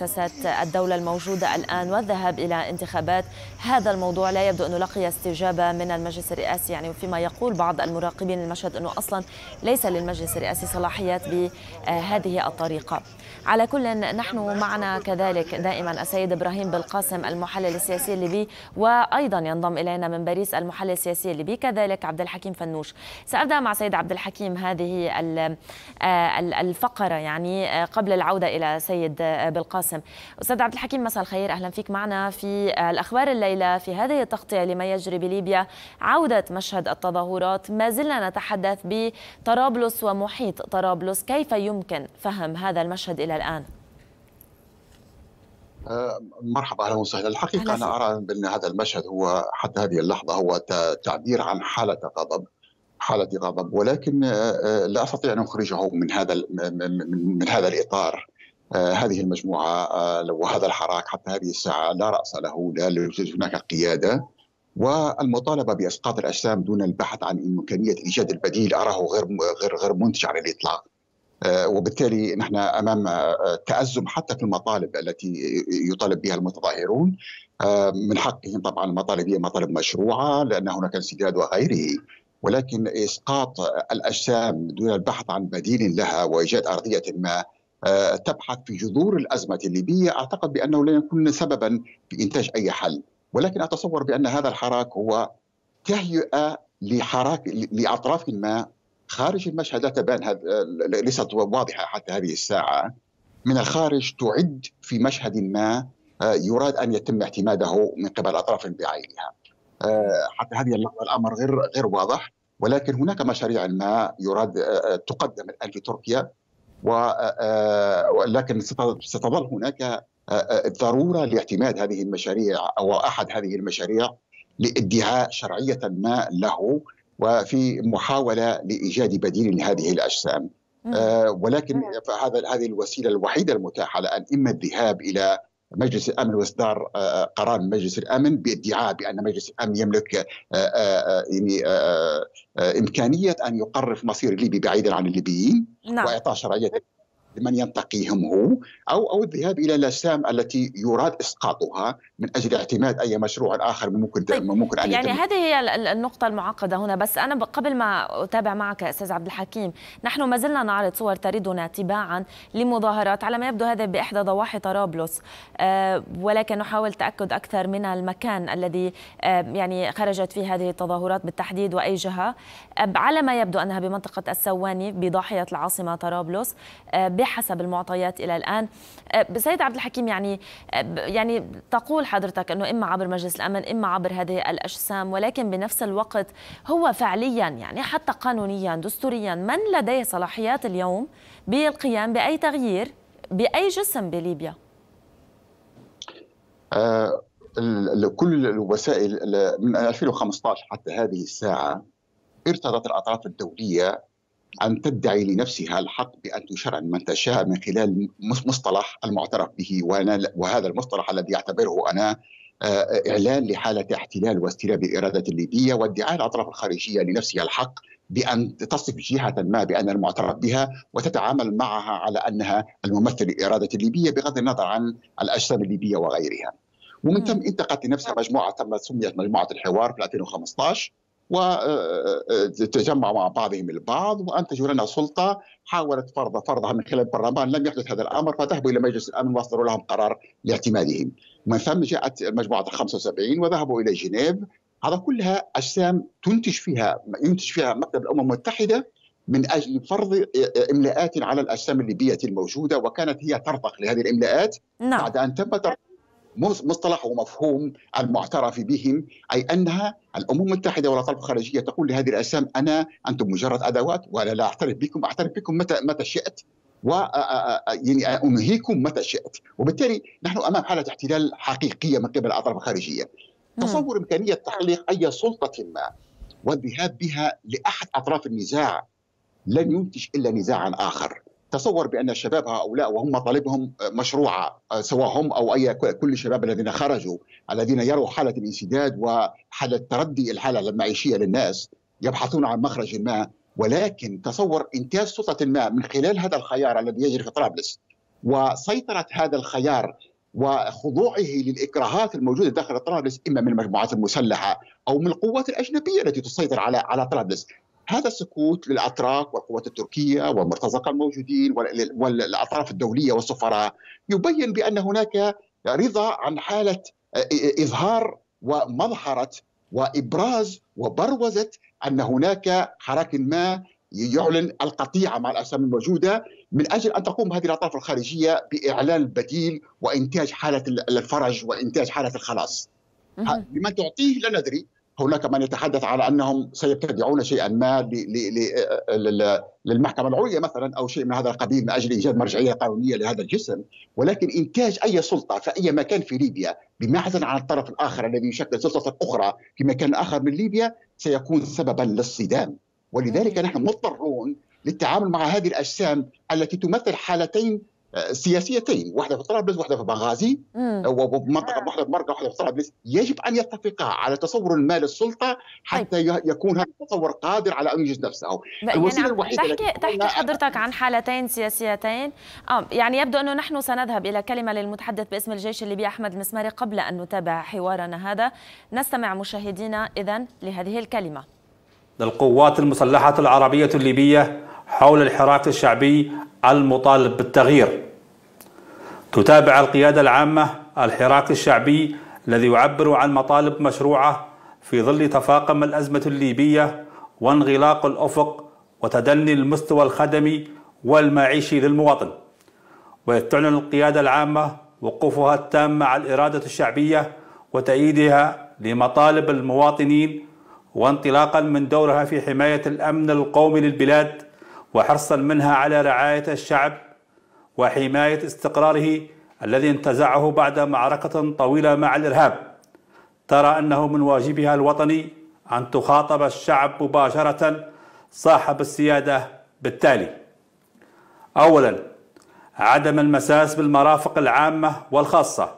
مؤسسات الدولة الموجودة الآن والذهاب إلى انتخابات. هذا الموضوع لا يبدو أنه لقي استجابة من المجلس الرئاسي، يعني وفيما يقول بعض المراقبين المشهد أنه أصلا ليس للمجلس الرئاسي صلاحيات بهذه الطريقة. على كل نحن معنا كذلك دائما السيد إبراهيم بالقاسم المحلل السياسي الليبي، وأيضا ينضم إلينا من باريس المحلل السياسي الليبي كذلك عبد الحكيم فنوش. سأبدأ مع سيد عبد الحكيم هذه الفقرة يعني قبل العودة إلى سيد بالقاسم. أستاذ عبد الحكيم مساء الخير، أهلا فيك معنا في الأخبار الليلة في هذه التغطية لما يجري بليبيا. عودة مشهد التظاهرات، ما زلنا نتحدث بطرابلس ومحيط طرابلس، كيف يمكن فهم هذا المشهد إلى الآن؟ مرحبا، اهلا وسهلا. الحقيقه انا ارى بان هذا المشهد هو حتى هذه اللحظه هو تعبير عن حاله غضب، حاله غضب، ولكن لا استطيع ان اخرجه من هذا من هذا الاطار. هذه المجموعه وهذا الحراك حتى هذه الساعه لا راس له، لا يوجد هناك قياده، والمطالبه باسقاط الاجسام دون البحث عن امكانيه ايجاد البديل اراه غير غير غير منتج على الاطلاق. وبالتالي نحن امام تازم حتى في المطالب التي يطالب بها المتظاهرون. من حقهم طبعا المطالب هي مطالب مشروعه لان هناك انسداد وغيره، ولكن اسقاط الاجسام دون البحث عن بديل لها وايجاد ارضيه ما تبحث في جذور الازمه الليبيه اعتقد بانه لن يكون سببا في انتاج اي حل. ولكن اتصور بان هذا الحراك هو تهيئه لحراك لاطراف ما خارج المشهد. لا تبان ليست واضحه حتى هذه الساعه من الخارج، تعد في مشهد ما يراد ان يتم اعتماده من قبل اطراف بعينها. حتى هذه اللحظه الامر غير غير واضح، ولكن هناك مشاريع ما يراد تقدم الان في تركيا، ولكن ستظل هناك ضروره لاعتماد هذه المشاريع او احد هذه المشاريع لادعاء شرعيه ما له، وفي محاولة لإيجاد بديل لهذه الأجسام. آه ولكن هذا هذه الوسيلة الوحيدة المتاحة الآن، إما الذهاب إلى مجلس الأمن وإصدار آه قرار من مجلس الأمن بادعاء بأن مجلس الأمن يملك آه آه يعني آه آه إمكانية أن يقرر مصير الليبي بعيدا عن الليبيين، نعم. وإعطاء شرعية لمن ينتقيهم هو، أو أو الذهاب إلى الأجسام التي يراد إسقاطها من أجل اعتماد أي مشروع آخر ممكن طيب ممكن أن يعني هذه هي النقطة المعقدة هنا. بس أنا قبل ما أتابع معك أستاذ عبد الحكيم، نحن ما زلنا نعرض صور تردنا تباعا لمظاهرات على ما يبدو هذا بإحدى ضواحي طرابلس، أه ولكن نحاول تأكد أكثر من المكان الذي أه يعني خرجت فيه هذه التظاهرات بالتحديد وأي جهة. أه على ما يبدو أنها بمنطقة السواني بضاحية العاصمة طرابلس أه بحسب المعطيات إلى الآن. سيد عبد الحكيم، يعني يعني تقول حضرتك أنه إما عبر مجلس الأمن إما عبر هذه الأجسام، ولكن بنفس الوقت هو فعليا يعني حتى قانونيا دستوريا من لديه صلاحيات اليوم بالقيام بأي تغيير بأي جسم بليبيا؟ آه كل الوسائل من ألفين وخمسة عشر حتى هذه الساعة ارتضت الأطراف الدولية أن تدعي لنفسها الحق بأن تشرع من تشاء من خلال مصطلح المعترف به، وهذا المصطلح الذي يعتبره أنا إعلان لحالة احتلال واستلاب الإرادة الليبية، وادعاء الأطراف الخارجية لنفسها الحق بأن تصف جهة ما بأن المعترف بها وتتعامل معها على أنها الممثل للإرادة الليبية بغض النظر عن الأجسام الليبية وغيرها. ومن ثم انتقت لنفسها مجموعة سميت مجموعة الحوار في ألفين وخمسة عشر، وتجمعوا مع بعضهم البعض وأنتجوا لنا سلطة حاولت فرض فرضها من خلال البرلمان. لم يحدث هذا الأمر فذهبوا إلى مجلس الأمن واصدروا لهم قرار لاعتمادهم. ومن ثم جاءت مجموعة الخمسة وسبعين وذهبوا إلى جنيف. هذا كلها أجسام تنتج فيها ينتج فيها مكتب الأمم المتحدة من أجل فرض إملاءات على الأجسام الليبية الموجودة، وكانت هي ترضخ لهذه الإملاءات نعم. بعد أن تم مصطلح ومفهوم المعترف بهم، أي أنها الأمم المتحدة والأطراف الخارجية تقول لهذه الأجسام أنا أنتم مجرد أدوات وأنا لا أعترف بكم، أعترف بكم متى متى شئت و يعني أنهيكم متى شئت. وبالتالي نحن أمام حالة احتلال حقيقية من قبل الأطراف الخارجية. تصور إمكانية تخليق أي سلطة ما والذهاب بها لأحد أطراف النزاع لن ينتج إلا نزاعا آخر. تصور بأن الشباب هؤلاء وهم مطالبهم مشروعة، سواء هم أو أي كل الشباب الذين خرجوا الذين يروا حالة الانسداد وحالة تردي الحالة المعيشية للناس يبحثون عن مخرج ما، ولكن تصور إنتاج سلطة ما من خلال هذا الخيار الذي يجري في طرابلس وسيطرة هذا الخيار وخضوعه للإكراهات الموجودة داخل طرابلس إما من المجموعات المسلحة أو من القوات الأجنبية التي تسيطر على على طرابلس. هذا السكوت للأتراك والقوات التركية والمرتزقة الموجودين والأطراف الدولية والسفراء يبين بأن هناك رضا عن حالة إظهار ومظهرة وإبراز وبروزة أن هناك حراك ما يعلن القطيعة مع الأجسام الموجودة من أجل أن تقوم هذه الأطراف الخارجية بإعلان البديل وإنتاج حالة الفرج وإنتاج حالة الخلاص. بما تعطيه لا ندري. هناك من يتحدث على أنهم سيبتدعون شيئا ما للمحكمة العليا مثلا أو شيء من هذا القبيل من أجل إيجاد مرجعية قانونية لهذا الجسم، ولكن إنتاج أي سلطة في أي مكان في ليبيا بمعزل عن الطرف الآخر الذي يشكل سلطة أخرى في مكان آخر من ليبيا سيكون سببا للصدام. ولذلك نحن مضطرون للتعامل مع هذه الأجسام التي تمثل حالتين سياسيتين، واحدة في طرابلس واحدة في بنغازي ومنطقة واحدة في مرقة واحدة في طرابلس، يجب أن يتفقا على تصور ما للسلطة حتى طيب. يكون هذا التصور قادر على أن ينجز نفسه. الوسيلة يعني الوحيدة تحكي, تحكي حضرتك عن حالتين سياسيتين، آه يعني يبدو أنه نحن سنذهب إلى كلمة للمتحدث باسم الجيش الليبي أحمد المسماري قبل أن نتابع حوارنا هذا. نستمع مشاهدينا إذن لهذه الكلمة. للقوات المسلحة العربية الليبية حول الحراك الشعبي المطالب بالتغيير. تتابع القيادة العامة الحراك الشعبي الذي يعبر عن مطالب مشروعة في ظل تفاقم الأزمة الليبية وانغلاق الأفق وتدني المستوى الخدمي والمعيشي للمواطن. وتعلن القيادة العامة وقوفها التام مع الإرادة الشعبية وتأييدها لمطالب المواطنين وانطلاقا من دورها في حماية الأمن القومي للبلاد وحرصا منها على رعاية الشعب وحماية استقراره الذي انتزعه بعد معركة طويلة مع الإرهاب. ترى أنه من واجبها الوطني أن تخاطب الشعب مباشرة صاحب السيادة بالتالي: أولا، عدم المساس بالمرافق العامة والخاصة.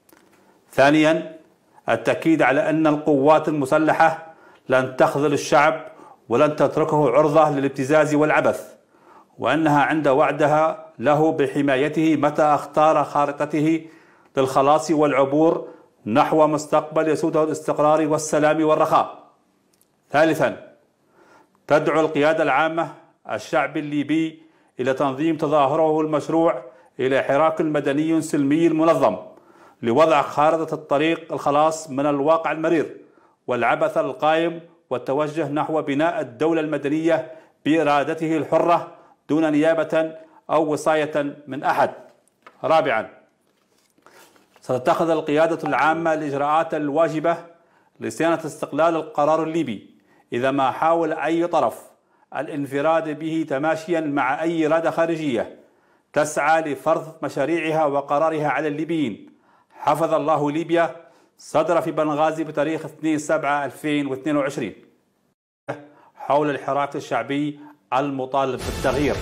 ثانيا، التأكيد على أن القوات المسلحة لن تخذل الشعب ولن تتركه عرضة للابتزاز والعبث، وأنها عند وعدها له بحمايته متى اختار خارطته للخلاص والعبور نحو مستقبل يسوده الاستقرار والسلام والرخاء. ثالثا، تدعو القيادة العامة الشعب الليبي إلى تنظيم تظاهره المشروع إلى حراك مدني سلمي منظم لوضع خارطة الطريق الخلاص من الواقع المرير والعبث القائم والتوجه نحو بناء الدولة المدنية بإرادته الحرة دون نيابة أو وصاية من أحد. رابعا، ستتخذ القيادة العامة الإجراءات الواجبة لصيانة استقلال القرار الليبي إذا ما حاول أي طرف الانفراد به تماشيا مع أي إرادة خارجية تسعى لفرض مشاريعها وقرارها على الليبيين. حفظ الله ليبيا. صدر في بنغازي بتاريخ اثنين سبعة ألفين واثنين وعشرين. حول الحراك الشعبي المطالب بالتغيير.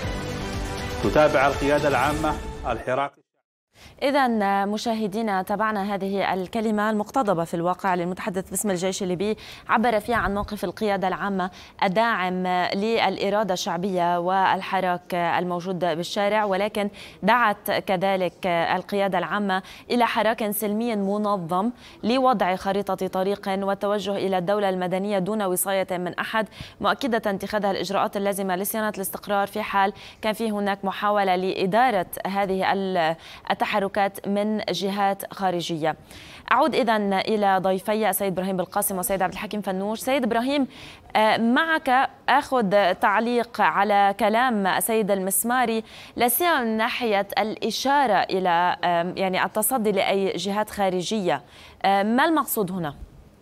تتابع القيادة العامة الحراك. إذا مشاهدينا، تابعنا هذه الكلمة المقتضبة في الواقع للمتحدث باسم الجيش الليبي، عبر فيها عن موقف القيادة العامة الداعم للإرادة الشعبية والحراك الموجود بالشارع، ولكن دعت كذلك القيادة العامة إلى حراك سلمي منظم لوضع خريطة طريق والتوجه إلى الدولة المدنية دون وصاية من أحد، مؤكدة اتخاذها الإجراءات اللازمة لصيانة الاستقرار في حال كان في هناك محاولة لإدارة هذه التحركات من جهات خارجية. أعود إذن إلى ضيفي السيد إبراهيم بالقاسم والسيد عبد الحكيم فنوش. سيد إبراهيم، معك أخذ تعليق على كلام السيد المسماري، لا سيما من ناحية الإشارة إلى يعني التصدي لأي جهات خارجية. ما المقصود هنا؟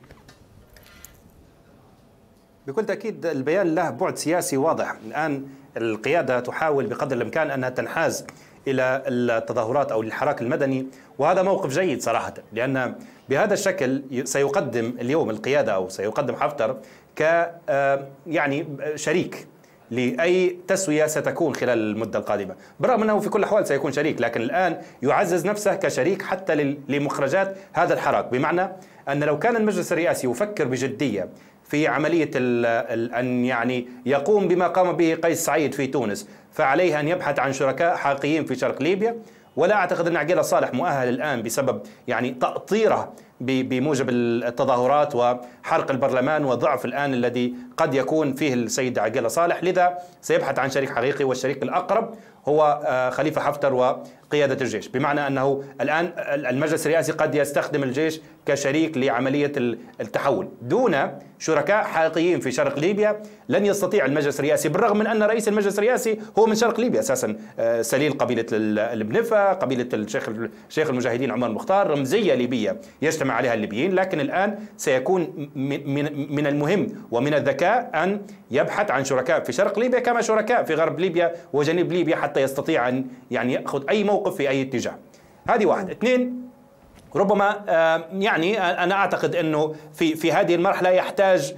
بكل تأكيد البيان له بعد سياسي واضح. الآن القيادة تحاول بقدر الإمكان أنها تنحاز إلى التظاهرات أو الحراك المدني، وهذا موقف جيد صراحة، لأن بهذا الشكل سيقدم اليوم القيادة أو سيقدم حفتر ك يعني شريك لأي تسوية ستكون خلال المدة القادمة، برغم أنه في كل الأحوال سيكون شريك، لكن الآن يعزز نفسه كشريك حتى لمخرجات هذا الحراك. بمعنى أن لو كان المجلس الرئاسي يفكر بجدية في عملية أن يعني يقوم بما قام به قيس سعيد في تونس، فعليه أن يبحث عن شركاء حقيقيين في شرق ليبيا. ولا أعتقد أن عقيلة صالح مؤهل الآن بسبب يعني تأطيره بموجب التظاهرات وحرق البرلمان وضعف الآن الذي قد يكون فيه السيد عقيلة صالح، لذا سيبحث عن شريك حقيقي، والشريك الأقرب هو خليفة حفتر وقيادة الجيش، بمعنى أنه الآن المجلس الرئاسي قد يستخدم الجيش كشريك لعملية التحول. دون شركاء حقيقيين في شرق ليبيا لن يستطيع المجلس الرئاسي، بالرغم من أن رئيس المجلس الرئاسي هو من شرق ليبيا أساسا، سليل قبيلة البنفة، قبيلة الشيخ شيخ المجاهدين عمر المختار، رمزية ليبية يجتمع عليها الليبيين. لكن الآن سيكون من المهم ومن الذكاء أن يبحث عن شركاء في شرق ليبيا كما شركاء في غرب ليبيا وجنوب ليبيا، حتى يستطيع أن يعني يأخذ أي موقف في أي اتجاه. هذه واحد. اثنين، ربما يعني أنا أعتقد أنه في في هذه المرحلة يحتاج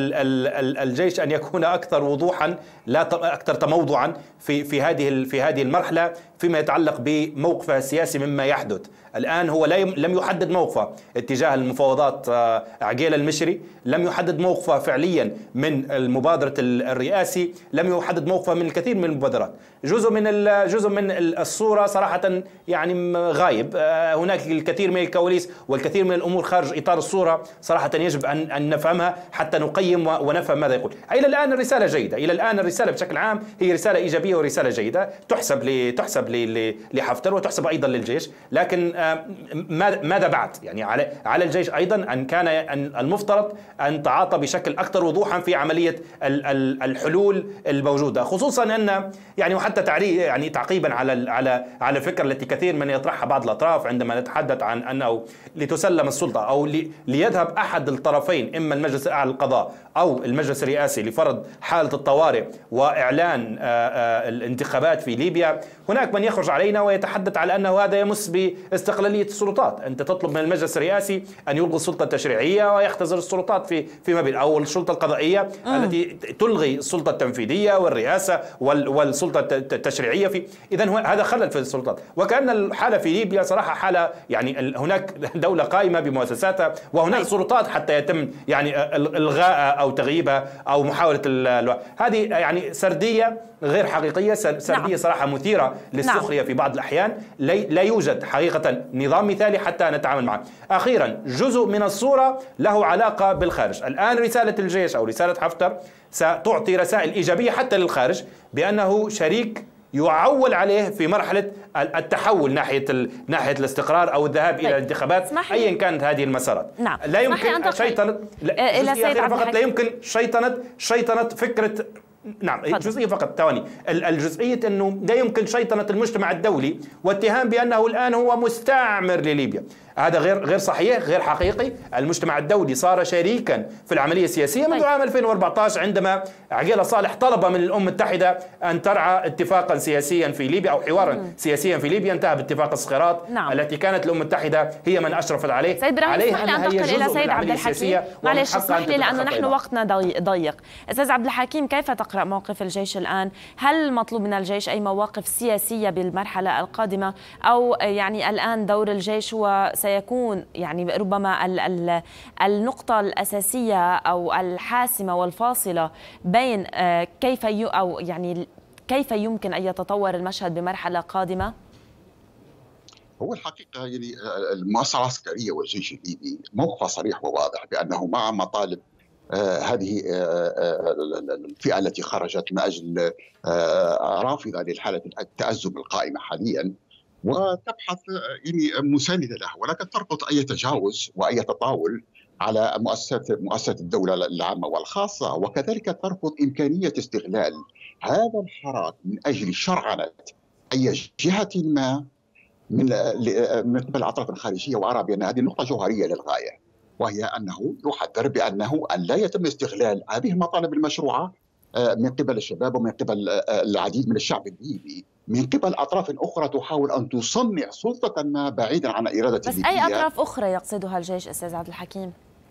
الجيش أن يكون أكثر وضوحا، لا أكثر تموضعا في في هذه في هذه المرحلة فيما يتعلق بموقفه السياسي مما يحدث الآن. هو لم يحدد موقفه اتجاه المفاوضات عقيلة المشري، لم يحدد موقفه فعليا من المبادرة الرئاسي، لم يحدد موقفه من الكثير من المبادرات. جزء من جزء من الصورة صراحة يعني غايب، هناك الكثير من الكواليس والكثير من الأمور خارج إطار الصورة صراحة يجب أن أن نفهمها حتى نقيم ونفهم ماذا يقول. إلى الآن الرسالة جيدة، إلى الآن الرسالة بشكل عام هي رسالة إيجابية ورسالة جيدة تحسب تحسب لحفتر وتحسب أيضا للجيش. لكن ماذا بعد؟ يعني على على الجيش أيضا أن كان المفترض أن تعاطى بشكل أكثر وضوحا في عملية الحلول الموجودة، خصوصا أن يعني وحتى تعري يعني تعقيبا على على على الفكرة التي كثير من يطرحها بعض الأطراف عندما نتحدث عن أنه لتسلم السلطة أو ليذهب أحد الطرفين، إما المجلس الأعلى للقضاء أو المجلس الرئاسي، لفرض حالة الطوارئ وإعلان الانتخابات في ليبيا. هناك من يخرج علينا ويتحدث على أنه هذا يمس باستقلالية السلطات. أنت تطلب من المجلس الرئاسي أن يلغي السلطة التشريعية ويختزل السلطات في فيما بين، أو السلطة القضائية م. التي تلغي السلطة التنفيذية والرئاسة والسلطة التشريعية في. إذن هذا خلل في السلطات، وكأن الحالة في ليبيا صراحة حالة يعني هناك دولة قائمة بمؤسساتها وهناك سلطات حتى يتم يعني الغاء أو تغييبها أو محاولة ال... هذه يعني سردية غير حقيقية، سردية نعم. صراحة مثيرة للسخرية نعم. في بعض الأحيان. لا يوجد حقيقة نظام مثالي حتى نتعامل معه. أخيرا، جزء من الصورة له علاقة بالخارج. الآن رسالة الجيش أو رسالة حفتر ستعطي رسائل إيجابية حتى للخارج بأنه شريك يعول عليه في مرحلة التحول ناحية ناحية الاستقرار أو الذهاب طيب. إلى الانتخابات أيا كانت هذه المسارات. نعم. لا يمكن شيطنة لا فقط لا يمكن شيطنة شيطنة فكرة. نعم فضل. جزئية فقط ثواني. الجزئية أنه لا يمكن شيطنة المجتمع الدولي واتهام بأنه الآن هو مستعمر لليبيا. هذا غير غير صحيح، غير حقيقي. المجتمع الدولي صار شريكا في العملية السياسية منذ عام ألفين وأربعة عشر عندما عقيلة صالح طلب من الأمم المتحدة أن ترعى اتفاقا سياسيا في ليبيا أو حوارا مم. سياسيا في ليبيا انتهى باتفاق الصخيرات نعم. التي كانت الأمم المتحدة هي من أشرفت عليه. سيد عليها أنها هي جزء من العملية السياسية. معلش اسمح لي لأنه نحن وقتنا ضيق. أستاذ عبد الحكيم، كيف تقرأ موقف الجيش الآن؟ هل مطلوب من الجيش أي مواقف سياسية بالمرحلة القادمة، أو يعني الآن دور الجيش هو سيكون يعني ربما ال ال النقطة الأساسية أو الحاسمة والفاصلة بين كيف ي أو يعني كيف يمكن أن يتطور المشهد بمرحلة قادمة؟ هو الحقيقة يعني المؤسسة العسكرية والجيش الليبي موقفه صريح وواضح بأنه مع مطالب آه هذه آه الفئة التي خرجت من أجل آه رافضة للحالة التأزم القائمة حاليا، وتبحث يعني مساندة له، ولكن تربط أي تجاوز وأي تطاول على مؤسسات مؤسسات الدولة العامة والخاصة، وكذلك ترفض إمكانية استغلال هذا الحراك من أجل شرعنة أي جهة ما من من قبل الأطراف الخارجية. وأرى بأن هذه نقطة جوهرية للغاية، وهي أنه يحذر بأنه أن لا يتم استغلال هذه المطالب المشروعة من قبل الشباب ومن قبل العديد من الشعب الليبي من قبل أطراف أخرى تحاول أن تصنع سلطة ما بعيدا عن إرادة بس الليبية. أي أطراف أخرى يقصدها الجيش أستاذ عبد الحكيم؟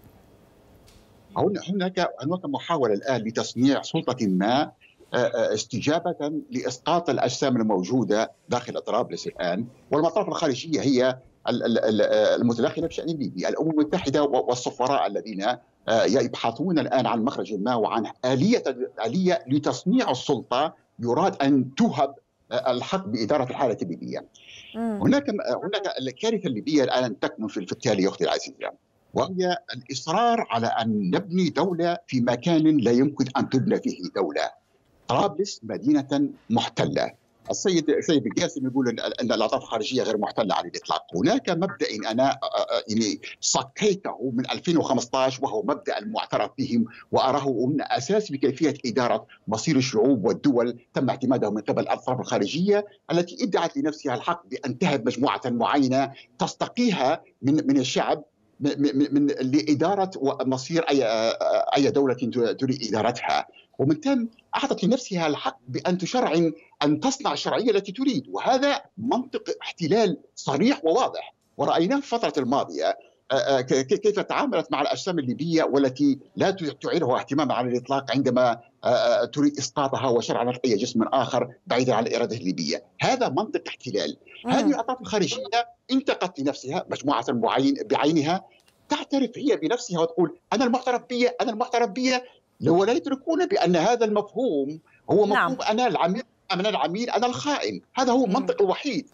هناك هناك محاولة الآن لتصنيع سلطة ما استجابة لإسقاط الأجسام الموجودة داخل طرابلس الآن، والمطارف الخارجية هي المتداخلة بشأن ليبيا. الأمم المتحدة والسفراء الذين يبحثون الآن عن مخرج ما وعن آلية آلية لتصنيع السلطة يراد أن توهب الحق بإدارة الحالة الليبية. هناك هناك الكارثة الليبية الآن تكمن في التالي أختي العزيزة، وهي الإصرار على أن نبني دولة في مكان لا يمكن أن تبنى فيه دولة. طرابلس مدينة محتلة. السيد السيد القاسم يقول ان الاطراف الخارجيه غير محتله على الاطلاق. هناك مبدا انا يعني صكيته من ألفين وخمسة عشر وهو مبدا المعترف به واراه من اساس بكيفيه اداره مصير الشعوب والدول تم اعتماده من قبل الاطراف الخارجيه التي ادعت لنفسها الحق بان تهب مجموعه معينه تستقيها من من الشعب من, من لاداره مصير اي اي دوله تريد ادارتها، ومن ثم أعطت لنفسها الحق بأن تشرع أن تصنع الشرعية التي تريد، وهذا منطق احتلال صريح وواضح ورأيناه في الفترة الماضية كيف تعاملت مع الأجسام الليبية والتي لا تعيرها اهتماما على الإطلاق عندما تريد إسقاطها وشرع أي جسم آخر بعيدا عن الإرادة الليبية. هذا منطق احتلال. هذه الأطراف الخارجية انتقت لنفسها مجموعة معين بعينها تعترف هي بنفسها وتقول أنا المعترف بي أنا المعترف بي ولا يدركون بأن هذا المفهوم هو مفهوم نعم. أنا العميل أنا العميل أنا الخائن. هذا هو المنطق الوحيد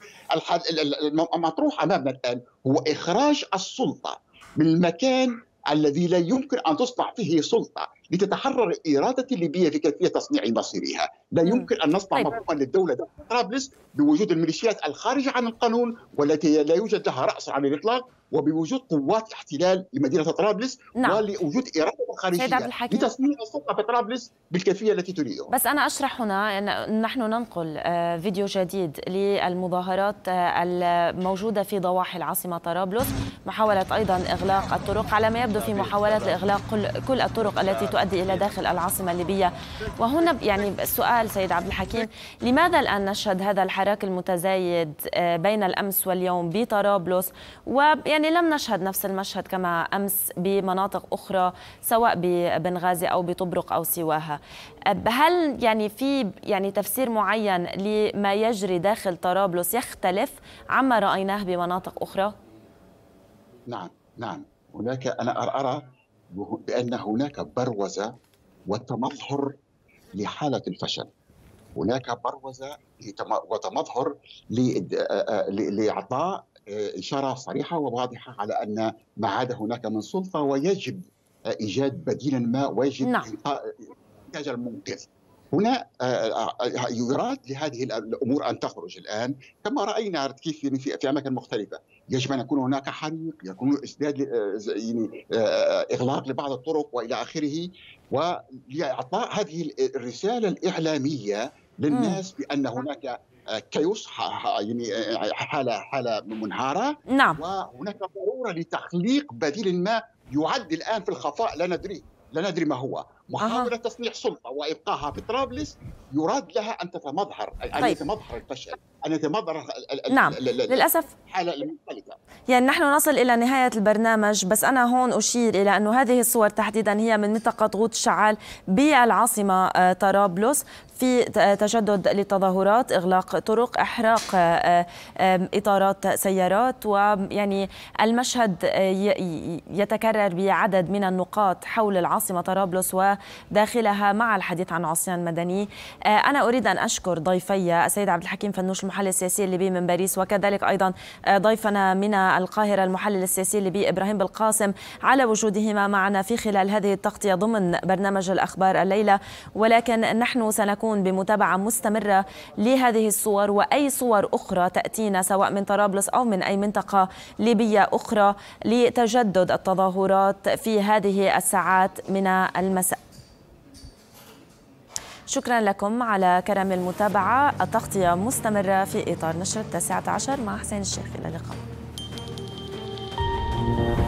المطروح أمامنا الآن، هو إخراج السلطة من المكان الذي لا يمكن أن تصنع فيه سلطة لتتحرر إرادة الليبية في كيفية تصنيع مصيرها. لا يمكن أن نصنع مفهوما للدولة طرابلس بوجود الميليشيات الخارجة عن القانون والتي لا يوجد لها رأس على الإطلاق، وبوجود قوات احتلال لمدينة طرابلس نعم. ولوجود إرادة خارجية لتصنيع السلطة في طرابلس بالكيفية التي تريدها. بس أنا أشرح هنا أن نحن ننقل فيديو جديد للمظاهرات الموجودة في ضواحي العاصمة طرابلس، محاولة أيضا إغلاق الطرق، على ما يبدو في محاولة لإغلاق كل الطرق التي تؤدي إلى داخل العاصمة الليبية. وهنا يعني السؤال سيد عبد الحكيم، لماذا الآن نشهد هذا الحراك المتزايد بين الأمس واليوم بطرابلس، ويعني يعني لم نشهد نفس المشهد كما أمس بمناطق أخرى سواء ببنغازي أو بطبرق أو سواها؟ هل يعني في يعني تفسير معين لما يجري داخل طرابلس يختلف عما رأيناه بمناطق أخرى؟ نعم نعم هناك أنا أرى بأن هناك بروزة وتمظهر لحالة الفشل. هناك بروزة وتمظهر لإعطاء إشارة صريحة وواضحة على أن ما عاد هناك من سلطة ويجب إيجاد بديلا ما ويجب نعم. إنتاج المنقذ. هنا يراد لهذه الأمور أن تخرج الآن كما رأينا كيف في أماكن مختلفة. يجب أن يكون هناك حريق، يكون إسداد يعني إغلاق لبعض الطرق وإلى آخره، ولإعطاء هذه الرسالة الإعلامية للناس بأن هناك كيوس يعني حالة حالة منهارة نعم. وهناك ضرورة لتخليق بديل ما يعد الآن في الخفاء لا ندري لا ندري ما هو. محاولة أه. تصنيع سلطة وإبقائها في طرابلس يراد لها أن تتمظهر أن طيب. يتمظهر الفشل، أن يتمظهر نعم للأسف حالة المختلفة. يعني نحن نصل إلى نهاية البرنامج، بس أنا هون أشير إلى أن هذه الصور تحديدا هي من منطقة غوط الشعال بالعاصمة طرابلس في تجدد للتظاهرات، إغلاق طرق، إحراق إطارات سيارات، ويعني المشهد يتكرر بعدد من النقاط حول العاصمة طرابلس وداخلها مع الحديث عن عصيان مدني. أنا أريد أن أشكر ضيفي السيد عبد الحكيم فنوش المحلل السياسي الليبي من باريس، وكذلك أيضا ضيفنا من القاهرة المحلل السياسي الليبي إبراهيم بالقاسم على وجودهما معنا في خلال هذه التغطية ضمن برنامج الأخبار الليلة. ولكن نحن سنكون بمتابعة مستمرة لهذه الصور وأي صور أخرى تأتينا سواء من طرابلس أو من أي منطقة ليبية أخرى لتجدد التظاهرات في هذه الساعات من المساء. شكرا لكم على كرم المتابعة. التغطية مستمرة في إطار نشرة التاسعة عشر مع حسين الشيخ. إلى اللقاء.